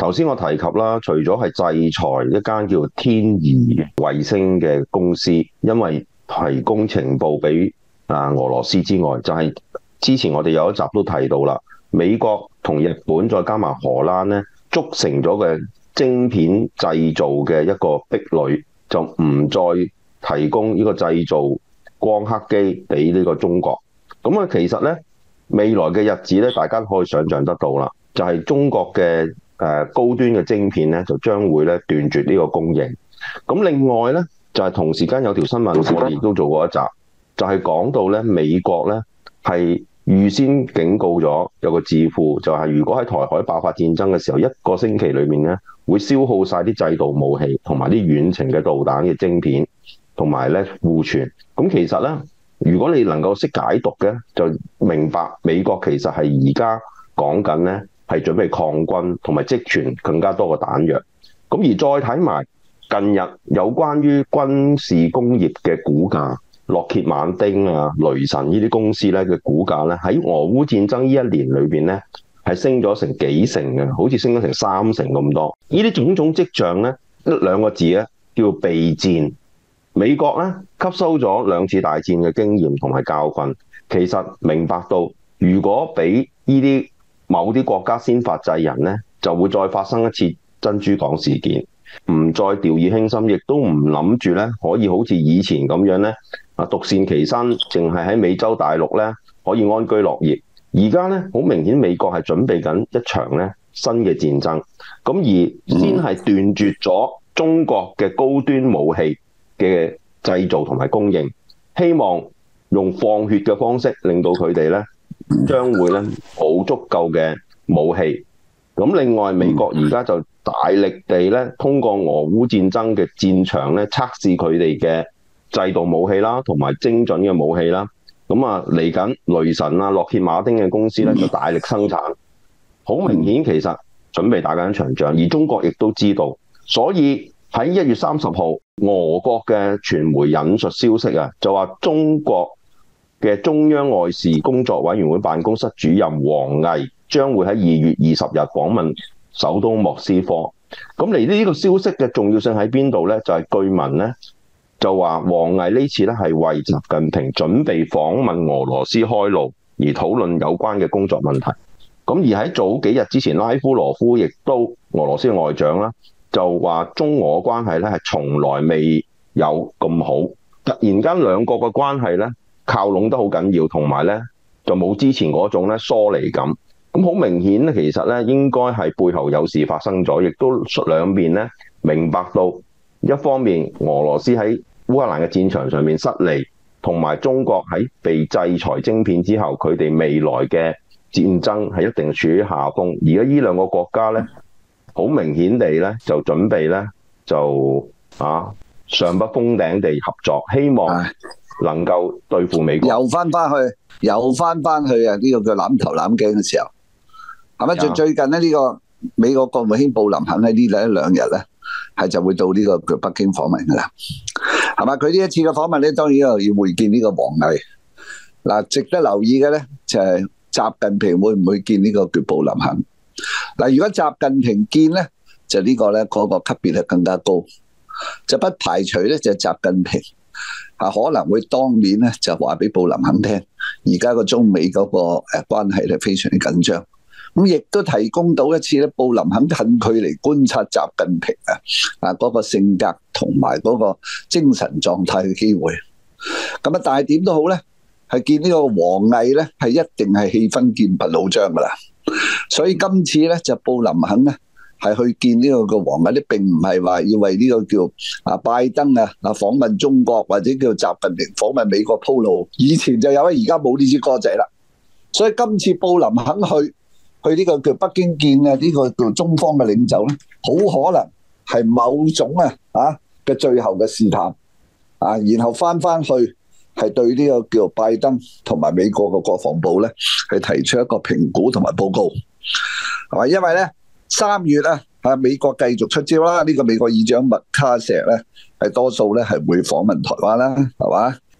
頭先我提及啦，除咗係制裁一間叫天儀衛星嘅公司，因為提供情報俾啊俄羅斯之外，就係、是、之前我哋有一集都提到啦，美國同日本再加埋荷蘭咧，築成咗嘅晶片製造嘅一個壁壘，就唔再提供呢個製造光刻機俾呢個中國。咁啊，其實咧未來嘅日子咧，大家可以想像得到啦，就係、是、中國嘅誒高端嘅晶片咧，就將會咧斷絕呢個供應。咁另外咧，就係、是、同時間有條新聞，我哋亦都做過一集，就係、是、講到咧美國咧係預先警告咗有個智庫，就係、是、如果喺台海爆發戰爭嘅時候，一個星期裏面咧會消耗晒啲制導武器同埋啲遠程嘅導彈嘅晶片，同埋咧庫存。咁其實咧，如果你能夠識解讀嘅，就明白美國其實係而家講緊咧係準備抗軍同埋積存更加多嘅彈藥。咁而再睇埋近日有關於軍事工業嘅股價，洛歇馬丁啊、雷神呢啲公司咧嘅股價咧，喺俄烏戰爭呢一年裏邊咧係升咗成幾成嘅，好似升咗成三成咁多。呢啲種種跡象咧，一兩個字咧叫備戰。美國咧吸收咗兩次大戰嘅經驗同埋教訓，其實明白到如果俾呢啲某啲國家先發制人咧，就會再發生一次珍珠港事件，唔再掉以輕心，亦都唔諗住咧可以好似以前咁樣咧啊獨善其身，淨係喺美洲大陸咧可以安居樂業。而家咧好明顯，美國係準備緊一場咧新嘅戰爭，咁而先係斷絕咗中國嘅高端武器嘅製造同埋供應，希望用放血嘅方式令到佢哋咧將會咧冇足夠嘅武器。咁另外美國而家就大力地咧通過俄烏戰爭嘅戰場咧測試佢哋嘅製導武器啦，同埋精準嘅武器啦。咁啊嚟緊雷神啊、洛歇馬丁嘅公司咧就大力生產，好明顯其實準備打緊一場仗，而中國亦都知道，所以喺一月三十號，俄國嘅傳媒引述消息啊，就話中國嘅中央外事工作委員會辦公室主任王毅將會喺二月二十日訪問首都莫斯科。咁嚟呢個消息嘅重要性喺邊度呢？就係、是、據聞呢，就話王毅呢次咧係為習近平準備訪問俄羅斯開路，而討論有關嘅工作問題。咁而喺早幾日之前，拉夫羅夫亦都俄羅斯嘅外長啦，就話中俄關係咧係從來未有咁好，突然間兩國嘅關係咧靠攏得好緊要，同埋咧就冇之前嗰種咧疏離感。咁好明顯咧，其實咧應該係背後有事發生咗，亦都兩邊咧明白到一方面俄羅斯喺烏克蘭嘅戰場上面失利，同埋中國喺被制裁晶片之後，佢哋未來嘅戰爭係一定處於下風。而家呢兩個國家咧，好明顯地咧就準備咧就啊上不封頂地合作，希望能夠對付美國。 又翻翻去，又翻翻去啊！呢個叫攬頭攬頸嘅時候，係咪？最最近咧，呢個美國國務卿布林肯喺呢一兩日咧，係就會到呢個叫北京訪問噶啦，係嘛？佢呢一次嘅訪問咧，當然又要會見呢個王毅。嗱，值得留意嘅咧就係習近平會唔會見呢個叫布林肯？嗱，如果習近平見咧，就呢個咧嗰個級別係更加高，就不排除咧就習近平啊可能會當面咧就話俾布林肯聽，而家個中美嗰個誒關係咧非常之緊張，咁亦都提供到一次咧布林肯近距離觀察習近平啊啊嗰個性格同埋嗰個精神狀態嘅機會。咁啊，但係點都好咧，係見呢個王毅咧係一定係氣氛劍拔弩張噶啦。所以今次咧就布林肯咧係去見呢個個王毅咧，並唔係話要為呢個叫啊拜登啊啊訪問中國或者叫習近平訪問美國鋪路。以前就有，而家冇呢支歌仔啦。所以今次布林肯去去呢個叫北京見嘅呢個叫中方嘅領袖咧，好可能係某種啊啊嘅最後嘅試探啊，然後翻翻去係對呢個叫拜登同埋美國嘅國防部咧係提出一個評估同埋報告。係嘛？因為咧三月咧啊，美國繼續出招啦。呢個美國議長麥卡錫咧係多數咧係會訪問台灣啦，係嘛？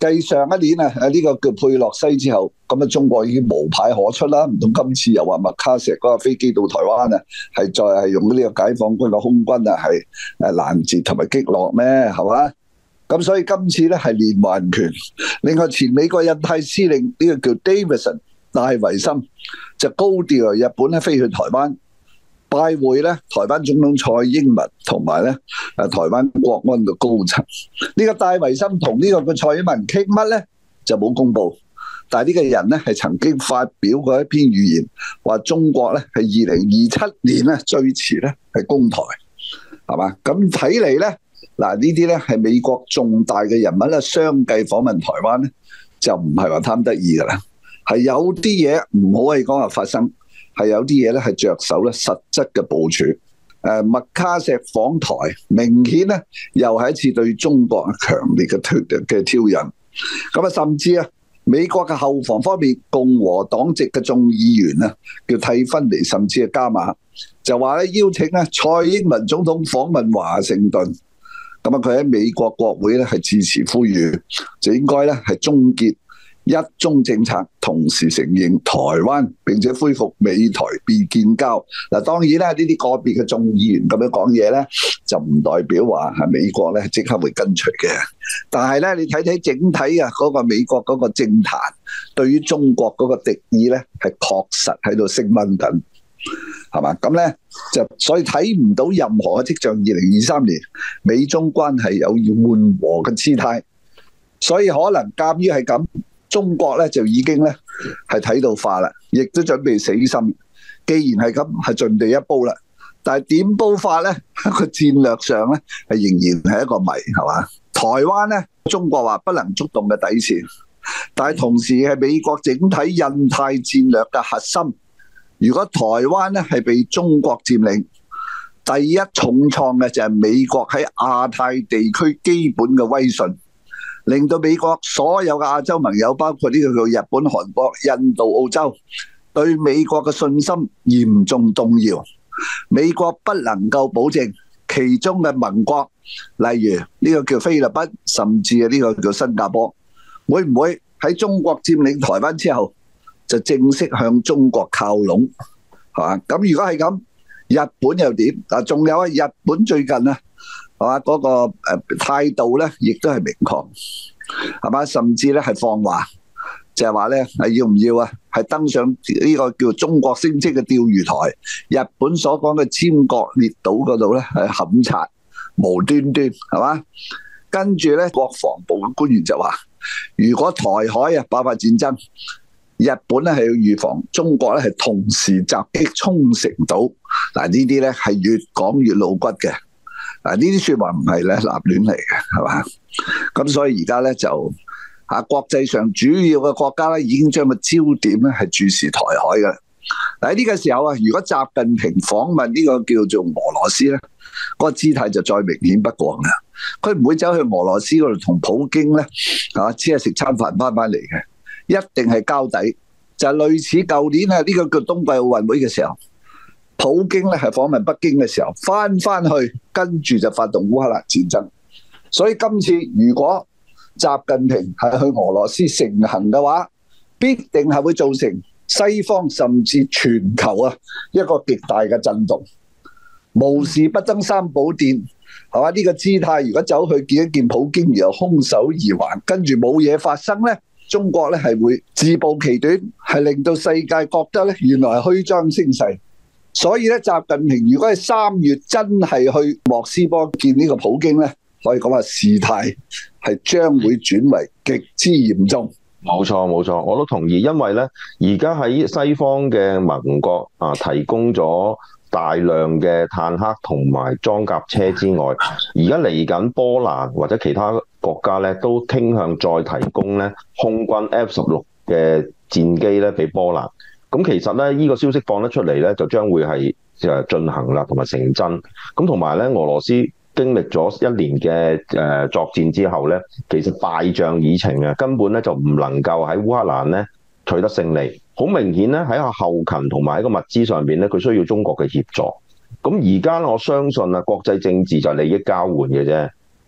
繼上一年啊，誒、這、呢個叫佩洛西之後，咁啊中國已經無牌可出啦，唔通今次又話麥卡錫嗰個飛機到台灣啊，係再係用呢個解放軍嘅空軍啊，係誒攔截同埋擊落咩？係嘛？咁所以今次咧係連環拳。另外前美國印太司令呢、這個叫 Davidson 戴維森就高調由日本咧飛去台灣拜會咧台灣總統蔡英文同埋咧誒台灣國安嘅高層。呢、這個戴維森同呢個嘅蔡英文傾乜咧就冇公布，但係呢個人咧係曾經發表過一篇預言，話中國咧係二零二七年咧最遲咧係攻台，係嘛？咁睇嚟咧。嗱，呢啲咧係美國重大嘅人物咧，相繼訪問台灣咧，就唔係話貪得意噶啦，係有啲嘢唔好係講話發生，係有啲嘢咧係着手咧實質嘅部署。誒，麥卡錫訪台，明顯咧又係一次對中國強烈嘅挑嘅挑釁。咁啊，甚至啊，美國嘅後防方面，共和黨籍嘅眾議員啊，叫蒂芬尼，甚至係加碼，就話咧邀請咧蔡英文總統訪問華盛頓。咁啊，佢喺美國國會咧係致辭呼籲，就應該咧係終結一中政策，同時承認台灣，並且恢復美台必建交。嗱，當然咧呢啲個別嘅眾議員咁樣講嘢咧，就唔代表話係美國咧即刻會跟隨嘅。但係咧，你睇睇整體啊嗰個美國嗰個政壇對於中國嗰個敵意咧，係確實喺度升溫緊。係嘛？咁咧就所以睇唔到任何嘅跡象，二零二三年美中關係有要緩和嘅姿態，所以可能鑑於係咁，中國咧就已經咧係睇到化啦，亦都準備死心。既然係咁，係盡地一煲啦。但係點煲法咧？個戰略上咧係仍然係一個謎，係嘛？台灣咧，中國話不能觸動嘅底線，但係同時係美國整體印太戰略嘅核心。如果台灣咧係被中國佔領，第一重創嘅就係美國喺亞太地區基本嘅威信，令到美國所有嘅亞洲盟友，包括呢個叫日本、韓國、印度、澳洲，對美國嘅信心嚴重動搖。美國不能夠保證其中嘅盟國，例如呢個叫菲律賓，甚至係呢個叫新加坡，會唔會喺中國佔領台灣之後，就正式向中國靠攏，係嘛？咁如果係咁，日本又點？嗱，仲有啊，日本最近啊，係嘛嗰個誒態度咧，亦都係明確，係嘛？甚至咧係放話，就係話咧係要唔要啊？係登上呢個叫中國聲稱嘅釣魚台，日本所講嘅尖閣列島嗰度咧係勘察，無端端係嘛？跟住咧，國防部嘅官員就話，如果台海啊爆發戰爭，日本咧係要預防中國咧係同時襲擊沖繩島。嗱，呢啲咧係越講越露骨嘅。嗱，呢啲說話唔係咧立亂嚟嘅，係嘛？咁所以而家咧就嚇國際上主要嘅國家咧已經將個焦點咧係注視台海嘅。嗱，喺呢個時候啊，如果習近平訪問呢個叫做俄羅斯咧，嗰個姿態就再明顯不過啦。佢唔會走去俄羅斯嗰度同普京咧嚇只係食餐飯翻返嚟嘅。一定係交底，就係類似舊年啊呢個叫冬季奧運會嘅時候，普京咧係訪問北京嘅時候，翻翻去跟住就發動烏克蘭戰爭。所以今次如果習近平係去俄羅斯成行嘅話，必定係會造成西方甚至全球啊一個極大嘅震動。無事不登三寶殿，係嘛？呢個姿態如果走去見一見普京，然後空手而還，跟住冇嘢發生咧，中國咧係會自暴其短，係令到世界覺得咧原來係虛張聲勢。所以咧，習近平如果係三月真係去莫斯科見呢個普京咧，可以講話事態係將會轉為極之嚴重。 冇錯冇錯，我都同意，因為咧而家喺西方嘅盟國啊提供咗大量嘅坦克同埋裝甲車之外，而家嚟緊波蘭或者其他國家咧都傾向再提供咧空軍 F 十六嘅戰機咧俾波蘭。咁其實咧呢個消息放得出嚟咧，就將會係誒進行啦，同埋成真。咁同埋咧，俄羅斯經歷咗一年嘅誒作戰之後咧，其實敗仗已成啊，根本咧就唔能夠喺烏克蘭咧取得勝利。好明顯咧喺個後勤同埋喺個物資上邊咧，佢需要中國嘅協助。咁而家我相信啊，國際政治就係利益交換嘅啫。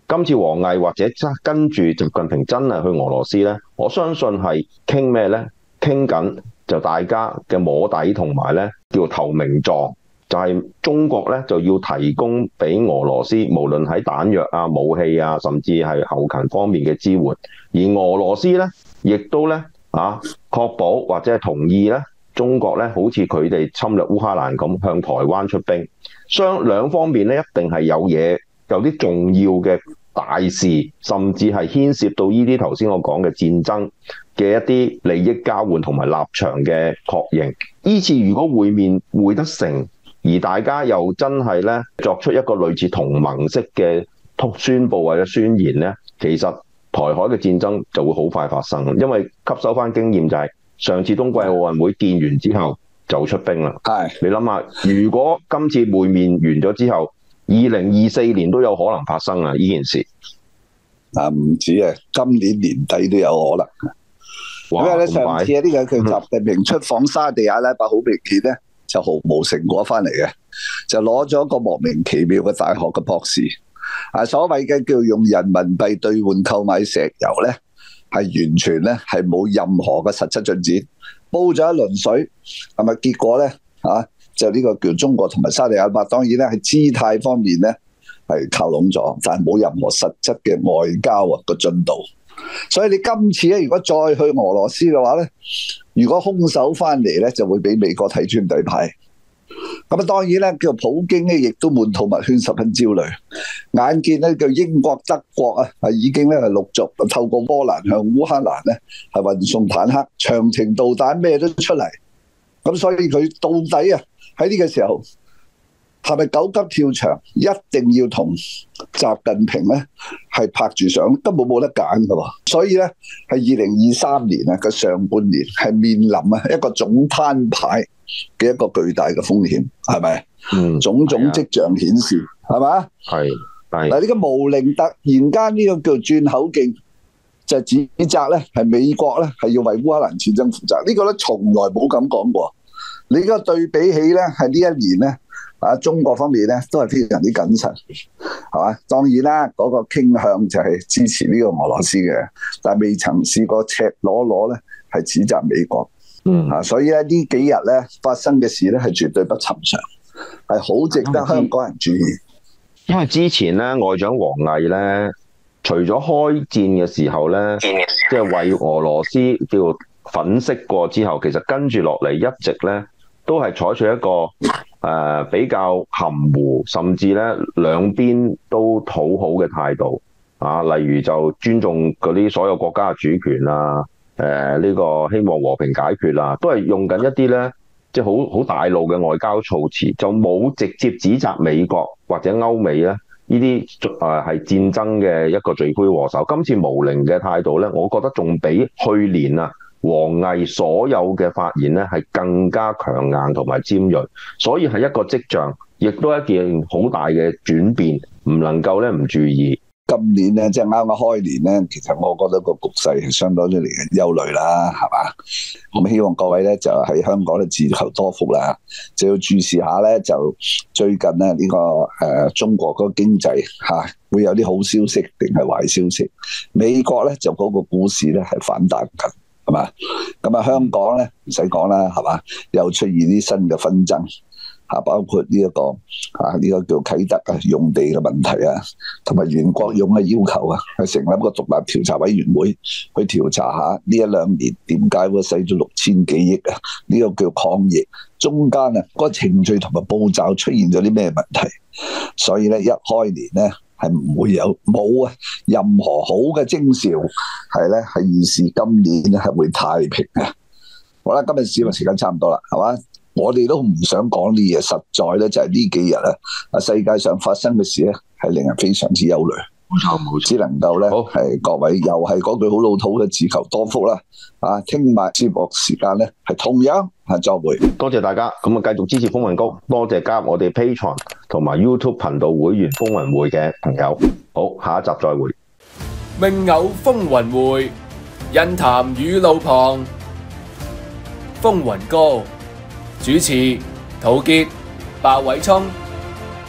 今次王毅或者跟住習近平真係去俄羅斯呢，我相信係傾咩呢？傾緊就大家嘅摸底同埋呢叫投名狀，就係、是、中國呢就要提供俾俄羅斯，無論喺彈藥啊、武器啊，甚至係後勤方面嘅支援，而俄羅斯呢，亦都呢啊確保或者係同意呢中國呢好似佢哋侵略烏克蘭咁向台灣出兵，雙兩方面呢一定係有嘢。有啲重要嘅大事，甚至係牽涉到呢啲頭先我講嘅戰爭嘅一啲利益交換同埋立場嘅確認。呢次如果會面會得成，而大家又真係咧作出一個類似同盟式嘅宣佈或者宣言咧，其實台海嘅戰爭就會好快發生。因為吸收翻經驗就係、是、上次冬季奧運會見完之後就出兵啦。係你諗下，如果今次會面完咗之後，二零二四年都有可能發生啊！呢件事啊，唔止啊，今年年底都有可能。因為咧上次呢個佢習近平出訪沙地阿拉伯，好明顯咧就毫無成果翻嚟嘅，就攞咗一個莫名其妙嘅大學嘅博士。啊，所謂嘅叫用人民幣兌換購買石油咧，係完全咧係冇任何嘅實質進展，煲咗一輪水，係咪結果咧啊？就呢個叫中國同埋沙地阿拉伯，當然咧喺姿態方面咧係靠攏咗，但係冇任何實質嘅外交啊個進度。所以你今次咧，如果再去俄羅斯嘅話咧，如果空手翻嚟咧，就會俾美國睇穿底牌。咁啊，當然咧叫普京咧，亦都滿肚密圈，十分焦慮。眼見咧叫英國、德國啊，係已經咧係陸續透過波蘭向烏克蘭咧係運送坦克、長程導彈咩都出嚟。咁所以佢到底啊喺呢個時候係咪狗急跳牆，一定要同習近平咧係拍住上，根本冇得揀噶喎。所以咧係二零二三年啊嘅上半年係面臨啊一個總攤牌嘅一個巨大嘅風險，係咪？嗯，種種跡象顯示，係嘛？係係嗱，呢個毛寧突然間呢個叫轉口徑，就指責咧係美國咧係要為烏克蘭戰爭負責，呢、這個咧從來冇咁講過。你而家對比起咧係呢一年咧啊，中國方面咧都係非常之謹慎，係嘛？當然啦，嗰、那個傾向就係支持呢個俄羅斯嘅，但係未曾試過赤裸裸咧係指責美國。嗯啊，所以咧呢幾日咧發生嘅事咧係絕對不尋常，係好值得香港人注意。 因為之前咧外長王毅咧，除咗開戰嘅時候咧，即係為俄羅斯叫粉飾過之後，其實跟住落嚟一直咧都係採取一個誒、呃、比較含糊，甚至咧兩邊都討好嘅態度啊。例如就尊重嗰啲所有國家嘅主權啊。誒、呃、呢、這個希望和平解決啦，都係用緊一啲咧，即係好好大路嘅外交措辭，就冇直接指責美國或者歐美咧呢啲誒係戰爭嘅一個罪魁禍首。今次毛寧嘅態度咧，我覺得仲比去年啊王毅所有嘅發言咧係更加強硬同埋尖銳，所以係一個跡象，亦都係一件好大嘅轉變，唔能夠咧唔注意。 今年咧，即係啱啱開年咧，其實我覺得個局勢係相當之令人憂慮啦，係嘛？咁希望各位咧就喺香港咧自求多福啦，就要注視下咧，就最近咧、這、呢個誒、呃、中國嗰個經濟嚇、啊、會有啲好消息定係壞消息？美國咧就嗰個股市咧係反彈緊，係嘛？咁啊香港咧唔使講啦，係嘛？又出現啲新嘅紛爭。啊，包括呢、這、一個啊，呢、這個叫啟德啊用地嘅問題啊，同埋袁國勇嘅要求啊，係成立一個獨立調查委員會去調查下呢一兩年點解會使咗六千幾億啊？呢、這個叫抗疫中間啊，嗰個程序同埋步驟出現咗啲咩問題？所以咧一開年咧係唔會有冇啊任何好嘅徵兆，係咧係預示今年咧係會太平啊！好啦，今日節目時間差唔多啦，係嘛？我哋都唔想講啲嘢，實在咧就係呢幾日啊，啊世界上發生嘅事咧係令人非常之憂慮。冇錯冇錯，只能夠咧係各位又係嗰句好老土嘅自求多福啦。啊，聽晚節目時間咧係同樣係再會。 多謝大家，咁啊繼續支持風雲谷，多謝加入我哋 Patreon 同埋 YouTube 頻道會員風雲會嘅朋友。好，下一集再會。 命偶風雲會，印談與路旁，風雲歌。主持陶傑、鮑偉聰。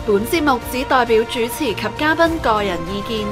本節目只代表主持及嘉賓個人意見。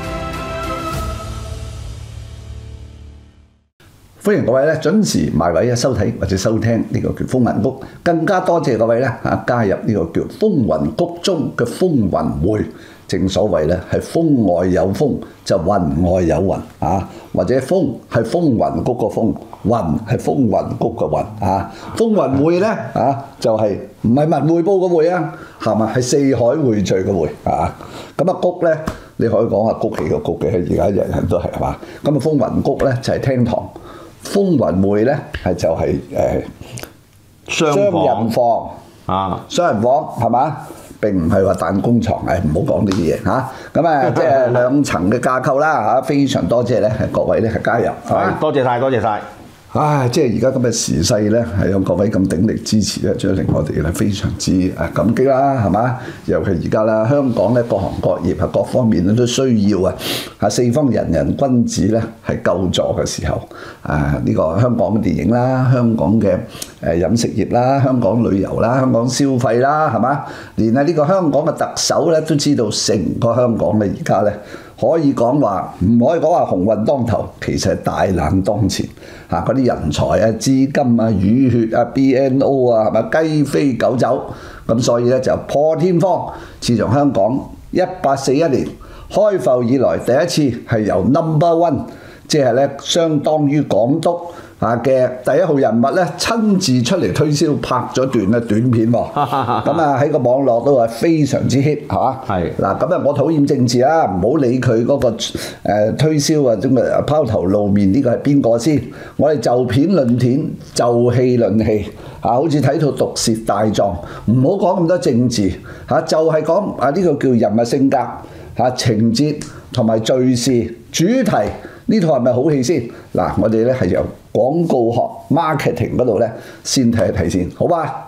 歡迎各位咧準時埋位啊收睇或者收聽呢個叫風雲谷，更加多謝各位咧啊加入呢個叫風雲谷中嘅風雲會。正所謂咧係風外有風，就雲外有雲啊，或者風係風雲谷個風，雲係風雲谷個雲啊。風雲會咧啊就係唔係文匯報個會啊，係嘛係四海匯聚嘅會啊。咁啊谷咧你可以講下谷幾個谷嘅，而家人人都係係嘛。咁啊風雲谷咧就係廳堂。風雲會咧係就係誒商人房啊，商人房係嘛？並唔係話彈弓床，誒唔好講呢啲嘢嚇。咁啊，即係兩層嘅架構啦嚇，非常多謝咧各位咧係加入， 係多謝晒，多謝晒。 唉，即係而家咁嘅時勢咧，係有各位咁鼎力支持咧，將令我哋咧非常之誒感激啦，係嘛？尤其而家啦，香港咧各行各業啊，各方面咧都需要啊，啊四方人人君子咧係救助嘅時候，啊呢個香港嘅電影啦，香港嘅誒飲食業啦，香港旅遊啦，香港消費啦，係嘛？連啊呢個香港嘅特首咧都知道，成個香港咧而家咧。可以講話唔可以講話鴻運當頭，其實係大難當前嚇。嗰啲人才啊、資金啊、淤血啊、B N O 啊，係咪雞飛狗走？咁所以咧就破天荒，自從香港一八四一年開埠以來，第一次係由 number one， 即係咧相當於港督啊嘅第一號人物咧親自出嚟推銷，拍咗段咧短片喎。咁啊喺個網絡都係非常之 hit 係嘛？係嗱咁啊，我討厭政治啦，唔好理佢嗰個誒推銷啊，咁啊拋頭露面呢個係邊個先？我哋就片論片，就戲論戲嚇，好似睇套毒舌大狀，唔好講咁多政治嚇，就係講啊呢個叫人物性格嚇、情節同埋敘事主題。呢套係咪好戲先？嗱，我哋咧係由廣告學 marketing 嗰度咧先睇一睇先，好吧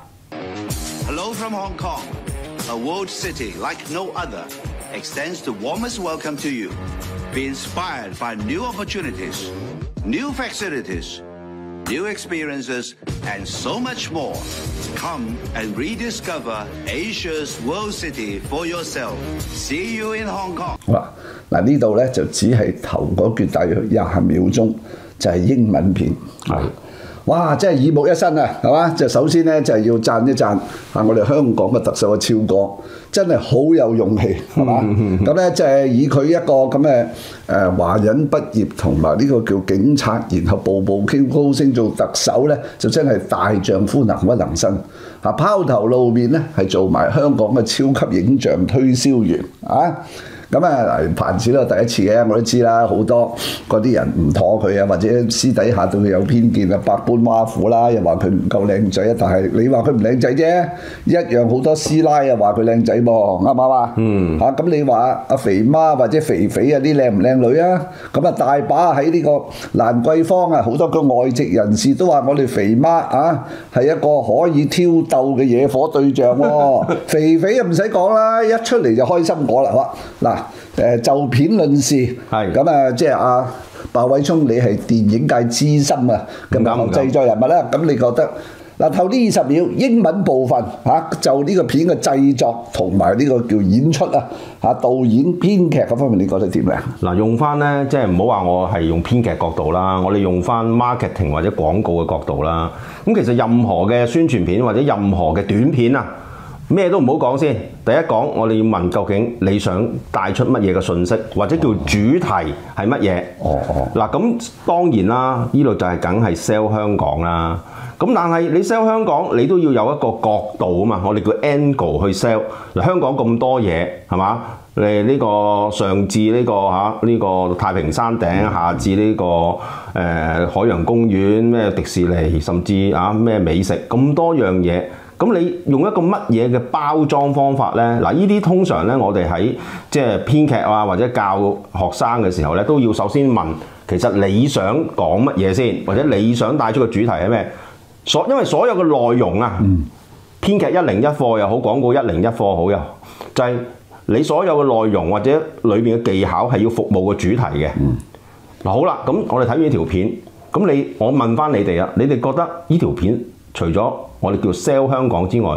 Hello from Hong Kong, a world city like no other extends the warmest welcome to you. Be inspired by new opportunities, new facilities, new experiences, and so much more. Come and rediscover Asia's world city for yourself. See you in Hong Kong. 嗱呢度咧就只係頭嗰橛大約廿秒鐘，就係英文片。係，哇！真係耳目一新啊，係嘛？就首先咧就係要讚一讚啊！我哋香港嘅特首嘅超哥，真係好有勇氣，係嘛？咁咧就係以佢一個咁嘅誒華人畢業同埋呢個叫警察，然後步步傾高升做特首咧，就真係大丈夫能屈能伸啊！拋頭露面咧係做埋香港嘅超級影像推銷員啊！咁啊，嗱，彭子都係第一次嘅，我都知啦。好多嗰啲人唔妥佢啊，或者私底下對佢有偏見啊，百般挖苦啦，又話佢唔夠靚仔啊。但係你話佢唔靚仔啫，一樣好多師奶啊話佢靚仔噃，啱唔啱啊？嗯。嚇，咁你話阿肥媽或者肥肥啊啲靚唔靚女啊？咁啊大把喺呢個蘭桂坊啊，好多個外籍人士都話我哋肥媽啊係一個可以挑逗嘅野火對象喎。肥肥啊唔使講啦，一出嚟就開心果啦，嗱。誒就片論事，係咁啊！即係阿鮑偉聰，你係電影界資深啊嘅幕後製作人物啦。咁你覺得嗱頭呢二十秒英文部分嚇、啊，就呢個片嘅製作同埋呢個叫演出啊嚇，導演編劇嗰方面，你覺得點咧？ 嗱，用翻咧，即係唔好話我係用編劇角度啦，我哋用翻 marketing 或者廣告嘅角度啦。咁其實任何嘅宣傳片或者任何嘅短片啊，咩都唔好講先。第一講，我哋要問究竟你想帶出乜嘢嘅信息，或者叫主題係乜嘢？哦哦。嗱，咁當然啦，呢度就係梗係 sell 香港啦。咁但係你 sell 香港，你都要有一個角度啊嘛。我哋叫 angle 去 sell。嗱，香港咁多嘢係嘛？誒呢個上至呢、呢個嚇呢、啊呢個太平山頂，下至呢、呢個誒、呃、海洋公園，咩迪士尼，甚至啊咩美食咁多樣嘢。咁你用一個乜嘢嘅包裝方法呢？嗱，呢啲通常呢，我哋喺即係編劇啊，或者教學生嘅時候呢，都要首先問，其實你想講乜嘢先，或者你想帶出個主題係咩？所因為所有嘅內容啊，嗯、編劇一零一課又好，廣告一零一課好又，就係、是、你所有嘅內容或者裏邊嘅技巧係要服務個主題嘅。嗱、嗯，好啦，咁我哋睇完呢條片，咁你我問翻你哋啊，你哋覺得呢條片除咗我哋叫 sell 香港之外，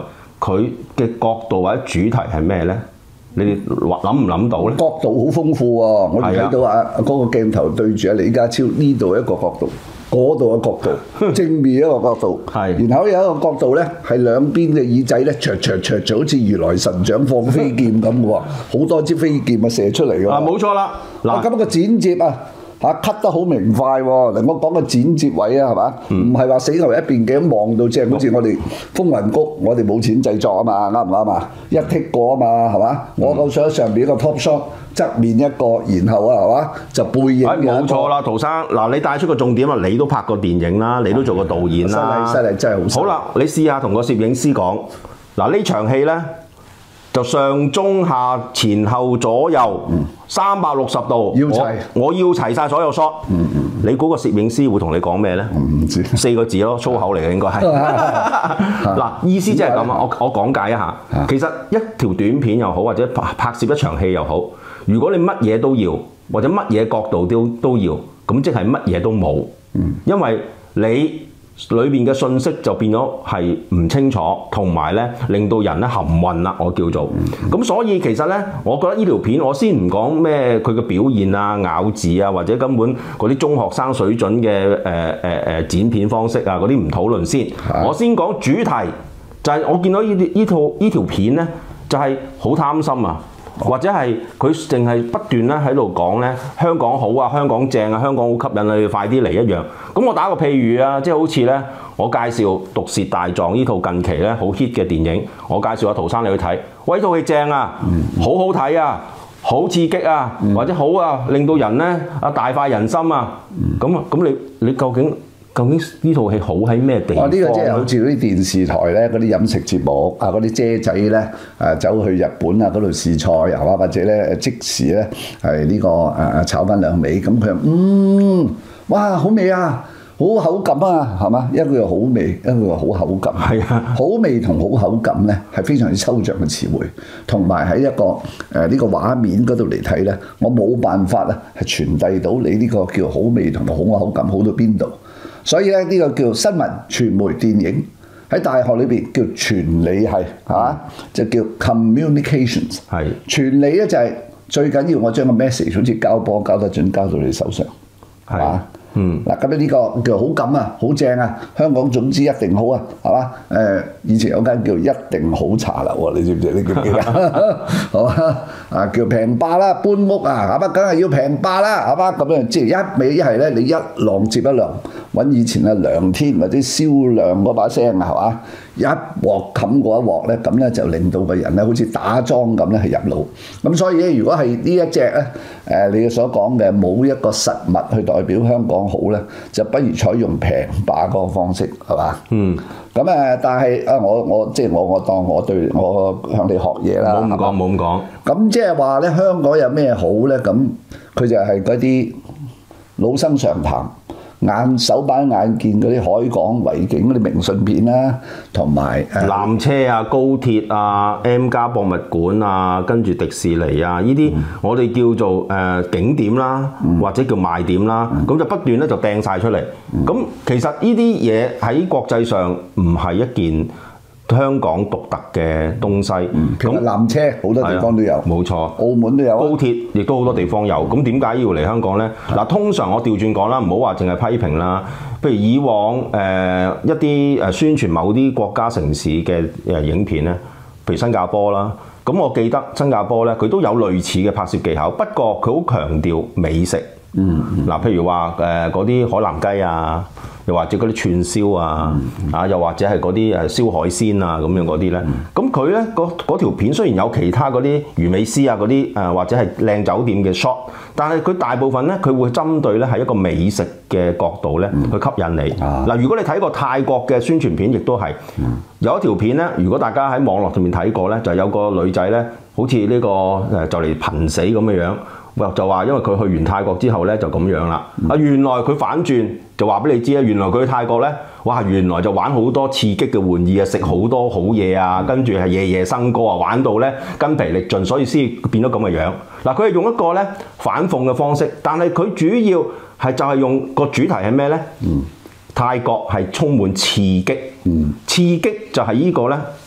佢嘅角度或者主題係咩咧？你哋諗唔諗到咧？ 角度好豐富喎、啊！我哋睇到啊嗰個鏡頭對住啊李家超呢度一個角度，嗰度嘅角度，正面一個角度， 係。 然後有一個角度咧係兩邊嘅耳仔咧，灼灼灼就好似如來神掌放飛劍咁嘅喎，好多支飛劍啊射出嚟㗎。 啊，冇錯啦！ 嗱，咁個剪接啊〜嚇 cut 得好明快喎！嗱，我講個剪接位啊，係嘛？唔係話死牛一邊嘅望到即係好似我哋風雲谷，我哋冇錢製作啊嘛，啱唔啱啊？一剔過啊嘛，係嘛？我夠想上邊一個 top shot，側面一個，然後啊，係嘛？就背影嘅一個。 冇錯啦，陶生，嗱，你帶出個重點啊！你都拍過電影啦，你都做過導演啦， 犀利犀利，真係好犀利。 好啦，你試下同個攝影師講，嗱，呢場戲咧。就上中下前後左右三百六十度， 要齊， 我我要齊晒所有 shot。嗯嗯、你估個攝影師會同你講咩咧？ 唔知四個字咯，粗口嚟嘅應該係。嗱，意思即係咁啊！我我講解一下，其實一條短片又好，或者拍拍攝一場戲又好，如果你乜嘢都要，或者乜嘢角度都都要，咁即係乜嘢都冇。嗯、因為你。裏邊嘅信息就變咗係唔清楚，同埋咧令到人咧含混啦，我叫做。咁、嗯、所以其實咧，我覺得呢條片我先唔講咩佢嘅表現啊、咬字啊，或者根本嗰啲中學生水準嘅誒誒誒剪片方式啊嗰啲唔討論先。啊、我先講主題，就係、是、我見到呢啲呢套呢條片咧，就係好貪心啊！或者係佢淨係不斷咧喺度講咧香港好啊，香港正啊，香港好吸引你快啲嚟一樣。咁我打個譬如啊，即係好似咧，我介紹《毒舌大狀》呢套近期咧好 hit 嘅電影，我介紹阿陶生你去睇，喂，套戲正啊，嗯、好好睇啊，好刺激啊，嗯、或者好啊，令到人咧啊大快人心啊。咁啊、嗯，咁你你究竟？究竟呢套戲好喺咩地方？哦，呢、這個即係好似嗰啲電視台咧，嗰啲飲食節目啊，嗰啲姐仔咧，誒走去日本啊嗰度試菜啊，或者咧即時咧係呢、這個誒誒炒翻兩味，咁佢嗯，哇好味啊，好口感啊，係嘛？一個又好味，一個又好口感。係啊，好味同好口感咧係非常之抽象嘅詞彙，同埋喺一個誒呢、呃這個畫面嗰度嚟睇咧，我冇辦法啊係傳遞到你呢個叫好味同埋好口感好到邊度。所以咧，呢個叫新聞、傳媒、電影喺大學裏邊叫傳理系，係嘛？就叫 communications。係傳理咧就係最緊要，我將個 message 好似交波交得準，交到你手上，係嘛？嗯，嗱咁咧呢個叫好感啊，好正啊！香港總之一定好啊，係嘛？誒，以前有間叫一定好茶樓喎，你知唔知？你記唔記得？好啊，啊叫平霸啦，搬屋啊，係嘛？梗係要平霸啦，係嘛？咁樣即係一味一係咧，你一浪接一浪，揾以前啊梁天或者蕭亮嗰把聲啊，係嘛？一鑊冚過一鑊咧，咁咧就令到個人咧好似打樁咁咧係入腦。咁所以咧，如果係呢一隻咧，誒你所講嘅冇一個實物去代表香港好咧，就不如採用平霸嗰個方式，係嘛？嗯。咁誒，但係啊，我我即係我我當我對我向你學嘢啦。冇咁講，冇咁講。咁即係話咧，香港有咩好咧？咁佢就係嗰啲老生常談。眼手板眼見嗰啲海港維景嗰啲明信片啦，同埋纜車啊、高鐵啊、M+ 博物館啊，跟住迪士尼啊，呢啲我哋叫做誒、呃、景點啦，嗯、或者叫賣點啦，咁、嗯、就不斷咧就掟晒出嚟。咁、嗯、其實呢啲嘢喺國際上唔係一件香港獨特嘅東西，咁纜車好多地方都有，冇錯，澳門都有，高鐵亦都好多地方有。咁點解要嚟香港呢？嗱，通常我調轉講啦，唔好話淨係批評啦。譬如以往誒、呃、一啲誒宣傳某啲國家城市嘅誒影片呢，譬如新加坡啦，咁我記得新加坡呢，佢都有類似嘅拍攝技巧，不過佢好強調美食。嗯，嗱、嗯，譬如話誒嗰啲海南雞啊。又或者嗰啲串燒啊，嗯、啊又或者係嗰啲誒燒海鮮啊咁樣嗰啲咧，咁佢咧嗰條片雖然有其他嗰啲魚尾獅啊嗰啲誒或者係靚酒店嘅 shot，但係佢大部分咧佢會針對咧係一個美食嘅角度咧、嗯、去吸引你。嗱、啊，如果你睇過泰國嘅宣傳片，亦都係、嗯、有一條片咧，如果大家喺網絡上面睇過咧，就有個女仔咧，好似呢、呢個誒就嚟瀕死咁嘅樣。就話因為佢去完泰國之後咧就咁樣啦，啊、嗯、原來佢反轉就話俾你知咧，原來佢去泰國咧，哇原來就玩好多刺激嘅玩意啊，食好多好嘢啊，跟住係夜夜笙歌啊，玩到咧筋疲力盡，所以先變咗咁嘅樣。嗱，佢係用一個咧反諷嘅方式，但係佢主要係就係用個主題係咩咧？嗯，泰國係充滿刺激，嗯，刺激就係呢個咧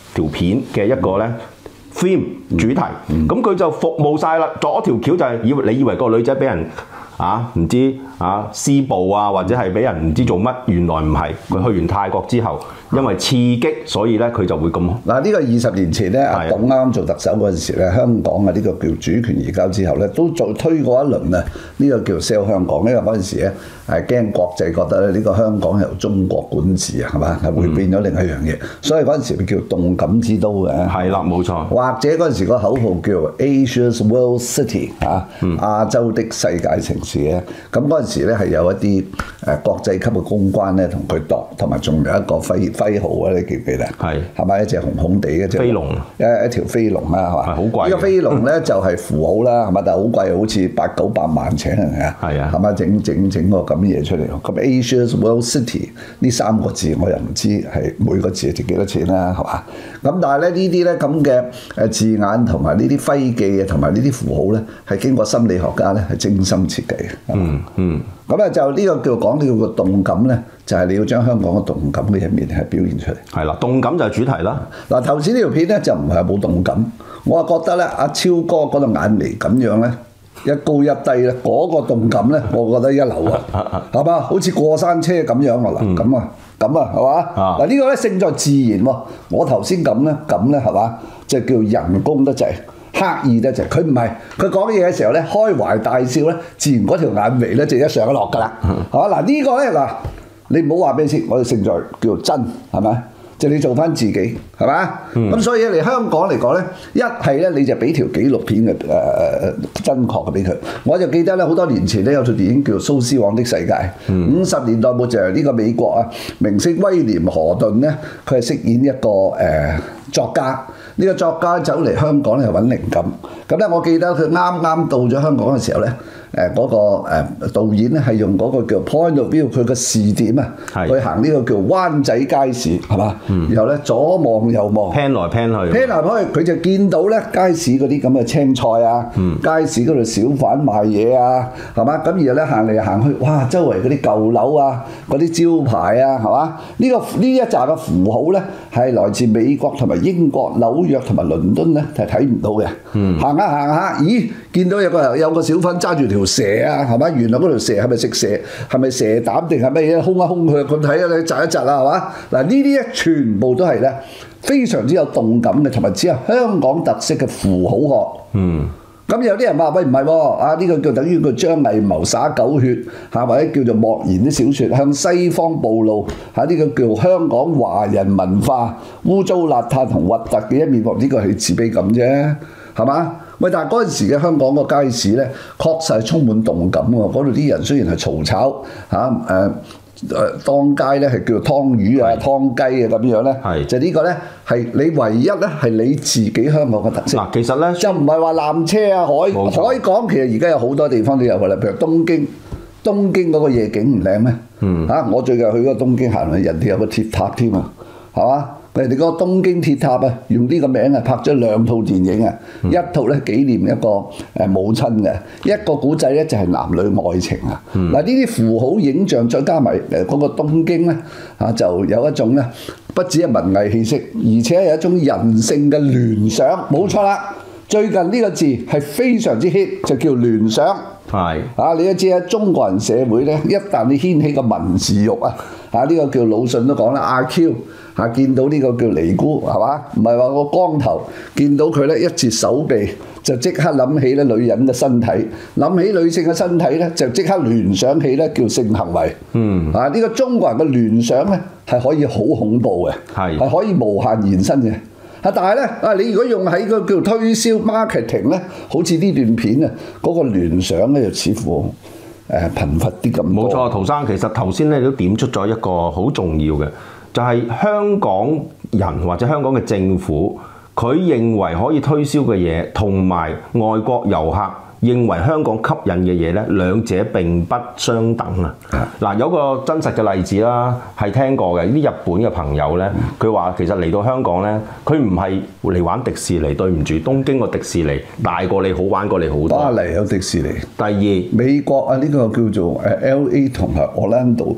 條片嘅一個咧 theme 主題，咁佢、嗯、就服務晒啦。左條橋就係以為你以為個女仔俾人啊唔知啊施暴啊，或者係俾人唔知做乜，原來唔係。佢去完泰國之後，因為刺激，所以咧佢就會咁。 嗱，呢個二十年前咧，阿董啱啱做特首嗰陣時咧，香港啊呢個叫主權移交之後咧，都做推過一輪啊，呢、這個叫 sell 香港。因為嗰陣時咧係驚國際覺得咧呢個香港由中國管治啊，係嘛，係會變咗另一樣嘢，嗯、所以嗰陣時佢叫動感之都嘅。係啦，冇錯。 或者嗰陣時個口號叫 Asia's World City 啊，嗯、亞洲的世界城市嘅。咁嗰陣時咧係有一啲誒國際級嘅公關咧同佢度，同埋仲有一個徽徽號啊，你記唔記得？係係咪一隻紅紅地嘅隻飛龍？一一條飛龍啦，係嘛？係好貴。呢個飛龍咧就係符號啦，係嘛？但係好貴，好似八九百萬請人嘅。係啊，係嘛？整整整個咁嘢出嚟。咁 Asia's World City 呢三個字我又唔知係每個字值幾多錢啦，係嘛？咁但係咧呢啲咧咁嘅誒字眼同埋呢啲徽記啊，同埋呢啲符號咧係經過心理學家咧係精心設計嘅。嗯嗯。咁咧就呢個叫講呢個動感咧，就係、是、你要將香港嘅動感嘅一面係表現出嚟。係啦，動感就係主題啦。嗱，頭先呢條片咧就唔係冇動感，我啊覺得咧阿超哥嗰度眼眉咁樣咧，一高一低咧，嗰、那個動感咧，我覺得一流啊，係嘛？好似過山車咁樣啊嗱，咁啊咁啊係嘛？嗱呢個咧勝在自然喎，我頭先咁咧咁咧係嘛？就叫人工得滯。刻意得滯，佢唔係佢講嘢嘅時候咧，開懷大笑咧，自然嗰條眼眉咧就一上一落㗎啦，係嘛？嗱呢個咧嗱，你唔好話俾你知，我哋勝在叫做真係咪？就你做翻自己係嘛？咁、嗯、所以嚟香港嚟講咧，一係咧你就俾條紀錄片嘅誒、呃、真確嘅俾佢。我就記得咧好多年前咧有套電影叫做《蘇斯旺的世界》，五十、嗯、年代末就係呢個美國啊明星威廉河頓咧，佢係飾演一個誒、呃、作家。呢個作家走嚟香港咧係揾靈感，咁咧我記得佢啱啱到咗香港嘅時候咧，誒、呃、嗰、那個誒、呃、導演咧係用嗰個叫 point of view 佢個視點啊，是去行呢個叫灣仔街市係嘛，嗯、然後咧左望右望 pan 來 pan 去 pan 來 pan 去，佢就見到咧街市嗰啲咁嘅青菜啊，嗯、街市嗰度小販賣嘢啊，係嘛，咁然後咧行嚟行去，哇，周圍嗰啲舊樓啊，嗰啲招牌啊，係嘛，呢、這個呢一紮嘅符號咧係來自美國同埋英國紐約同埋倫敦咧係睇唔到嘅，行下行下，咦，見到有個有個小販揸住條蛇啊，係嘛？原來嗰條蛇係咪食蛇？係咪蛇膽定係乜嘢？空一空佢咁睇啊，你窒一窒啊，係嘛？嗱呢啲咧全部都係咧非常之有動感嘅，同埋只有香港特色嘅符號學。嗯。咁有啲人話喂唔係喎，啊呢、這個叫等於個張藝謀灑狗血嚇，或者叫做莫言啲小説向西方暴露嚇，呢、這個叫香港華人文化污糟邋遢同核突嘅一面，呢、這個係自卑感啫，係嘛？喂，但係嗰陣時嘅香港個街市咧，確實係充滿動感喎。嗰度啲人雖然係嘈吵嚇誒。啊誒當街咧係叫做湯魚啊、湯雞啊咁樣咧，是就呢個咧係你唯一咧係你自己香港嘅特色。嗱，其實咧就唔係話纜車啊、海錯海港，其實而家有好多地方都有㗎啦。譬如東京，東京嗰個夜景唔靚咩？嗯，嚇、啊、我最近去嗰個東京行去，人哋有個鐵塔添啊，係嘛？人哋嗰個東京鐵塔啊，用呢個名啊拍咗兩套電影啊，嗯、一套咧紀念一個誒母親嘅，一個古仔咧就係男女愛情啊。嗱呢啲符號影像，再加埋誒嗰個東京咧嚇，就有一種咧不止係文藝氣息，而且係一種人性嘅聯想。冇錯啦，最近呢個字係非常之 hit，就叫聯想。係是啊，你都知喺中國人社會咧，一旦你掀起個文字獄啊，啊呢、這個叫魯迅都講啦，阿 Q。嚇、啊！見到呢個叫尼姑係嘛？唔係話個光頭，見到佢咧一截手臂就即刻諗起咧女人嘅身體，諗起女性嘅身體咧就即刻聯想起咧叫性行為。嗯。啊！呢、這個中國人嘅聯想咧係可以好恐怖嘅，係係是可以無限延伸嘅。啊！但係咧啊，你如果用喺個叫推銷 marketing 咧，好似呢段片啊，嗰、那個聯想咧就似乎誒貧乏啲咁。冇錯，陶生其實頭先咧你都點出咗一個好重要嘅。就係香港人或者香港嘅政府，佢認為可以推銷嘅嘢，同埋外國遊客認為香港吸引嘅嘢咧，兩者並不相等啊！嗱，有個真實嘅例子啦，係聽過嘅，啲日本嘅朋友咧，佢話其實嚟到香港咧，佢唔係嚟玩迪士尼，對唔住，東京個迪士尼大過你，好玩過你好多。巴黎有迪士尼。第二，美國啊，呢個叫做誒 L A 同埋 Orlando。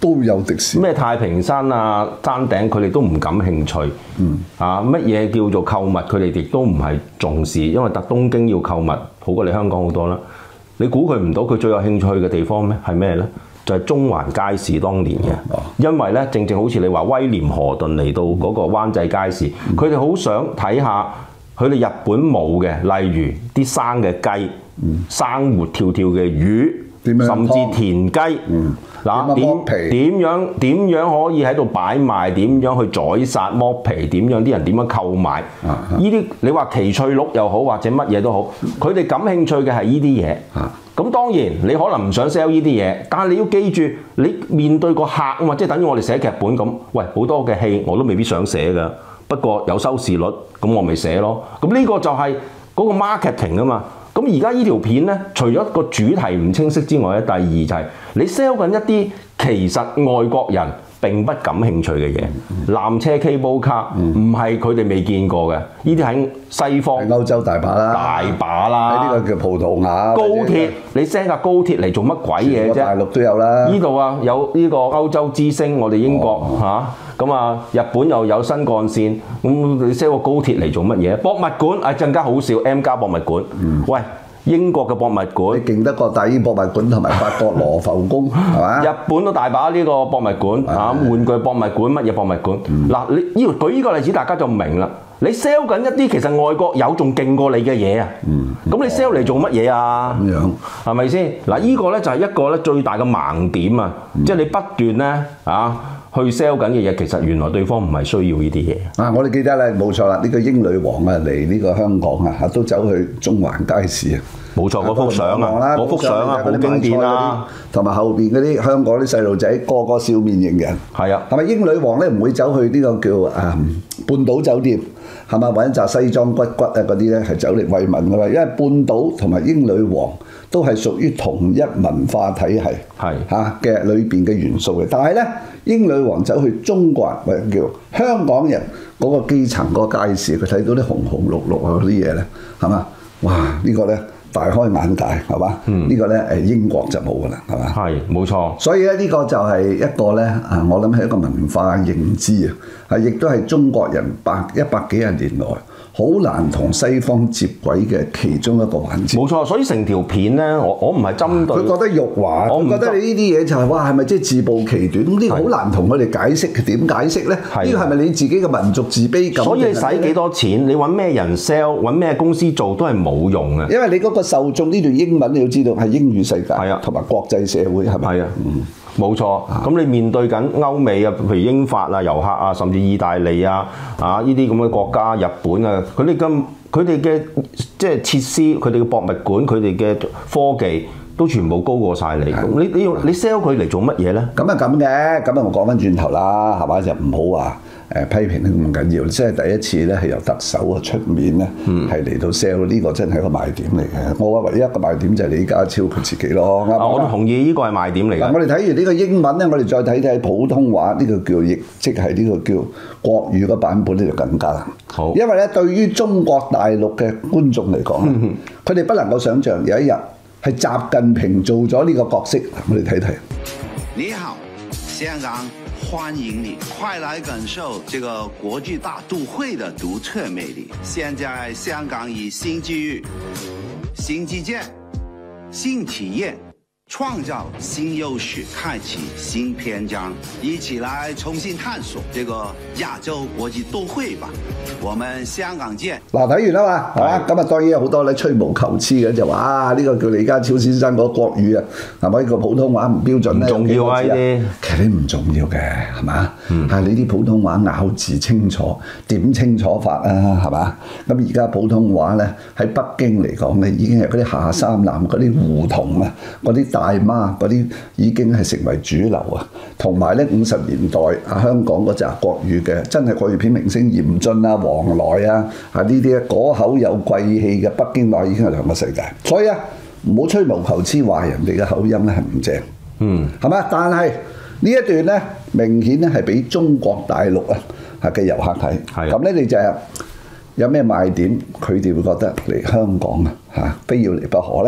都有迪士尼。 咩太平山啊、山頂，佢哋都唔感興趣。嗯，啊乜嘢叫做購物，佢哋亦都唔係重視，因為特東京要購物好過你香港好多啦。你估佢唔到佢最有興趣嘅地方咩？係咩咧？就係中環街市當年嘅，因為咧正正好似你話威廉河頓嚟到嗰個灣仔街市，佢哋好想睇下佢哋日本冇嘅，例如啲生嘅雞、嗯、生活跳跳嘅魚，甚至田雞。嗯嗱，點點樣點樣可以喺度擺賣？點樣去宰殺剝皮？點樣啲人點樣購買？呢啲你話奇趣錄又好，或者乜嘢都好，佢哋感興趣嘅係呢啲嘢。咁當然你可能唔想 sell 呢啲嘢，但係你要記住，你面對個客啊嘛，即係等於我哋寫劇本咁。喂，好多嘅戲我都未必想寫㗎，不過有收視率，咁我咪寫咯。咁呢個就係嗰個 marketing 啊嘛。咁而家呢條片咧，除咗個主題唔清晰之外咧，第二就係你 sell 緊一啲其實外國人並不感興趣嘅嘢，纜車 cable car 唔係佢哋未見過嘅，呢啲喺西方、 喺歐洲大把啦， 大把啦。 喺呢個叫葡萄牙高鐵，你 send 架高鐵嚟做乜鬼嘢啫？ 大陸都有啦。 呢度啊有呢個歐洲之星，我哋英國嚇。咁啊，日本又有新幹線，咁你 sell 個高鐵嚟做乜嘢？博物館啊，更加好笑 ，M 加博物館。嗯、喂，英國嘅博物館， 你勁得過大英博物館同埋法國羅浮宮係嘛？ 日本都大把呢個博物館啊，玩具博物館，乜嘢博物館？嗱、嗯，你呢舉呢個例子，大家就明啦。你 sell 緊一啲其實外國有仲勁過你嘅嘢啊！咁、嗯、你 sell 嚟做乜嘢啊？咁樣係咪先？嗱，呢個咧就係一個咧最大嘅盲點啊！嗯、即係你不斷咧啊〜去 sell 緊嘅嘢，其實原來對方唔係需要呢啲嘢。 啊，我哋記得咧，冇錯啦，呢、這個英女王啊嚟呢個香港啊，都走去中環街市啊。 冇錯，嗰幅相啊，嗰幅相啊，好經典啊。 同埋後邊嗰啲香港啲細路仔個個笑面迎人。 係啊， 係咪英女王咧唔會走去呢個叫誒、嗯、半島酒店？係咪揾一紮西裝骨骨啊嗰啲咧係走嚟慰問㗎嘛？因為半島同埋英女王都係屬於同一文化體系，係嚇嘅裏邊嘅元素嘅。但係咧，英女王走去中國人或者叫香港人嗰個基層嗰個街市，佢睇到啲紅紅綠綠啊嗰啲嘢咧，係嘛？哇！呢個咧大開眼界係嘛？嗯、呢個咧誒英國就冇㗎啦，係嘛？係冇錯。所以咧呢個就係一個咧啊，我諗係一個文化認知啊，係亦都係中國人百一百幾廿年來好難同西方接軌嘅其中一個環節。冇錯，所以成條片咧，我我唔係針對佢覺得辱華，我覺得你呢啲嘢就係、是、哇，係咪即係自暴其短？咁呢個好難同佢哋解釋，點解釋咧？呢個係咪你自己嘅民族自卑感？所以你使幾多錢，你揾咩人 sell， 揾咩公司做都係冇用嘅。因為你嗰個受眾呢段英文，你要知道係英語世界，係啊，同埋國際社會係咪？係啊，嗯。冇錯，咁你面對緊歐美啊，譬如英法啊、遊客啊，甚至意大利啊，啊呢啲咁嘅國家、日本啊，佢哋咁佢哋嘅即係設施、佢哋嘅博物館、佢哋嘅科技都全部高過晒你。咁你你要你 sell 佢嚟做乜嘢咧？咁啊咁嘅，咁啊我講翻轉頭啦，係嘛，就唔好話誒批評得咁緊要。即係第一次咧係由特首啊出面咧，係嚟到 sell 呢個真係一個賣點嚟嘅。我話唯一一個賣點就係李家超佢自己咯。啊，我都同意呢個係賣點嚟嘅。嗱，我哋睇完呢個英文咧，我哋再睇睇普通話呢個叫譯，即係呢個叫國語嘅版本咧就更加好。因為咧對於中國大陸嘅觀眾嚟講咧，佢哋不能夠想像有一日係習近平做咗呢個角色。我哋睇睇。你好，香港。歡迎你，快來感受這個國際大都會的獨特魅力。現在香港以新機遇、新基建、新體驗，創造新優勢，開啟新篇章，一起來重新探索這個亞洲國際都會吧。我們香港見。嗱，睇完啦嘛，係嘛？咁啊，當然有好多咧吹毛求疵嘅，就話啊，呢個叫李家超先生嗰國語啊，係咪呢個普通話唔標準咧？唔重要啊，呢啲其實你唔重要嘅，係嘛？嗯，係你啲普通話咬字清楚，點清楚法啊，係嘛？咁而家普通話咧喺北京嚟講咧，已經係嗰啲下三濫、嗰啲胡同啊、嗰啲大媽嗰啲已經係成為主流啊。同埋咧五十年代啊，香港嗰扎國語嘅真係國語片明星嚴俊啊、黃來啊，啊呢啲啊嗰口有貴氣嘅北京話已經係兩個世界。所以啊，唔好吹毛求疵話人哋嘅口音咧係唔正，嗯，係嘛？但係呢一段咧明顯咧係俾中國大陸啊嘅遊客睇，係咁咧你就係有咩賣點，佢哋會覺得嚟香港啊嚇非要嚟不可咧？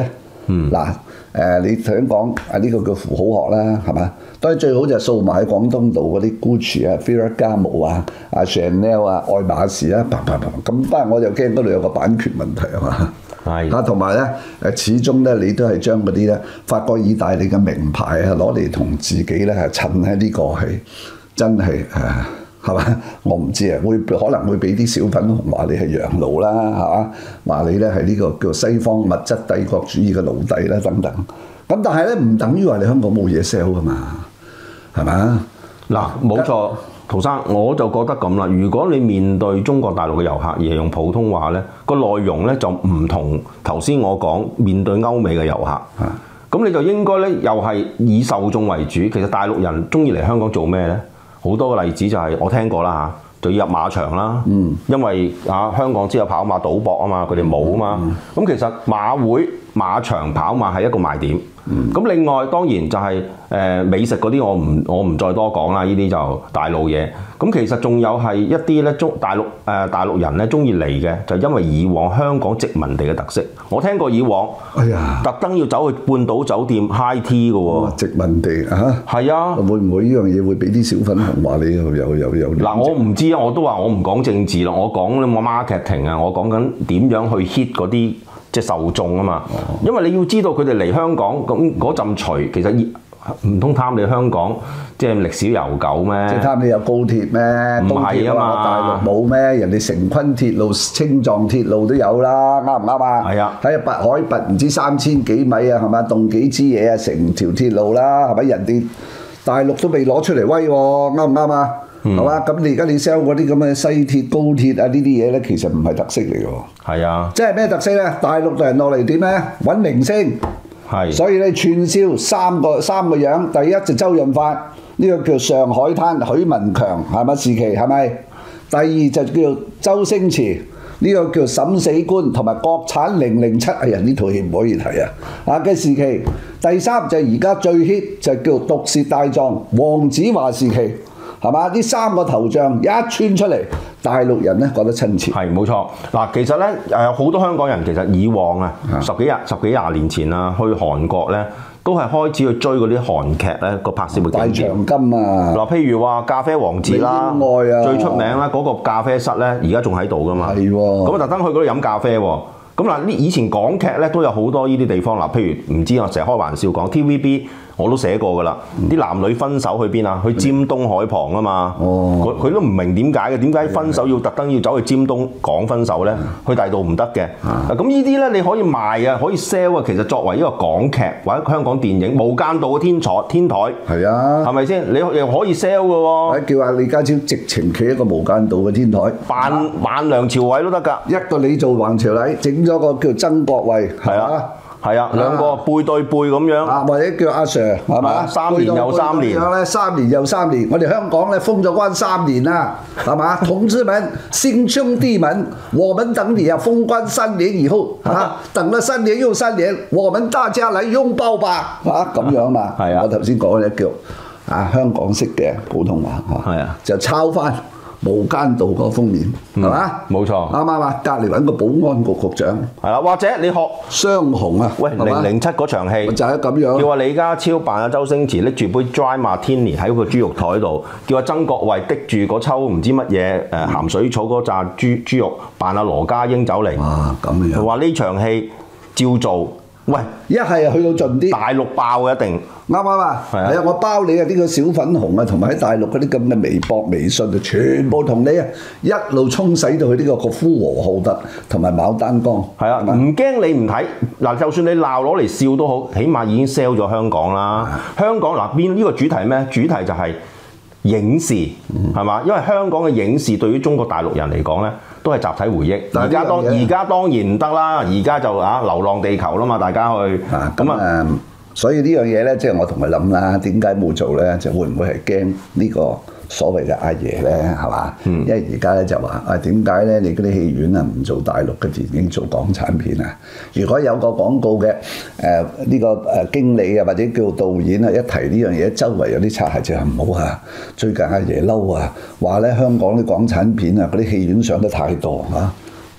嗯。嗱誒，你頭先講啊，呢個叫符號學啦，係嘛？當然最好就係掃埋喺廣東道嗰啲 Gucci 啊、Ferragamo 啊、啊 Chanel 啊、愛馬仕啊，啪啪啪咁，但係我就驚嗰度有個版權問題係嘛？係啊，同埋咧誒，始終咧你都係將嗰啲咧法國、意大利嘅名牌啊攞嚟同自己咧係襯喺呢個係真係誒。係嘛？我唔知啊，會可能會俾啲小粉紅話你係洋奴啦，係嘛？話你咧係呢個叫西方物質帝國主義嘅奴隸啦，等等。咁但係咧唔等於話你香港冇嘢 sell 噶嘛，係嘛？ 嗱，冇錯，陶生，我就覺得咁啦。如果你面對中國大陸嘅遊客而係用普通話咧，個內容咧就唔同頭先我講面對歐美嘅遊客。咁你就應該咧又係以受眾為主。其實大陸人中意嚟香港做咩咧？好多個例子就係我聽過啦嚇，就要入馬場啦，嗯、因為啊香港只有跑馬賭博啊嘛，佢哋冇啊嘛。咁、嗯、其實馬會、馬場跑馬係一個賣點。咁、嗯、另外當然就係、是、誒、呃、美食嗰啲，我唔我唔再多講啦，呢啲就大路嘢。咁其實仲有係一啲咧中大陸誒、呃、大陸人咧中意嚟嘅，就因為以往香港殖民地嘅特色。我聽過以往，哎呀，特登要走去半島酒店 high tea 嘅喎。 殖民地啊，係啊，會唔會呢樣嘢會俾啲小粉紅話你有有有有？ 嗱，我唔知啊，我都話我唔講政治啦，我講我 marketing 啊，我講緊點樣去 hit 嗰啲即係受眾啊嘛。哦、因為你要知道佢哋嚟香港咁嗰陣除其實唔通貪你香港即係歷史悠久咩？即係貪你有高鐵咩？ 唔係啊嘛， 大陸冇咩？人哋成昆鐵路、青藏鐵路都有啦，啱唔啱啊？ 係啊， 喺白海拔唔知三千幾米啊，係咪？動幾支嘢啊，成條鐵路啦，係咪？人哋大陸都未攞出嚟威喎，啱唔啱啊？係嘛？咁你而家你 sell 嗰啲咁嘅西鐵、高鐵啊呢啲嘢咧，其實唔係特色嚟嘅喎。 係啊， 即係咩特色咧？大陸人落嚟點咧？揾明星。係，所以咧串燒三個三個樣，第一就周潤發，呢、這個叫上海灘許文強係咪時期係咪？第二就叫周星馳，呢、這個叫審死官，同埋國產零零七係人呢套戲唔可以睇啊！啊嘅時期，第三就係而家最 hit 就叫毒舌大狀黃子華時期。係嘛？呢三個頭像一穿出嚟，大陸人咧覺得親切。 係冇錯。嗱，其實咧誒好多香港人其實以往啊十幾廿十幾廿年前啊，去韓國咧都係開始去追嗰啲韓劇咧個拍攝嘅大長今啊！ 嗱，譬如話咖啡王子啦， 啊、 最出名啦嗰個咖啡室咧，而家仲喺度噶嘛。係喎。咁啊，特登去嗰度飲咖啡喎。咁嗱，呢以前港劇咧都有好多呢啲地方嗱，譬如唔知我成日開玩笑講 T V B。我都寫過㗎啦，啲、嗯、男女分手去邊啊？去尖東海旁啊嘛。哦，佢佢都唔明點解嘅，點解分手要特登要走去尖東講分手咧？去第度唔得嘅。啊，咁呢啲咧你可以賣啊，可以 sell 啊。其實作為一個港劇或者香港電影，無間道嘅天台天台係啊，係咪先？你又可以 sell 嘅喎。 叫阿李家超直情企一個無間道嘅天台， 扮扮梁朝偉都得㗎。 一個你做橫朝禮，整咗個叫曾國衛係啊。 係啊，兩個背對背咁樣， 啊或者叫阿 Sir 係嘛？ 三年又三年， 咁樣咧，三年又三年。我哋香港咧封咗關三年啦，係嘛？同志們，兄兄弟們，我們等你啊！封關三年以後，啊，等咗三年又三年，我們大家嚟擁抱吧，啊咁樣嘛。係啊，我頭先講嘅叫啊香港式嘅普通話，係啊，就抄翻無間道個封面，係嘛？冇錯，啱唔啱啊？隔離揾個保安局局長，係啦，或者你學雙雄啊？喂，零零七嗰場戲就係咁樣，叫阿李家超扮阿周星馳拎住杯 Dry Martini 喺個豬肉台度，叫阿曾國衛滴住嗰抽唔知乜嘢誒鹹水草嗰紮豬豬肉，扮阿羅家英走嚟。哇，咁樣！佢話呢場戲照做。喂，一係去到盡啲，大陸爆嘅一定啱唔啱啊？係啊，我包你啊！呢個小粉紅啊，同埋喺大陸嗰啲咁嘅微博、微信啊，全部同你啊一路沖洗到去呢個國夫和浩特同埋牡丹江。係啊，唔驚你唔睇嗱，就算你鬧攞嚟笑都好，起碼已經 sell 咗香港啦。香港嗱邊呢個主題咩？主題就係影視係嘛？因為香港嘅影視對於中國大陸人嚟講咧，都係集體回憶。而家當而家當然唔得啦，而家就啊流浪地球啦嘛，大家去咁啊。所以呢樣嘢咧，即係我同佢諗啦，點解冇做咧？就會唔會係驚呢個所謂嘅阿爺咧？係嘛？嗯、因為而家咧就話啊，點解咧？你嗰啲戲院啊唔做大陸嘅電影，做港產片啊？如果有個廣告嘅誒呢個誒經理啊，或者叫導演啊，一提呢樣嘢，周圍有啲擦鞋就係唔好啊！最近阿爺嬲啊，話咧香港啲港產片啊，嗰啲戲院上得太多嚇。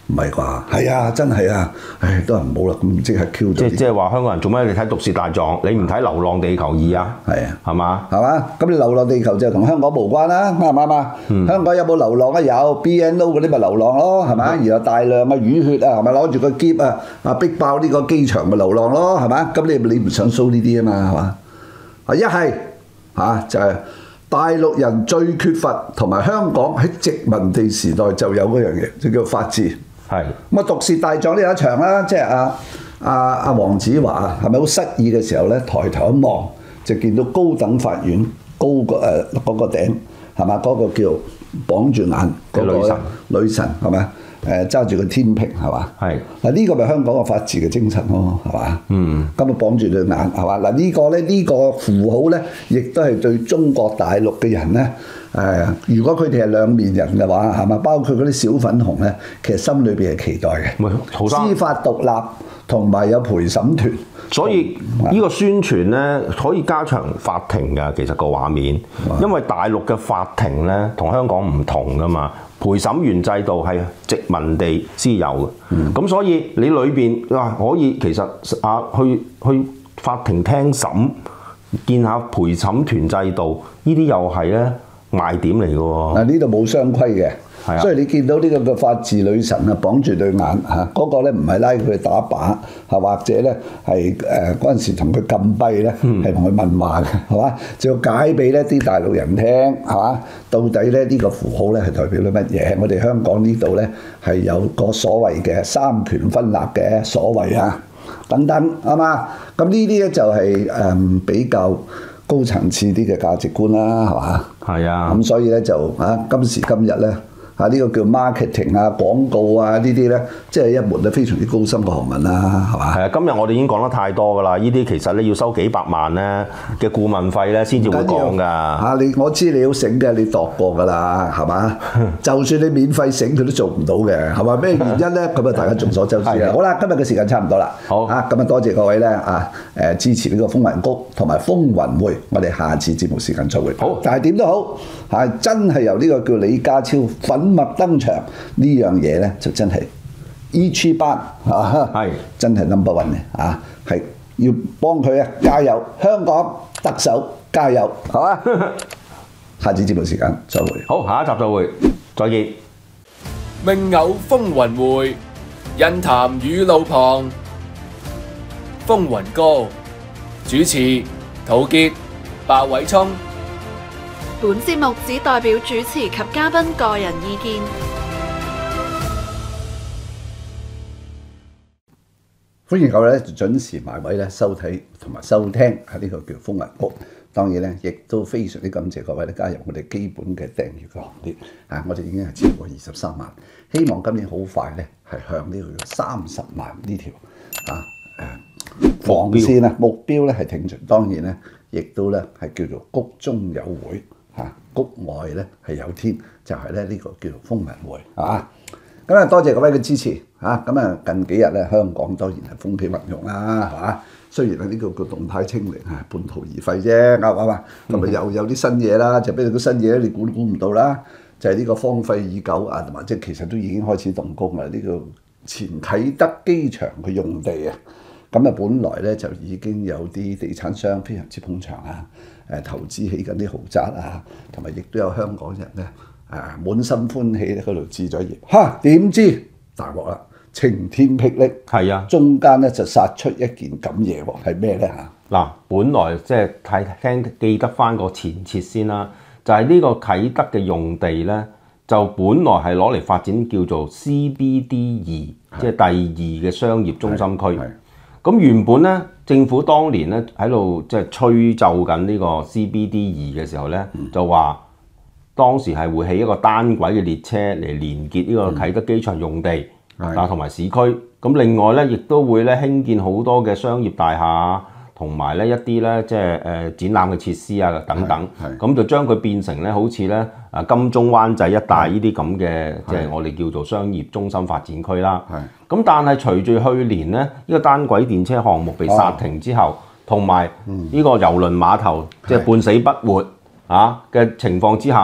唔係啩？係啊，真係啊！唉，都係唔好啦，咁即係 Q 咗。 即即係話香港人做咩？你睇《毒舌大狀》，你唔睇《流浪地球二》啊？ 係啊， 係嘛？ 係嘛？咁你流浪地球就同香港無關啦，啱唔啱啊？香港有冇流浪啊？有 B N O 嗰啲咪流浪咯，係咪？然後大量嘅淤血啊，係咪攞住個篋啊啊逼爆呢個機場咪流浪咯，係嘛？咁你你唔想 show 呢啲啊嘛，係嘛？啊一係嚇就係大陸人最缺乏，同埋香港喺殖民地時代就有嗰樣嘢，就叫法治。係咁啊！毒舌大狀呢有一場啦，即係阿阿阿黃子華係咪好失意嘅時候咧？抬頭一望就見到高等法院高個誒嗰個頂係嘛？嗰個叫綁住眼嗰個女神，女神係咪？誒揸住個天平係嘛？係嗱呢個咪香港嘅法治嘅精神咯，係嘛？嗯，咁啊綁住對眼係嘛？嗱呢個咧呢個符號咧，亦都係對中國大陸嘅人咧。誒，如果佢哋係兩面人嘅話，係嘛？包括嗰啲小粉紅咧，其實心裏邊係期待嘅。司法獨立同埋有陪審團， 所以呢個宣傳咧可以加長法庭㗎。其實個畫面，因為大陸嘅法庭咧同香港唔同㗎嘛，陪審員制度係殖民地先有嘅。咁、嗯、所以你裏邊啊可以其實啊去去法庭聽審，見下陪審團制度，呢啲又係咧。賣點嚟嘅喎，嗱呢度冇雙規嘅，啊、所以你見到呢個嘅法治女神啊，綁住對眼嚇，嗰、那個咧唔係拉佢去打靶，係或者咧係誒嗰陣時同佢禁閉咧，係同佢問話嘅，係嘛？就要解俾呢啲大陸人聽，係嘛？到底咧呢、這個符號咧係代表咗乜嘢？我哋香港呢度咧係有個所謂嘅三權分立嘅所謂啊，等等係嘛？咁呢啲咧就係、是、誒、嗯、比較高層次啲嘅價值觀啦，係嘛？係啊，咁所以咧就啊，今時今日咧啊，呢、這個叫 marketing 啊、廣告啊呢啲咧，即係一門咧非常之高深嘅學問啦，係嘛？係啊，今日我哋已經講得太多㗎啦，呢啲其實咧要收幾百萬咧嘅顧問費咧先至會講㗎。嚇你，我知你好醒嘅，你度過㗎啦，係嘛？就算你免費醒，佢都做唔到嘅，係嘛？咩原因咧？咁啊，大家眾所周知啦。好啦，今日嘅時間差唔多啦。好啊，咁啊，多謝各位咧啊誒支持呢個風雲谷同埋風雲會，我哋下次節目時間再會。好，但係點都好，係真係由呢個叫李家超粉墨登場呢樣嘢咧，就真係 E 區班啊，係真係 number one 嘅啊，係要幫佢啊加油！香港特首加油，好啊！下次節目時間再會。好，下一集再會，再見。 命偶風雲會，印談與路旁，風雲歌主持陶傑、白偉聰。 本節目只代表主持及嘉賓個人意見。 歡迎各位咧準時埋位咧收睇同埋收聽啊！呢個叫風雲谷。當然咧，亦都非常之感謝各位咧加入我哋基本嘅訂閱嘅行列啊！我哋已經係超過二十三萬，希望今年好快咧係向呢個三十萬呢條啊誒防線啊目標咧係挺進。當然咧，亦都咧係叫做谷中有會。嚇，谷外咧係有天，就係咧呢個叫做風雲會，係嘛？咁啊，多謝各位嘅支持嚇。咁啊，近幾日咧，香港當然係風起雲湧啦，係嘛？雖然係呢個叫動態清零係半途而廢啫，啱唔啱啊？咁啊又有啲新嘢啦，就俾你個新嘢咧，你估都估唔到啦，就係、是、呢個荒廢已久啊，同埋即係其實都已經開始動工啦。呢、這個前啟德機場嘅用地啊，咁啊本來咧就已經有啲地產商非常之捧場啊。誒投資起緊啲豪宅啊，同埋亦都有香港人咧誒滿心歡喜咧嗰度置咗業，嚇點知大鑊啦！晴天霹靂，係啊，中間咧就殺出一件咁嘢喎，係咩咧嚇？嗱，本來即係睇聽記得翻個前設先啦，就係、是、呢個啟德嘅用地咧，就本來係攞嚟發展叫做 C B D 二，即係第二嘅商業中心區。咁原本咧，政府當年咧喺度即係吹奏緊呢個 C B D 二嘅時候咧，嗯、就話當時係會起一個單軌嘅列車嚟連結呢個啟德機場用地啊同埋市區。咁另外咧，亦都會咧興建好多嘅商業大廈，同埋咧一啲咧即係誒展覽嘅設施啊等等。咁就將佢變成咧好似咧啊金鐘灣仔一帶呢啲咁嘅即係我哋叫做商業中心發展區啦。咁但係隨住去年咧，呢、這個單軌電車項目被煞停之後，同埋呢個郵輪碼頭即係、就是、半死不活啊嘅情況之下咧，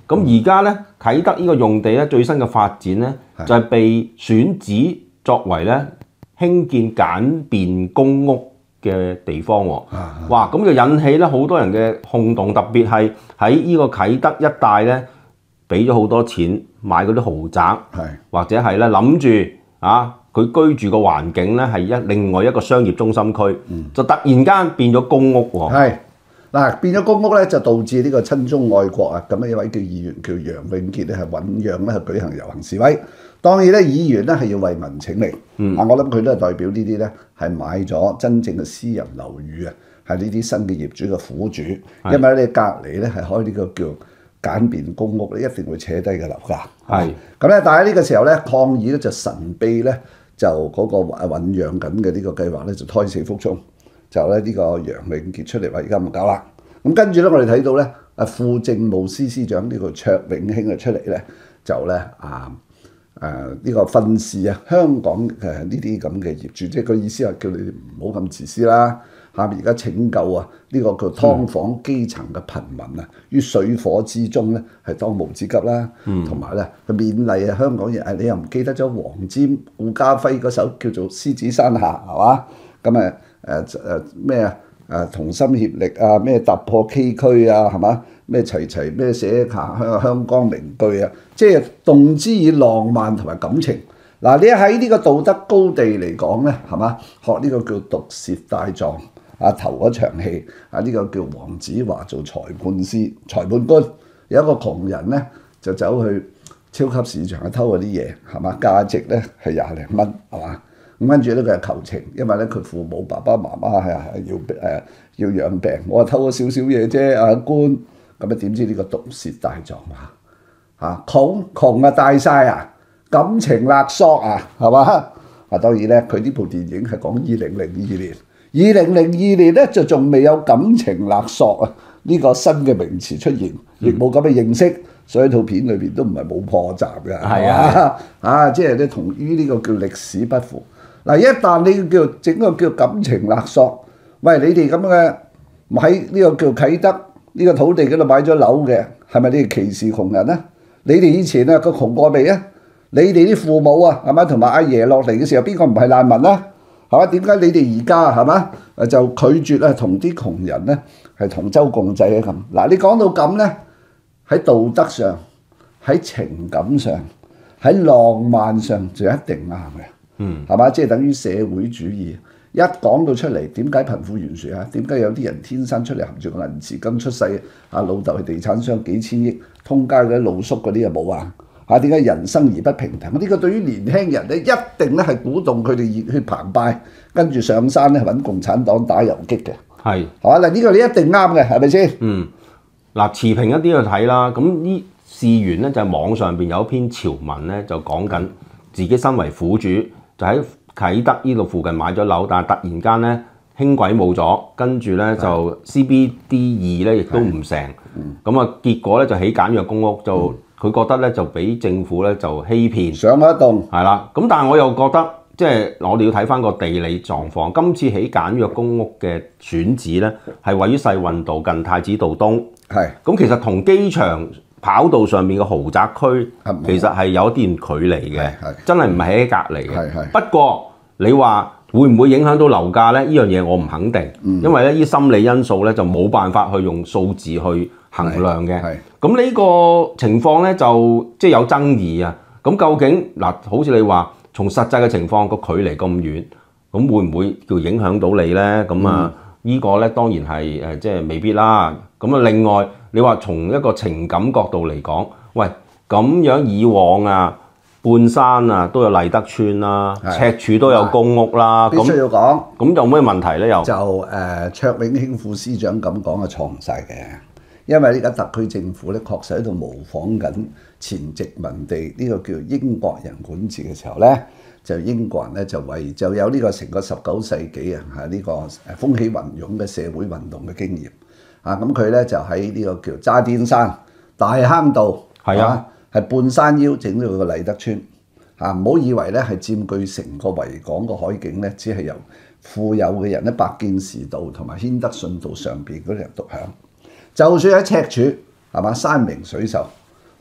咁而家咧啟德呢個用地咧最新嘅發展咧就係被選址作為咧興建簡便公屋嘅地方喎。哇！咁就引起咧好多人嘅轟動，特別係喺呢個啟德一帶咧，俾咗好多錢買嗰啲豪宅，或者係咧諗住啊，佢居住個環境咧係一另外一個商業中心區，嗯、就突然間變咗公屋喎。 係嗱，變咗公屋咧，就導致呢個親中愛國啊！咁啊，一位叫議員叫楊永傑咧，係醞釀咧係舉行遊行示威。當然咧，議員咧係要為民請命。嗯、啊，我諗佢都係代表呢啲咧係買咗真正嘅私人樓宇啊，係呢啲新嘅業主嘅苦主。因為咧隔離咧係開呢個叫簡便公屋咧，一定會扯低嘅樓價。係咁咧，但係呢個時候咧抗議咧就神秘咧就嗰個醖釀緊嘅呢個計劃咧就胎死腹中。就咧呢個楊永傑出嚟話而家唔搞啦，咁跟住咧我哋睇到咧啊副政務司司長呢個卓永興啊出嚟咧就咧啊誒呢個訓示啊香港誒呢啲咁嘅業主，即係個意思係叫你哋唔好咁自私啦，下面而家拯救啊呢個叫劏房基層嘅貧民啊於水火之中咧係當務之急啦，同埋咧佢勉勵啊香港人，你又唔記得咗黃霑顧嘉輝嗰首叫做《獅子山下》係嘛？咁啊〜誒誒咩啊？誒同心協力啊！咩突破崎嶇啊？係嘛？咩齊齊咩寫下香香江名句啊？即係動之以浪漫同埋感情。嗱，你喺呢個道德高地嚟講咧，係嘛？學呢個叫毒舌大狀啊，頭嗰場戲啊，呢個叫黃子華做裁判司、裁判官，有一個窮人咧就走去超級市場去偷嗰啲嘢，係嘛？價值咧係廿零蚊，係嘛？咁跟住咧，佢係求情，因為咧佢父母爸爸媽媽係係要誒要養病，我話偷咗少少嘢啫，阿官咁啊點知呢個毒舌大狀啊嚇窮窮啊大晒啊，感情勒索啊係嘛啊？當然咧，佢呢部電影係講二零零二年，二零零二年咧就仲未有感情勒索啊呢個新嘅名詞出現，亦冇咁嘅認識，所以套片裏邊都唔係冇破綻嘅，係啊啊，即係咧同於呢個叫歷史不符。嗱，一旦你叫整個叫感情勒索，喂，你哋咁嘅喺呢個叫啟德呢個土地嗰度買咗樓嘅，係咪你哋歧視窮人啊？你哋以前啊個窮過未啊？你哋啲父母啊，係咪同埋阿爺落嚟嘅時候，邊個唔係難民啊？係嘛？點解你哋而家係嘛就拒絕啊同啲窮人咧係同舟共濟啊咁？嗱，你講到咁咧，喺道德上、喺情感上、喺浪漫上就一定啱嘅。嗯，係嘛？即係等於社會主義一講到出嚟，點解貧富懸殊啊？點解有啲人天生出嚟含住個銀匙羹出世？啊，老豆係地產商幾千億，通街嗰啲露宿嗰啲又冇啊？啊，點解人生而不平等？呢個對於年輕人咧，一定咧係鼓動佢哋熱血澎湃，跟住上山咧揾共產黨打遊擊嘅。係，係嘛？嗱，呢個你一定啱嘅，係咪先？嗯，嗱，持平一啲去睇啦。咁呢事緣咧就係網上邊有一篇潮文咧，就講緊自己身為苦主。就喺啟德呢度附近買咗樓，但係突然間咧輕軌冇咗，跟住咧就 C B D 二咧亦都唔成，咁啊結果咧就起簡約公屋，就佢覺得咧就俾政府咧就欺騙上一棟，係啦。咁但係我又覺得即係我哋要睇翻個地理狀況，今次起簡約公屋嘅選址咧係位於世運道近太子道東，係咁其實同機場跑道上面嘅豪宅區其實係有一啲距離嘅，真係唔係喺隔離嘅。不過你話會唔會影響到樓價咧？呢樣嘢我唔肯定，嗯、因為咧呢心理因素咧就冇辦法去用數字去衡量嘅。咁呢個情況咧就即係有爭議啊。咁究竟嗱，好似你話從實際嘅情況個距離咁遠，咁會唔會叫影響到你咧？咁啊？嗯呢個咧當然係誒，即係未必啦。咁啊，另外你話從一個情感角度嚟講，喂，咁樣以往啊，半山啊都有麗德邨啦，赤柱都有公屋啦， 必須要講。 咁有咩問題咧？又就誒、呃，卓永興副司長咁講啊，錯唔晒嘅。因為呢家特區政府咧，確實喺度模仿緊前殖民地呢、這個叫英國人管治嘅時候咧。就英國人咧就為就有呢個成個十九世紀啊，係呢個誒風起雲湧嘅社會運動嘅經驗啊，咁佢咧就喺呢個叫渣甸山大坑道係啊，係半山腰整咗個麗德邨啊，唔好以為咧係佔據成個維港個海景咧，只係由富有嘅人咧白建時道同埋軒德遜道上邊嗰啲人獨享，就算喺赤柱係嘛山明水秀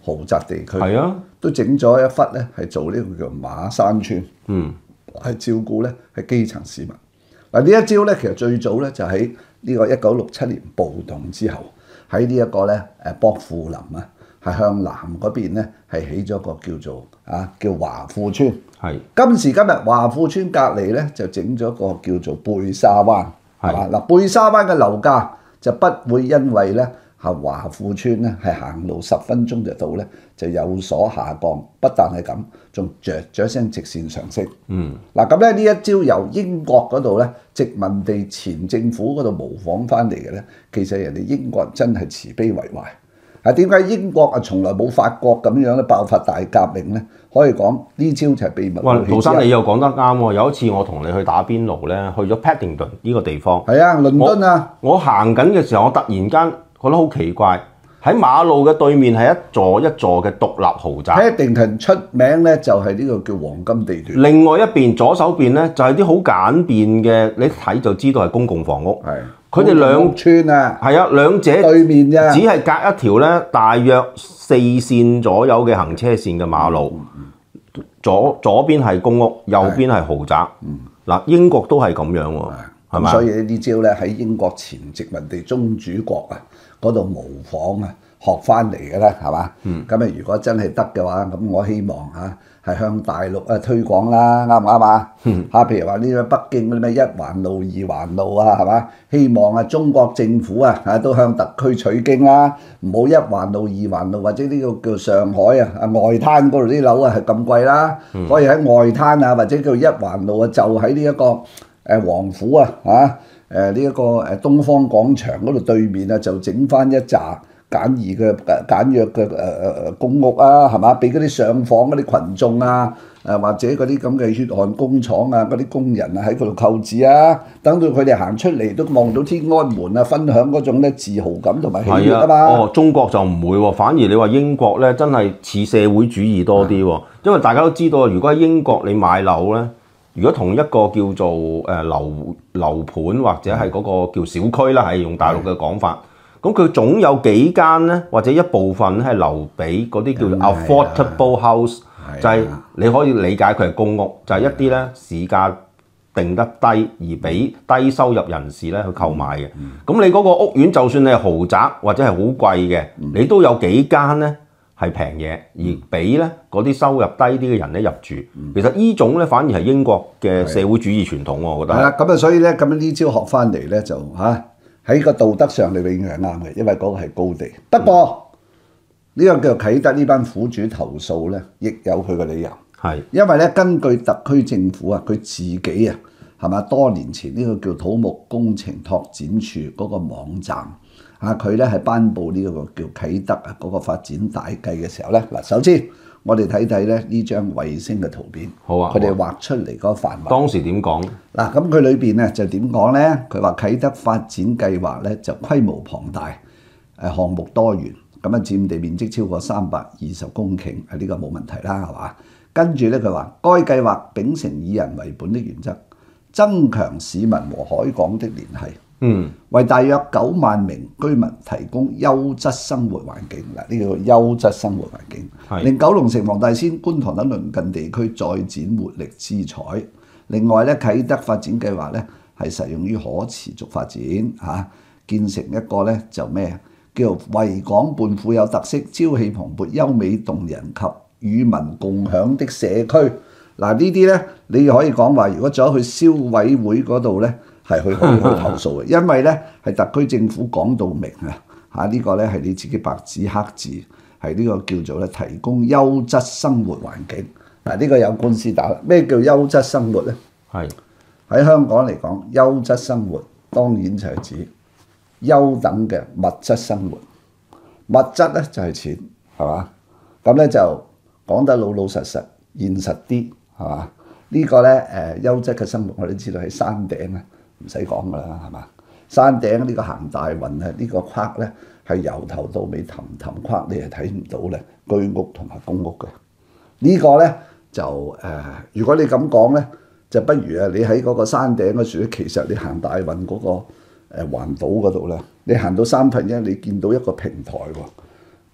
豪宅地區， 係啊， 都整咗一忽咧係做呢個叫馬山村， 嗯， 係照顧咧係基層市民。嗱呢一招咧其實最早咧就喺呢個一九六七年暴動之後，喺呢一個咧誒薄扶林啊，係向南嗰邊咧係起咗個叫做啊叫華富村。 係今時今日華富村隔離咧就整咗個叫做貝沙灣，係嘛？嗱貝沙灣嘅樓價就不會因為咧係華富村咧係行路十分鐘就到咧就有所下降，不但係咁，仲著咗一聲直線上升。 嗯， 嗱咁咧呢一招由英國嗰度咧殖民地前政府嗰度模仿翻嚟嘅咧，其實人哋英國人真係慈悲為懷。啊點解英國啊從來冇法國咁樣咧爆發大革命咧？可以講呢招就係秘密武器之一。 杜生你又講得啱喎！有一次我同你去打邊爐咧，去咗 Paddington 呢個地方。 係啊，倫敦啊！ 我，我行緊嘅時候，我突然間覺得好奇怪，喺馬路嘅對面係一座一座嘅獨立豪宅。 Paddington 出名咧就係呢個叫黃金地段。 另外一邊左手邊咧就係啲好簡便嘅，你一睇就知道係公共房屋。 係。 佢哋兩村啊， 係啊，兩者對面啫， 只係隔一條咧大約四線左右嘅行車線嘅馬路，左左邊係公屋，右邊係豪宅。嗱，英國都係咁樣喎，係嘛？ 所以呢招咧喺英國前殖民地宗主國啊嗰度模仿啊學翻嚟嘅啦，係嘛？咁啊，如果真係得嘅話，咁我希望嚇係向大陸啊推廣啦，啱唔啱啊？嚇，譬如話呢個北京嗰啲咩一環路、二環路啊，係嘛？希望啊中國政府啊嚇都向特區取經啦，唔好一環路、二環路或者呢個叫上海啊啊外灘嗰度啲樓啊係咁貴啦，可以喺外灘啊或者叫一環路啊就喺呢一個誒王府啊嚇誒呢一個誒東方廣場嗰度對面啊就整翻一紮簡易嘅簡約嘅誒誒公屋啊，係嘛？俾嗰啲上訪嗰啲群眾啊，誒或者嗰啲咁嘅血汗工廠啊，嗰啲工人啊喺嗰度購置啊，等到佢哋行出嚟都望到天安門啊，分享嗰種咧自豪感同埋喜悅啊嘛。 哦，中國就唔會喎，反而你話英國咧真係似社會主義多啲喎，因為大家都知道，如果喺英國你買樓咧，如果同一個叫做誒樓樓盤或者係嗰個叫小區啦，係用大陸嘅講法。咁佢總有幾間咧，或者一部分咧係留俾嗰啲叫做 affordable house，就係你可以理解佢係公屋，就係一啲咧市價定得低而俾低收入人士咧去購買嘅。咁你嗰個屋苑就算你係豪宅或者係好貴嘅，你都有幾間咧係平嘢，而俾咧嗰啲收入低啲嘅人咧入住。其實呢種咧反而係英國嘅社會主義傳統，我覺得。 係啦，咁啊，所以咧咁樣呢招學翻嚟咧就嚇。喺個道德上，你永遠係啱嘅，因為嗰個係高地。不過呢、這個叫做啟德呢班苦主投訴咧，亦有佢嘅理由。 係因為咧，根據特區政府啊，佢自己啊，係嘛？多年前呢個叫土木工程拓展處嗰個網站啊，佢咧係頒布呢個叫啟德啊嗰個發展大計嘅時候咧，嗱，首先我哋睇睇咧呢張衛星嘅圖片。 好啊， 佢哋畫出嚟嗰個範圍。 當時點講？ 嗱，咁佢裏邊咧就點講咧？佢話啟德發展計劃咧就規模龐大，誒項目多元，咁啊佔地面積超過三百二十公頃，係呢個冇問題啦，係嘛？跟住咧佢話，該計劃秉承以人為本的原則，增強市民和海港的聯繫。嗯，為大約九萬名居民提供優質生活環境。嗱，呢個優質生活環境，令九龍城、黃大仙、觀塘等鄰近地區再展活力之彩。另外咧，啟德發展計劃咧係實用於可持續發展嚇、啊，建成一個咧就咩叫維港畔富有特色、朝氣蓬勃、優美動人及與民共享的社區。嗱、啊、呢啲咧你可以講話，如果走去消委會嗰度咧。係去可以去投訴嘅，因為咧係特區政府講到明啊，嚇、這、呢個咧係你自己白紙黑字，係呢個叫做咧提供優質生活環境。嗱、這、呢個有官司打啦。咩叫優質生活咧？係喺香港嚟講，優質生活當然就係指優等嘅物質生活。物質咧就係錢，係嘛？咁咧就講得老老實實、現實啲，係嘛？這個、呢個咧誒優質嘅生活，我哋知道喺山頂啊。唔使講噶啦，係嘛？山頂呢個行大運啊，呢個框咧係由頭到尾氹氹框，你係睇唔到咧居屋同埋公屋嘅。呢個咧就誒，如果你咁講咧，就不如啊，你喺嗰個山頂嗰處咧，其實你行大運嗰個誒環島嗰度咧，你行到三分一，你見到一個平台喎，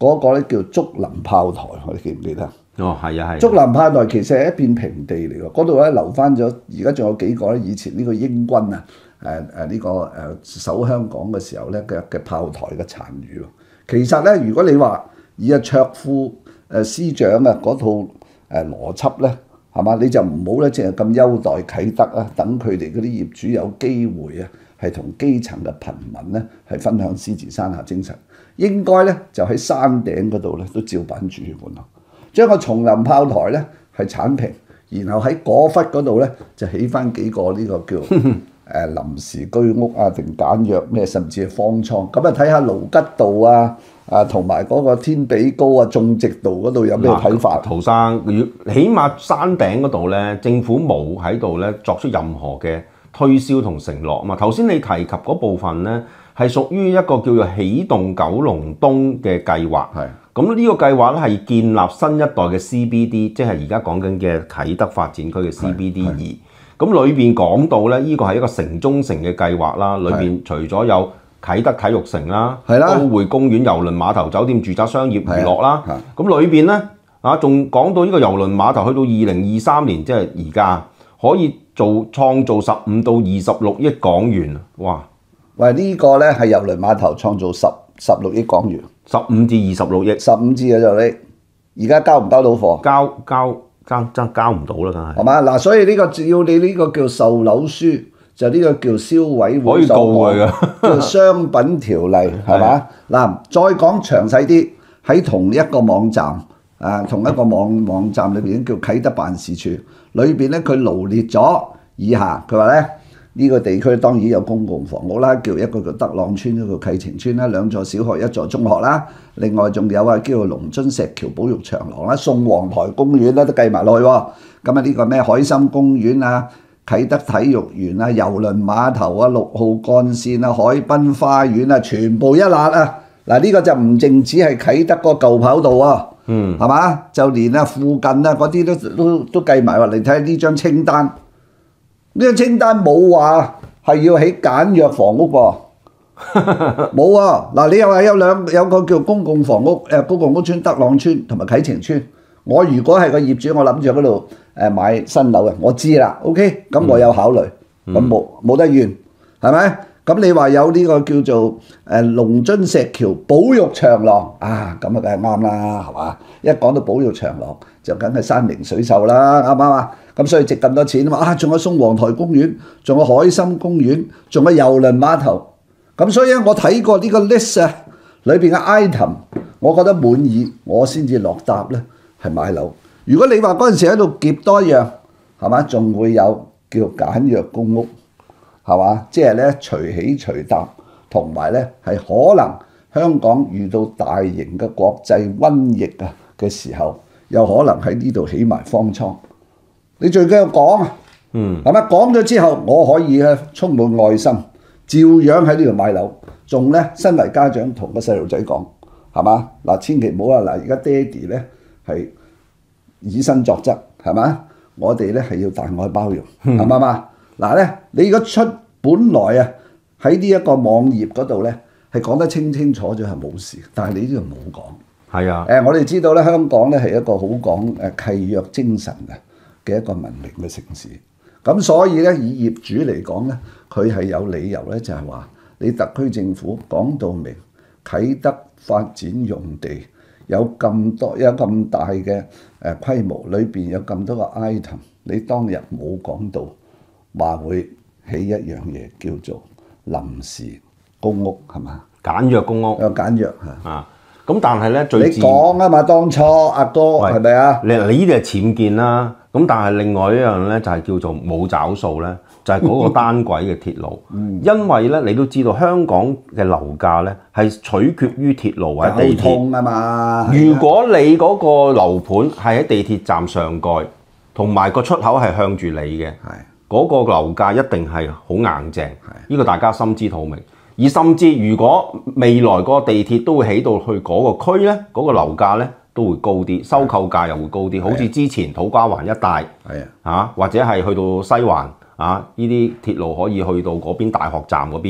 嗰個咧叫竹林炮台，我哋記唔記得？ 哦，係啊，係。 竹林炮台其實係一片平地嚟㗎，嗰度咧留翻咗，而家仲有幾個咧以前呢個英軍啊，誒誒呢個誒守香港嘅時候咧嘅嘅炮台嘅殘餘喎。其實咧，如果你話以阿卓富誒司長啊嗰套誒邏輯咧，係嘛？你就唔好咧，淨係咁優待啟德啊，等佢哋嗰啲業主有機會啊，係同基層嘅貧民咧係分享獅子山下精神。應該咧就喺山頂嗰度咧都照板煮碗咯。將個松林炮台咧係剷平，然後喺嗰忽嗰度咧就起翻幾個呢個叫誒、呃、臨時居屋啊，定簡約咩，甚至係方艙。咁啊睇下盧吉道啊啊同埋嗰個天比高啊、種植道嗰度有咩睇法？ 陶生，起碼山頂嗰度咧，政府冇喺度咧作出任何嘅推銷同承諾啊嘛。頭先你提及嗰部分咧係屬於一個叫做起動九龍東嘅計劃。係。咁呢個計劃咧係建立新一代嘅 C B D， 即係而家講緊嘅啟德發展區嘅 C B D 二。咁裏邊講到咧，呢個係一個城中城嘅計劃啦。裏邊除咗有啟德體育城啦、都會公園、郵輪碼頭、酒店、住宅、商業、娛樂啦。咁裏邊咧啊，仲講到呢個郵輪碼頭去到二零二三年，即係而家可以做創造十五到二十六億港元。哇！ 喂，呢個咧係郵輪碼頭創造十十六億港元。 十五至二十六億， 十五至嘅就你而家交唔交到貨？ 交交交真交唔到啦，梗係。 係嘛？嗱，所以呢個要你呢個叫售樓書，就呢個叫消委會可以告佢㗎， 叫商品條例係嘛？嗱，再講詳細啲，喺同一個網站啊，同一個網網站裏邊叫啟德辦事處，裏邊咧佢羅列咗以下，佢話咧。呢個地區當然有公共房屋啦，叫一個叫德朗村，一個啟晴村啦，兩座小學，一座中學啦。另外仲有啊，叫做龍津石橋保育長廊啦、宋皇台公園啦，都計埋落去喎。咁啊，呢個咩海心公園啊、啟德體育園啊、郵輪碼頭啊、六號幹線啊、海濱花園啊，全部一辣啊！嗱，呢個就唔淨止係啟德個舊跑道啊，嗯，係嘛？就連啊附近啊嗰啲都都都計埋喎。你睇下呢張清單。呢個清單冇話係要起簡約房屋喎，冇啊！嗱，你又話有兩有個叫公共房屋誒公共屋邨德朗村同埋啟晴村。我如果係個業主，我諗住喺嗰度誒買新樓嘅，我知啦。OK，咁我有考慮，咁冇冇得怨，係咪？咁你話有呢個叫做誒龍津石橋保育長廊啊，咁啊梗係啱啦，係嘛？一講到保育長廊，就梗係山明水秀啦，啱唔啱啊？咁所以值咁多錢啊嘛！啊，仲有宋皇台公園，仲有海心公園，仲有郵輪碼頭。咁所以咧，我睇過呢個 list 啊，裏邊嘅 item，我覺得滿意，我先至落搭咧係買樓。如果你話嗰陣時喺度夾多一樣，係嘛？仲會有叫簡約公屋，係嘛？即係咧隨起隨搭，同埋咧係可能香港遇到大型嘅國際瘟疫啊嘅時候，有可能喺呢度起埋方艙。你最緊要講啊，嗯，係咪講咗之後，我可以咧充滿愛心，照樣喺呢度買樓，仲咧身為家長同個細路仔講，係嘛？嗱，千祈唔好啊！嗱，而家爹哋咧係以身作則，係嘛？我哋咧係要大愛包容，係嘛嘛？嗱咧，你如果出本來啊喺呢一個網頁嗰度咧係講得清清楚楚係冇事，但係你呢度冇講。係啊，誒，我哋知道咧，香港咧係一個好講誒契約精神嘅。嘅一個文明嘅城市，咁所以咧，以業主嚟講咧，佢係有理由咧，就係話你特區政府講到明啟德發展用地有咁多有咁大嘅誒規模，裏邊有咁多個 item，你當日冇講到話會起一樣嘢叫做臨時公屋係嘛？ 簡約公屋有簡約嚇啊！咁但係咧，最你講啊嘛，當初阿哥係咪啊？ 你你呢啲係僭建啦。咁但係另外一樣咧，就係叫做冇找數咧，就係嗰個單軌嘅鐵路。嗯、因為咧，你都知道香港嘅樓價咧係取決於鐵路或者地鐵啊嘛。如果你嗰個樓盤係喺地鐵站上蓋，同埋個出口係向住你嘅，嗰、嗰個樓價一定係好硬淨。呢個大家心知肚明。而甚至如果未來嗰個地鐵都會起到去嗰個區咧，嗰、嗰個樓價咧都會高啲，收購價又會高啲。好似之前土瓜灣一帶，係啊，或者係去到西環啊，呢啲鐵路可以去到嗰邊大學站嗰邊，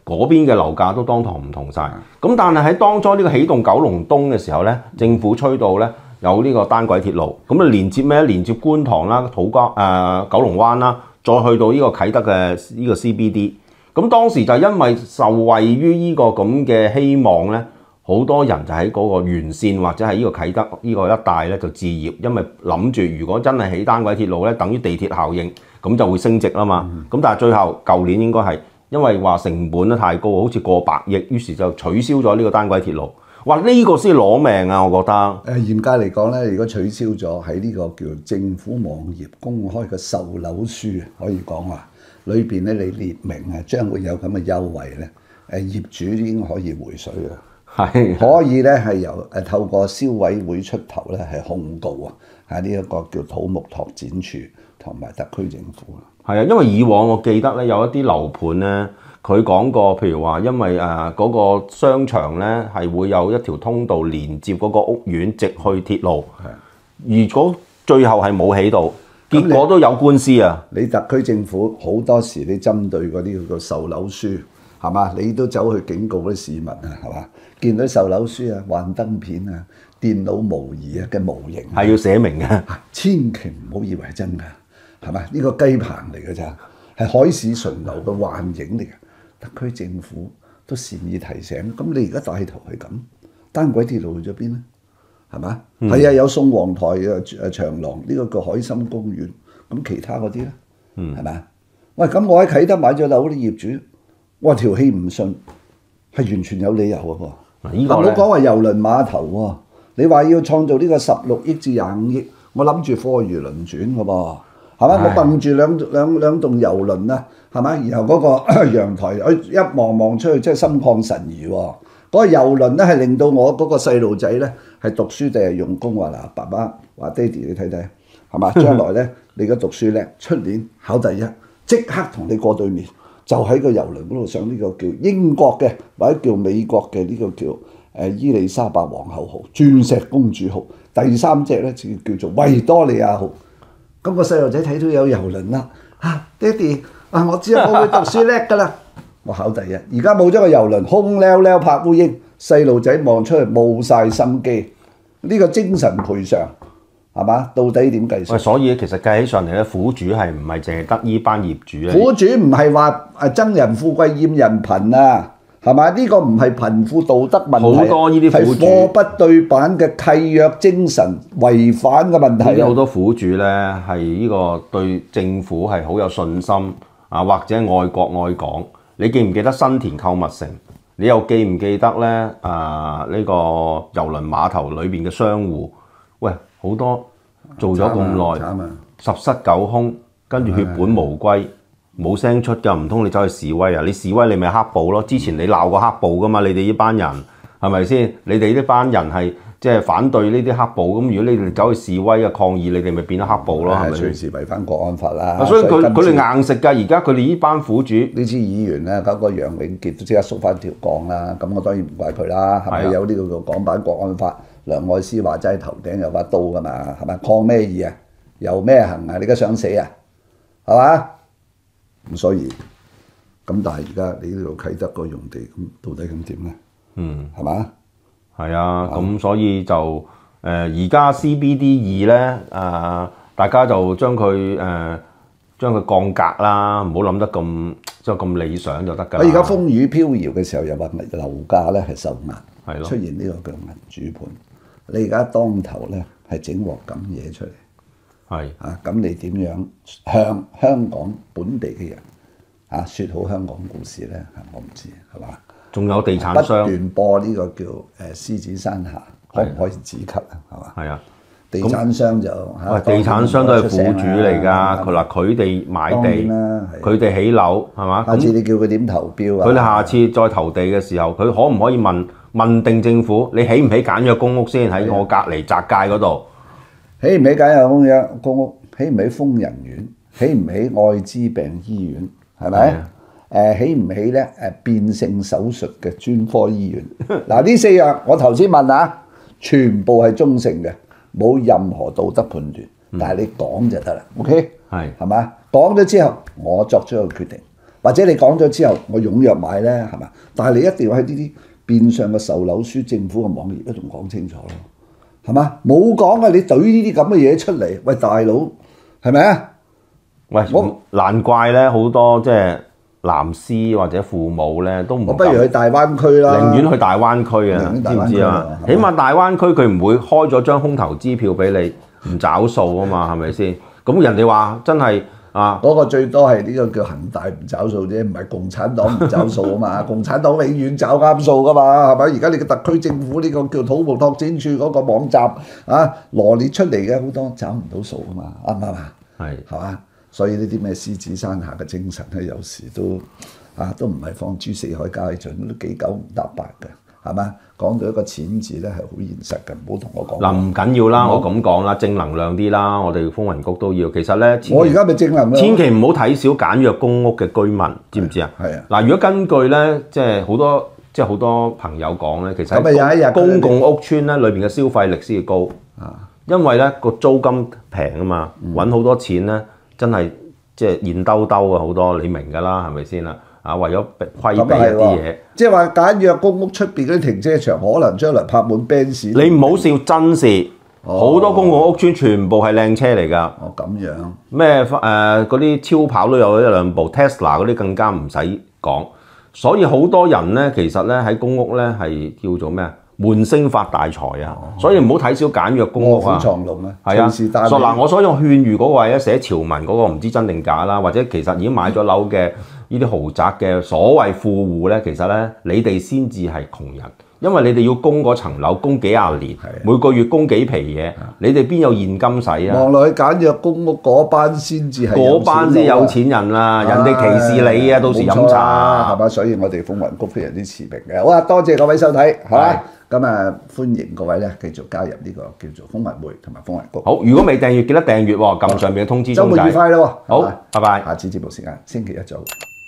嗰邊嘅樓價都當堂唔同晒。咁但係喺當初呢個起動九龍東嘅時候咧，政府吹到咧有呢個單軌鐵路，咁啊連接咩？連接觀塘啦、土瓜誒、呃、九龍灣啦，再去到呢個啟德嘅呢個 C B D。咁當時就因為受惠於呢個咁嘅希望咧，好多人就喺嗰個沿線或者係呢個啟德呢個一帶咧就置業，因為諗住如果真係起單軌鐵路咧，等於地鐵效應，咁就會升值啦嘛。咁、嗯、但係最後舊年應該係因為話成本咧太高，好似過百億，於是就取消咗呢個單軌鐵路。哇！呢、這個先攞命啊，我覺得。 誒嚴格嚟講咧，如果取消咗喺呢個叫政府網頁公開嘅售樓書，可以講話。裏邊咧，你列明啊，將會有咁嘅優惠咧，誒業主已經可以回水啦，係可以咧係由誒透過消委會出頭咧係控告啊，喺呢一個叫土木拓展處同埋特區政府啦。 係啊，因為以往我記得咧有一啲樓盤咧，佢講過，譬如話因為誒嗰個商場咧係會有一條通道連接嗰個屋苑直去鐵路，如果最後係冇起到。結果都有官司啊！ 你特區政府好多時你針對嗰啲個售樓書係嘛，你都走去警告啲市民啊，係嘛？見到售樓書啊、幻燈片啊、電腦模擬啊嘅模型係要寫明嘅， 千祈唔好以為係真㗎，係嘛？呢個雞棚嚟㗎咋，係海市蜃樓嘅幻影嚟嘅。特區政府都善意提醒，咁你而家帶頭係咁，單軌鐵路去咗邊咧？係嘛？係啊、嗯，有宋皇台啊、誒長廊呢個叫海心公園，咁其他嗰啲咧，係嘛、嗯？喂，咁我喺啟德買咗樓啲業主，我條氣唔順，係完全有理由嘅喎。唔好講話郵輪碼頭喎，你話要創造呢個十六億至廿五億，我諗住貨如輪轉嘅噃，係嘛？我掟住兩兩兩棟郵輪啊，係咪？然後嗰個陽台，我一望望出去，真係心曠神怡喎。嗰個郵輪咧係令到我嗰個細路仔咧係讀書定係用功話嗱，爸爸話爹哋你睇睇係嘛？將來咧你而家讀書叻，出年考第一，即刻同你過對面，就喺個郵輪嗰度上呢個叫英國嘅或者叫美國嘅呢個叫誒伊麗莎白皇后號、鑽石公主號，第三隻咧就叫做維多利亞號。咁個細路仔睇到有郵輪啦，啊爹哋啊，我知我會讀書叻㗎啦。我考第一，而家冇咗個郵輪，空溜溜拍烏蠅，細路仔望出去冇晒心機，呢、這個精神賠償係嘛？到底點計算？ 所以其實計起上嚟咧，苦主係唔係淨係得依班業主咧？ 苦主唔係話誒憎人富貴厭人貧啊，係嘛？呢、這個唔係貧富道德問題， 好多呢啲苦主係貨不對版嘅契約精神違反嘅問題。 好多苦主咧係呢個對政府係好有信心啊，或者愛國愛港。你記唔記得新田購物城？你又記唔記得咧？啊，呢、這個郵輪碼頭裏邊嘅商戶，喂，好多做咗咁耐，十室九空，跟住血本無歸，冇聲出㗎，唔通你走去示威啊？你示威你咪黑暴咯！之前你鬧過黑暴㗎嘛？你哋呢班人係咪先？你哋呢班人係即係反對呢啲黑暴，咁如果你哋走去示威啊抗議，你哋咪變咗黑暴咯，係咪？ 隨時違反國安法啦。 所以佢佢哋硬食㗎，而家佢哋呢班苦主， 呢支議員咧，嗰個楊永傑都即刻縮翻條槓啦。咁我當然唔怪佢啦，係咪有呢個叫港版國安法？梁愛詩話齋頭頂有把刀㗎嘛，係咪？抗咩義啊？遊咩行啊？你而家想死啊？係嘛？咁所以咁，但係而家你呢度啟德個用地咁，到底咁點咧？嗯，係嘛？ 係啊，咁所以就誒而家 C B D 二咧，誒大家就將佢誒將佢降格啦，唔好諗得咁即係咁理想就得㗎。 我而家風雨飄搖嘅時候，又話樓價咧係受壓， 係咯， 出現呢個叫銀主盤。你而家當頭咧係整鑊咁嘢出嚟，係啊，咁你點樣向香港本地嘅人啊説好香港故事咧？我唔知係嘛？ 仲有地產商不斷播呢個叫誒獅子山下，可唔可以止咳啊？係嘛？ 係啊， 地產商就嚇，地產商都係苦主嚟㗎。佢話佢哋買地，佢哋起樓係嘛？ 下次你叫佢點投標啊？ 佢哋下次再投地嘅時候，佢可唔可以問問定政府，你起唔起簡約公屋先喺我隔離窄街嗰度？ 起唔起簡約公屋？公屋起唔起瘋人院？起唔起愛滋病醫院？係咪？誒起唔起咧？誒變性手術嘅專科醫院嗱，呢四樣我頭先問啊，全部係中性嘅，冇任何道德判斷，但係你講就得啦。OK 係係嘛？講咗之後，我作出一個決定。 或者你講咗之後，我踴躍買咧，係嘛？但係你一定要喺呢啲變相嘅售樓書、政府嘅網頁一同講清楚咯，係嘛？冇講啊！你懟呢啲咁嘅嘢出嚟，喂大佬，係咪啊？ 喂， 我難怪咧好多即係藍絲或者父母咧都唔我不如去大灣區啦， 寧願去大灣區啊， 寧願大灣區知唔知啊？ 啊起碼大灣區佢唔會開咗張空頭支票俾你唔找數啊嘛，係咪先？咁人哋話真係啊， 嗰個最多係呢個叫恒大唔找數啫，唔係共產黨唔找數啊嘛。共產黨永遠找啱數噶嘛，係咪？而家你個特區政府呢個叫土木拓展處嗰個網站啊，羅列出嚟嘅好多找唔到數啊嘛，啱唔啱啊？ 係係嘛？所以呢啲咩獅子山下嘅精神咧，有時都啊都唔係放諸四海皆準，都幾九唔搭八嘅，係嘛？講到一個錢字咧係好現實嘅，唔好同我講。 嗱唔緊要啦，我咁講啦，正能量啲啦，我哋風雲谷都要。其實咧， 我而家咪正能量， 千祈唔好睇小簡約公屋嘅居民，知唔知啊？ 係啊。 嗱，如果根據咧，即係好多即係好多朋友講咧，其實咁咪有一日公共屋邨咧裏邊嘅消費力先至高， 啊， 因為咧個租金平啊嘛，揾好多錢咧，真係即係現兜兜啊好多，你明㗎啦，係咪先啦？啊，為咗規避一啲嘢， 即係話簡約公屋出邊嗰啲停車場，可能將來泊滿 Benz。 你唔好笑真事，好、 哦、 多公共屋邨全部係靚車嚟㗎。 哦，咁樣咩誒嗰啲超跑都有一兩部 ，Tesla 嗰啲更加唔使講。所以好多人咧，其實咧喺公屋咧係叫做咩啊？悶聲發大財啊！ 哦、 所以唔好睇小簡約公屋啊！ 臥虎藏龍啊！ 係啊， 隨時帶所嗱，我所以我勸喻嗰位咧寫潮文嗰個唔知真定假啦，或者其實已經買咗樓嘅呢啲豪宅嘅所謂富戶咧，其實咧你哋先至係窮人，因為你哋要供嗰層樓供幾廿年，每個月供幾皮嘢，你哋邊有現金使啊？ 望落去簡約公屋嗰班先至係嗰班先有錢人啦，人哋歧視你啊！到時飲茶係嘛？所以我哋風雲谷非常之持平嘅。好啊，多謝各位收睇，係嘛？咁啊，歡迎各位咧繼續加入呢個叫做風雲會同埋風雲谷。 好，如果未訂閱，記得訂閱喎，撳上面嘅通知鐘仔。 週末愉快咯！ 好，拜拜。 下次節目時間星期一早。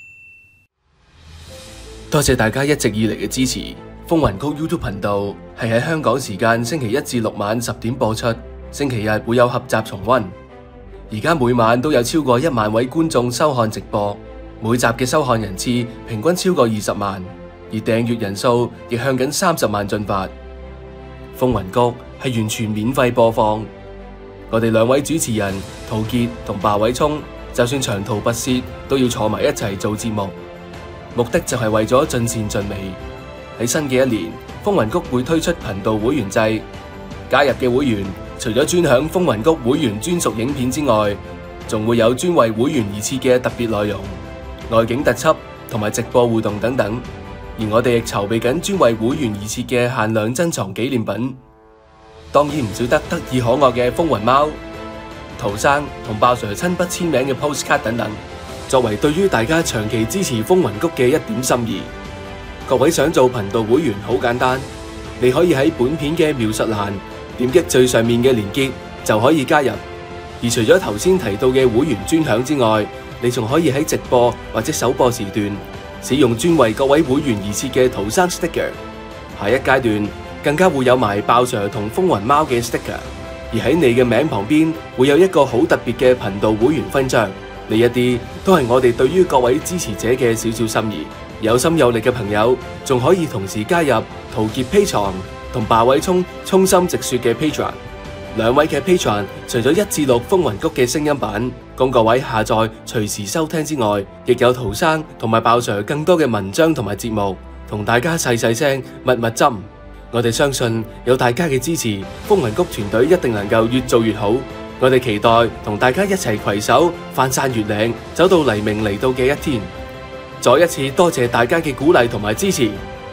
多謝大家一直以嚟嘅支持。風雲谷 YouTube 頻道係喺香港時間星期一至六晚十點播出，星期日會有合集重溫。而家每晚都有超過一萬位觀眾收看直播，每集嘅收看人次平均超過二十萬。而訂閱人數亦向緊三十萬進發。風雲谷係完全免費播放。我哋兩位主持人陶傑同罷偉聰，就算長途跋涉都要坐埋一齊做節目，目的就係為咗盡善盡美。喺新嘅一年，風雲谷會推出頻道會員制，加入嘅會員除咗專享風雲谷會員專屬影片之外，仲會有專為會員而設嘅特別內容、外景特輯同埋直播互動等等。而我哋亦籌備緊專為會員而設嘅限量珍藏紀念品，當然唔少得得意可愛嘅風雲貓、陶生同爆 Sir 親筆簽名嘅 postcard 等等，作為對於大家長期支持風雲谷嘅一點心意。各位想做頻道會員好簡單，你可以喺本片嘅描述欄點擊最上面嘅連結就可以加入。而除咗頭先提到嘅會員專享之外，你仲可以喺直播或者首播時段使用專為各位會員而設嘅陶生 sticker， 下一階段更加會有埋爆 Sir 同風雲貓嘅 sticker， 而喺你嘅名旁邊會有一個好特別嘅頻道會員勳章，呢一啲都係我哋對於各位支持者嘅少少心意。有心有力嘅朋友仲可以同時加入陶傑 Patreon 同罷偉聰衷心直說嘅 Patreon。兩位嘅 Patreon 除咗一至六風雲谷嘅聲音版供各位下載隨時收聽之外，亦有陶生同埋爆 Sir 更多嘅文章同埋節目，同大家細細聲密密斟。我哋相信有大家嘅支持，風雲谷團隊一定能夠越做越好。我哋期待同大家一齊攜手翻山越嶺，走到黎明嚟到嘅一天。再一次多謝大家嘅鼓勵同埋支持。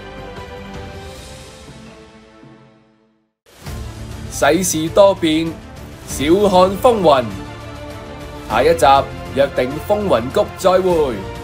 世事多變，笑看風雲。下一集約定風雲谷再會。